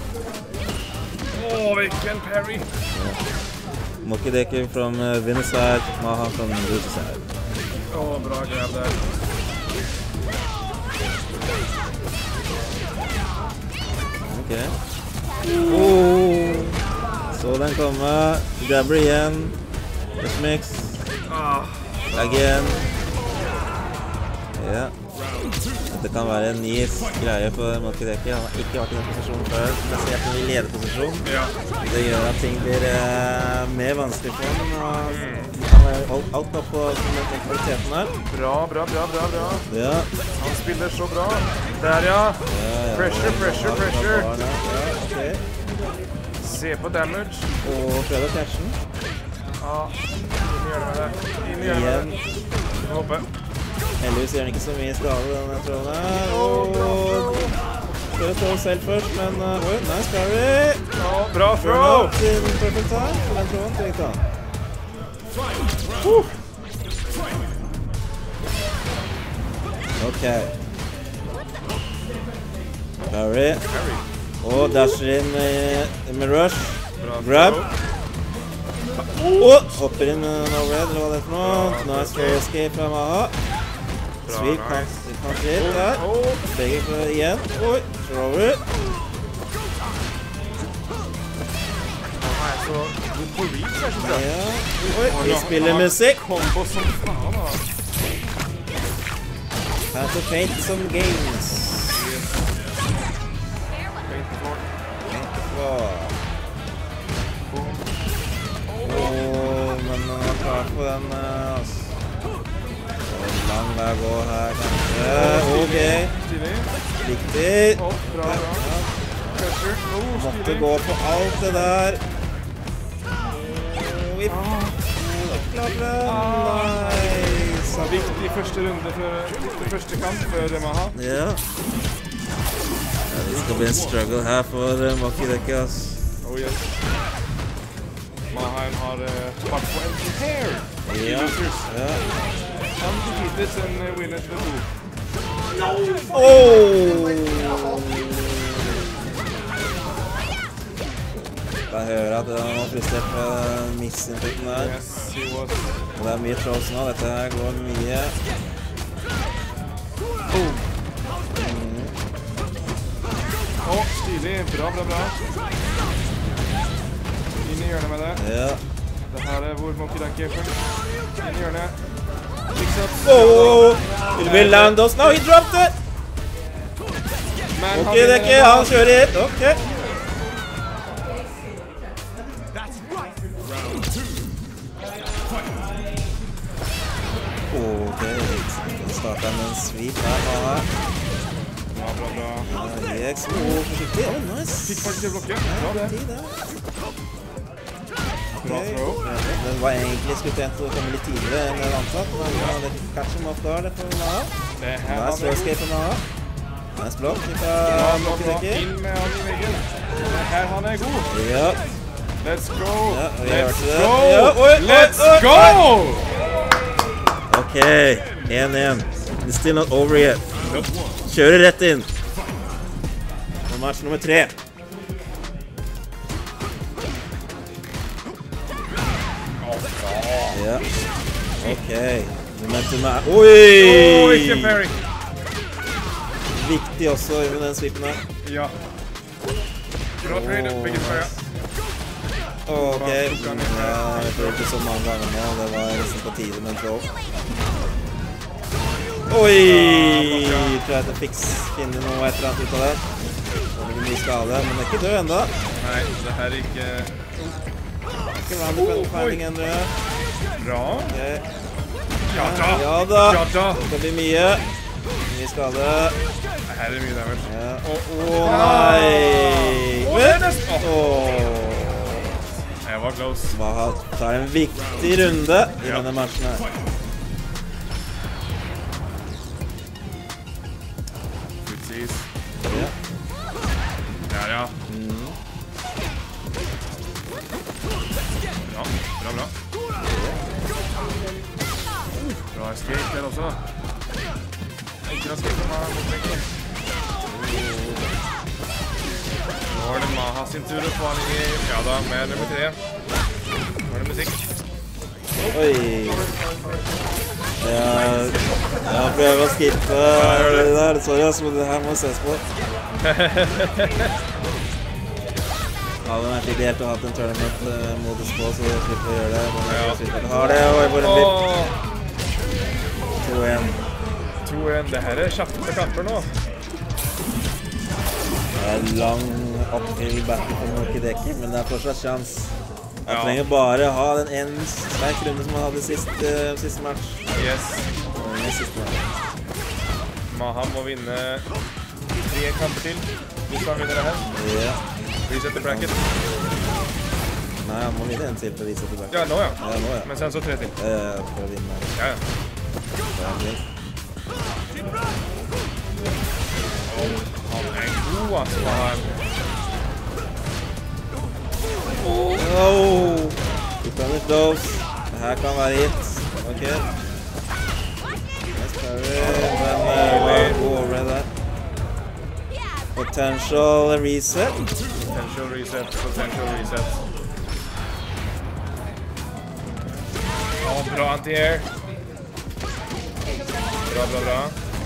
Speaker 3: Hvilken parry!
Speaker 2: Okidaki from winner side, Maha from loser side.
Speaker 3: Bra grab der.
Speaker 2: Ok. Så den kommer. Grabber igjen. Mix. Again. Ja. Dette kan være en ny greie for Malkedeki. Han har ikke vært i den posisjonen før. Spesielt i lederposisjon. Det gjør at ting blir mer vanskelig for ham. Han er alt opp på kvaliteten her.
Speaker 3: Bra.
Speaker 2: Ja.
Speaker 3: Han spiller så bra. Der, ja. Pressure.
Speaker 2: Ja, ok.
Speaker 3: Se på damage.
Speaker 2: Og prøver cashen.
Speaker 3: Ja, inn gjør det med det. Håper.
Speaker 2: Heldigvis gjør han ikke så mye skade, denne tråden her. Prøver å stå selv først, men nice carry.
Speaker 3: Bra throw.
Speaker 2: Til perfect time, for den tråden trengte han. Ok. Carry. Og dasher inn med rush. Grab. Hopper inn med en overhead, eller hva det er for noe. Nice throw escape fra Maha. Sweep, kan slitt der. Begge for igjen. Oi, thrower.
Speaker 3: Han er så god på reach, jeg synes det.
Speaker 2: Ja. Oi, vi spiller musikk.
Speaker 3: Kombo som faen, da.
Speaker 2: Time to paint some games. Paint the floor. Men han er klar på den, altså. Lang vei å gå her, kanskje. Ok. Riktig.
Speaker 3: Bra.
Speaker 2: Måtte gå på alt det der. Vi klarer det. Nice.
Speaker 3: Viktig første runde for første kamp før Maha.
Speaker 2: Ja. Det skal bli en struggle her for Malkedeki, ass.
Speaker 3: Oh yes. Mahaen har tatt på en hair.
Speaker 2: Ja.
Speaker 3: Undefeated and winner to the two.
Speaker 2: Jeg hører at han var frustrert på missinntekten her.
Speaker 3: Yes, he was.
Speaker 2: Det er mye trolls nå, dette her går mye.
Speaker 3: Stilig, bra. Inn i hjørnet med det.
Speaker 2: Ja.
Speaker 3: Det her er hvor Malkedeki er først. Inn i hjørnet.
Speaker 2: It will land us. No, he dropped it! Malkedeki, han kjører hit. Ok. Ok, starter med en sweep her.
Speaker 3: Bra.
Speaker 2: EX, forsiktig. Nice.
Speaker 3: Fikk faktisk til blokken. Bra det. Bra throw.
Speaker 2: Den var egentlig skulle tjent å komme litt tidligere enn jeg antatt, men det catcher him off der, det får Maha. Nice slow escape for Maha. Nice block fra Malkedeki.
Speaker 3: Inn med han i veggen. Her han er god.
Speaker 2: Ja.
Speaker 3: Let's go.
Speaker 2: Let's
Speaker 3: go!
Speaker 2: Ok, 1-1. It's still not over yet. Kjører rett inn. Og match nummer 3. Ja. Ok. Momentum er... Oi!
Speaker 3: Ikke parry.
Speaker 2: Viktig også med den sweepen her.
Speaker 3: Ja. Bra trade, begge tvær.
Speaker 2: Ok. Jeg tror ikke så mange ganger nå. Det var nesten på tide med en throw. Oi! Tror jeg at jeg fikk finne noe et eller annet ut av det. Det blir mye skade, men det er ikke død enda.
Speaker 3: Nei, det her er ikke...
Speaker 2: Ikke vanlig fighting endre.
Speaker 3: Bra.
Speaker 2: Okay.
Speaker 3: Ja da.
Speaker 2: Det skal bli mye. Mye skade.
Speaker 3: Her er mye damage.
Speaker 2: Ja. Nei!
Speaker 3: Jeg var close.
Speaker 2: Maha tar en viktig runde i denne matchen her. Ja.
Speaker 3: Der, ja. Bra. Bra escape der også. Ikke escape fra Maha mot veggen. Nå er det Maha sin tur å få han i... Ja da, med nummer 3. Nå er det musikk.
Speaker 2: Oi. Jeg prøver å skippe det der. Sorry, men det her må ses på. Hadde vært ideelt å ha hatt en tournament-modus på, så jeg slipper å gjøre det. Men jeg synes ikke har det, og jeg får en vipp. 2-1.
Speaker 3: Det her kjappe kamper nå.
Speaker 2: Det lang uphill battle for Mokideki, men det fortsatt sjans. Jeg trenger bare ha den en sterk runde som han hadde siste match.
Speaker 3: Yes.
Speaker 2: Siste match.
Speaker 3: Maha må vinne 3 kamper til, hvis han vinner det her.
Speaker 2: Ja.
Speaker 3: Resetter bracket.
Speaker 2: Nei, han må vinne en til for å resette bracket.
Speaker 3: Ja, nå ja.
Speaker 2: Ja, nå ja.
Speaker 3: Men sen så 3 til.
Speaker 2: For å vinne.
Speaker 3: Ja. Han god, altså.
Speaker 2: Du kan litt dose. Det her kan være hit. Ok. Nice parry. Men gå over det der. Potential reset.
Speaker 3: Potential reset. Bra anti-air. Bra.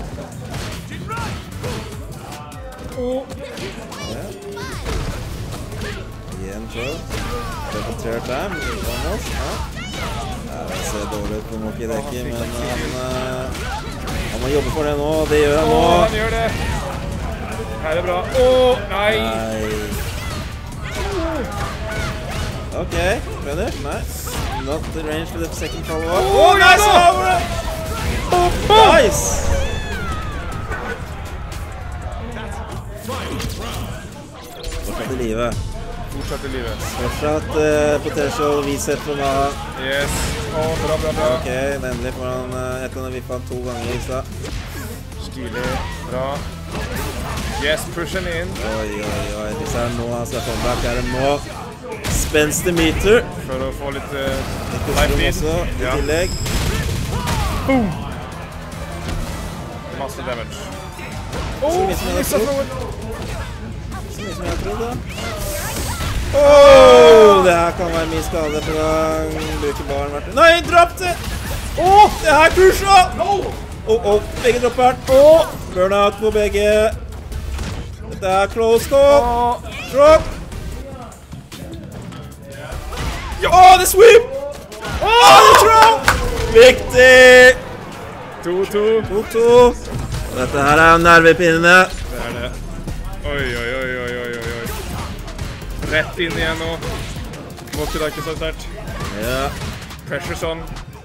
Speaker 2: Igjen throw. Repeterer time. Almost. Det ser dårlig ut på Mokideki, men han må jobbe for det nå, og det gjør han nå.
Speaker 3: Han gjør det. Her er bra. Nei.
Speaker 2: Ok, finish. Nice. Not the range for the second follow-up. Nice! Nice! Fortsatt i livet. Fortsatt potential reset for Maha.
Speaker 3: Yes. Bra.
Speaker 2: Ok, endelig får han etter han vippet 2 ganger i stad.
Speaker 3: Stilig. Bra. Yes, pushen inn.
Speaker 2: Oi. Hvis det nå han skal komme bak, det nå. Spenstig meter.
Speaker 3: For å få litt
Speaker 2: life lead. I tillegg.
Speaker 3: Boom! Masse damage. Misset noe!
Speaker 2: Så mye som jeg trodde. Det her kan være mye skade på gang. Bruker baren hvert. Nei, dropp det! Det her kursa! Begge dropper. Burnout på begge. Dette er close call. Drop. Det er sweep! Det er throw! Viktig! 2-2. Dette her er nervepinnene.
Speaker 3: Det er det. Oi. Rett inn igjen nå. Mokideki så sterkt.
Speaker 2: Ja.
Speaker 3: Pressure sånn.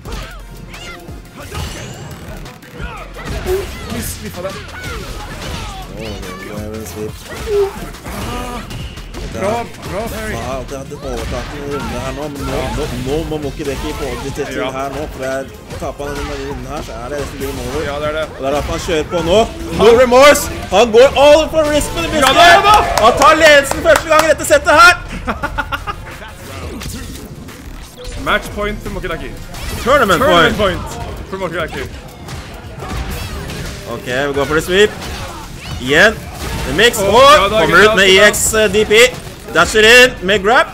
Speaker 3: Mislippet det.
Speaker 2: Det er en sweep.
Speaker 3: Bra, Harry.
Speaker 2: Jeg har alltid hatt et overtak i runden her nå, men nå må Mokideki få det til her nå, for taper han denne runden her, så er det nesten game over.
Speaker 3: Ja, det er det.
Speaker 2: Og det er derfor han kjører på nå. No remorse! Han går all for risk på det beste. Han tar ledelsen første gang i dette settet her.
Speaker 3: Match point for Mokideki.
Speaker 2: Tournament point
Speaker 3: for Mokideki.
Speaker 2: Ok, vi går for det sweep. Igjen. The mix. Kommer ut med EX DP. Dasher in med grab.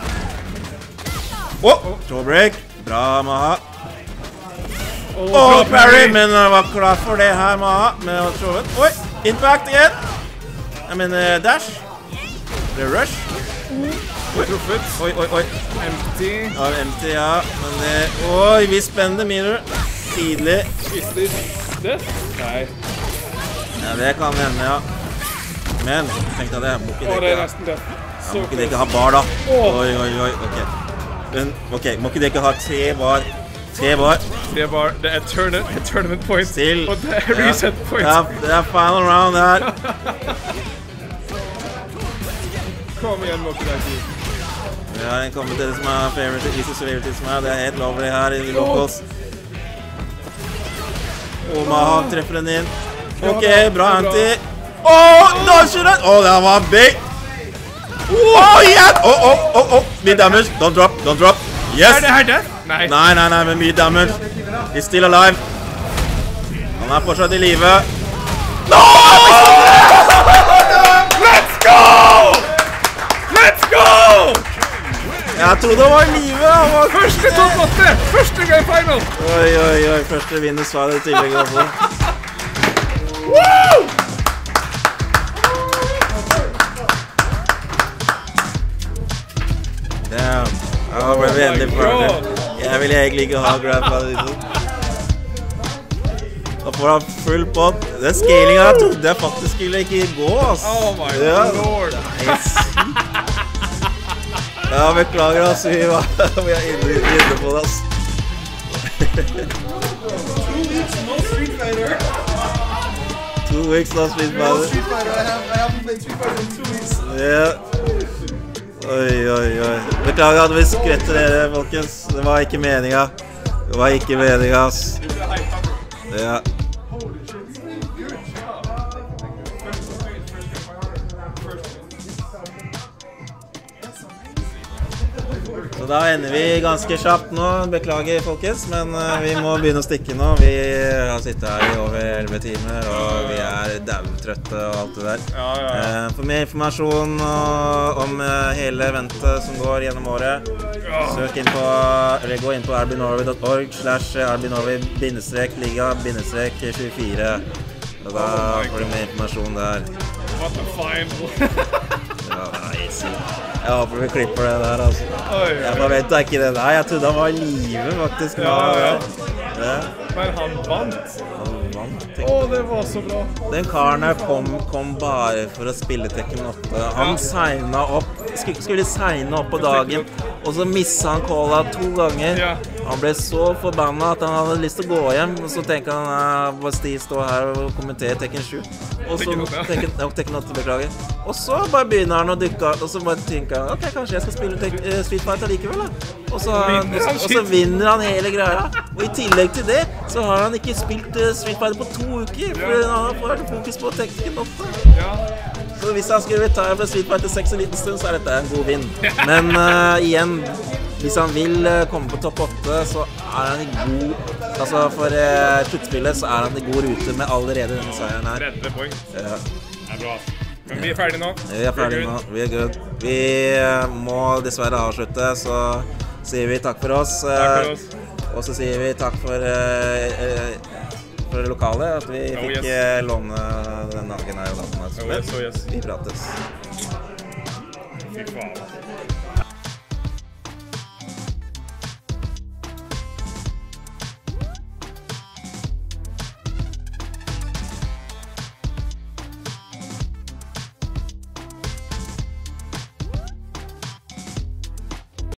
Speaker 2: Jawbreak. Bra, Maha. Parry, men var klar for det her, Maha. Med å throwe. Impact igjen. Jeg mener dash. Det er rush.
Speaker 3: Truffet. Empty.
Speaker 2: Empty, ja. Men vi spenner mirror. Tidlig.
Speaker 3: Is this death? Nei.
Speaker 2: Ja, det kan hende, ja. Men, tenkte jeg det.
Speaker 3: Det er nesten death.
Speaker 2: Mokideki har bar, da. Ok, Mokideki har 3 bar. Det
Speaker 3: er tournament point.
Speaker 2: Til.
Speaker 3: Og det er reset point.
Speaker 2: Det er final round her.
Speaker 3: Kom igjen, Mokideki.
Speaker 2: Vi har en kommentator som er favorite som er. Det er helt lovlig her i locals. Maha treffer den inn. Ok, bra anti. Dodger den! Det var big! Igjen! Mye damage. Don't drop. Yes!
Speaker 3: Er det her death? Nei.
Speaker 2: Nei, men mye damage. He's still alive. Han er fortsatt i live. No! Let's go! Jeg trodde han var i live.
Speaker 3: Første top 8! Første gang final!
Speaker 2: Oi. Første vinner svaret i tillegg også.
Speaker 3: Woo!
Speaker 2: Ja, ble vi endelig ferdig. Jeg vil egentlig ikke ha grandfather. Da får han full pott. Den scalinga jeg trodde jeg faktisk skulle ikke gå, ass.
Speaker 3: Oh my lord.
Speaker 2: Ja, beklager, ass. Vi er inne på det, ass.
Speaker 7: 2 weeks, no Street Fighter.
Speaker 2: 2 weeks, no Street Fighter.
Speaker 7: No Street Fighter. I haven't played Street Fighter in 2 weeks.
Speaker 2: Ja. Oi. Beklager at vi skvetter dere, folkens. Det var ikke meninga. Ass. Ja. Så da ender vi ganske kjapt nå. Beklager, folkens, men vi må begynne å stikke nå. Vi har sittet her i over 11 timer, og vi er dautrøtte og alt det der.
Speaker 3: Ja.
Speaker 2: For mer informasjon om hele eventet som går gjennom året, gå inn på rbnorway.org/rbnorway-liga-24. Og da får du mer informasjon der.
Speaker 3: What the final.
Speaker 2: Ja, nice. Jeg håper vi klipper det der, altså. Jeg forventet ikke det der. Jeg trodde han var i live, faktisk.
Speaker 3: Ja. Men han vant. Det var så bra.
Speaker 2: Den karen her kom bare for å spille Tekken 8. Han skulle signet opp på dagen, og så misset han Cola 2 ganger. Han ble så forbannet at han hadde lyst til å gå hjem, og så tenker han bare stå her og kommentere Tekken 7. Tekken 8, beklager. Og så bare begynner han å dykke, og så bare tenker han, ok, kanskje jeg skal spille Street Fighter likevel da. Og så vinner han hele greia. Og i tillegg til det, så har han ikke spilt Street Fighter på 2 uker, for han har vært fokus på Tekken 8. Så hvis han skulle retire fra Street Fighter 6 en liten stund, så er dette en god vinn. Men igjen, hvis han vil komme på topp 8, så er han i god... Altså for sluttspillet så er han i god rute med allerede denne seieren her.
Speaker 3: 30 poeng.
Speaker 2: Ja.
Speaker 3: Det er bra. Men vi er ferdige nå.
Speaker 2: Vi er ferdige nå. Vi er good. Vi må dessverre avslutte, så sier vi takk for oss. Og så sier vi takk for lokalet, at vi fikk låne den dagen her. Vi prates.
Speaker 3: Fy faen.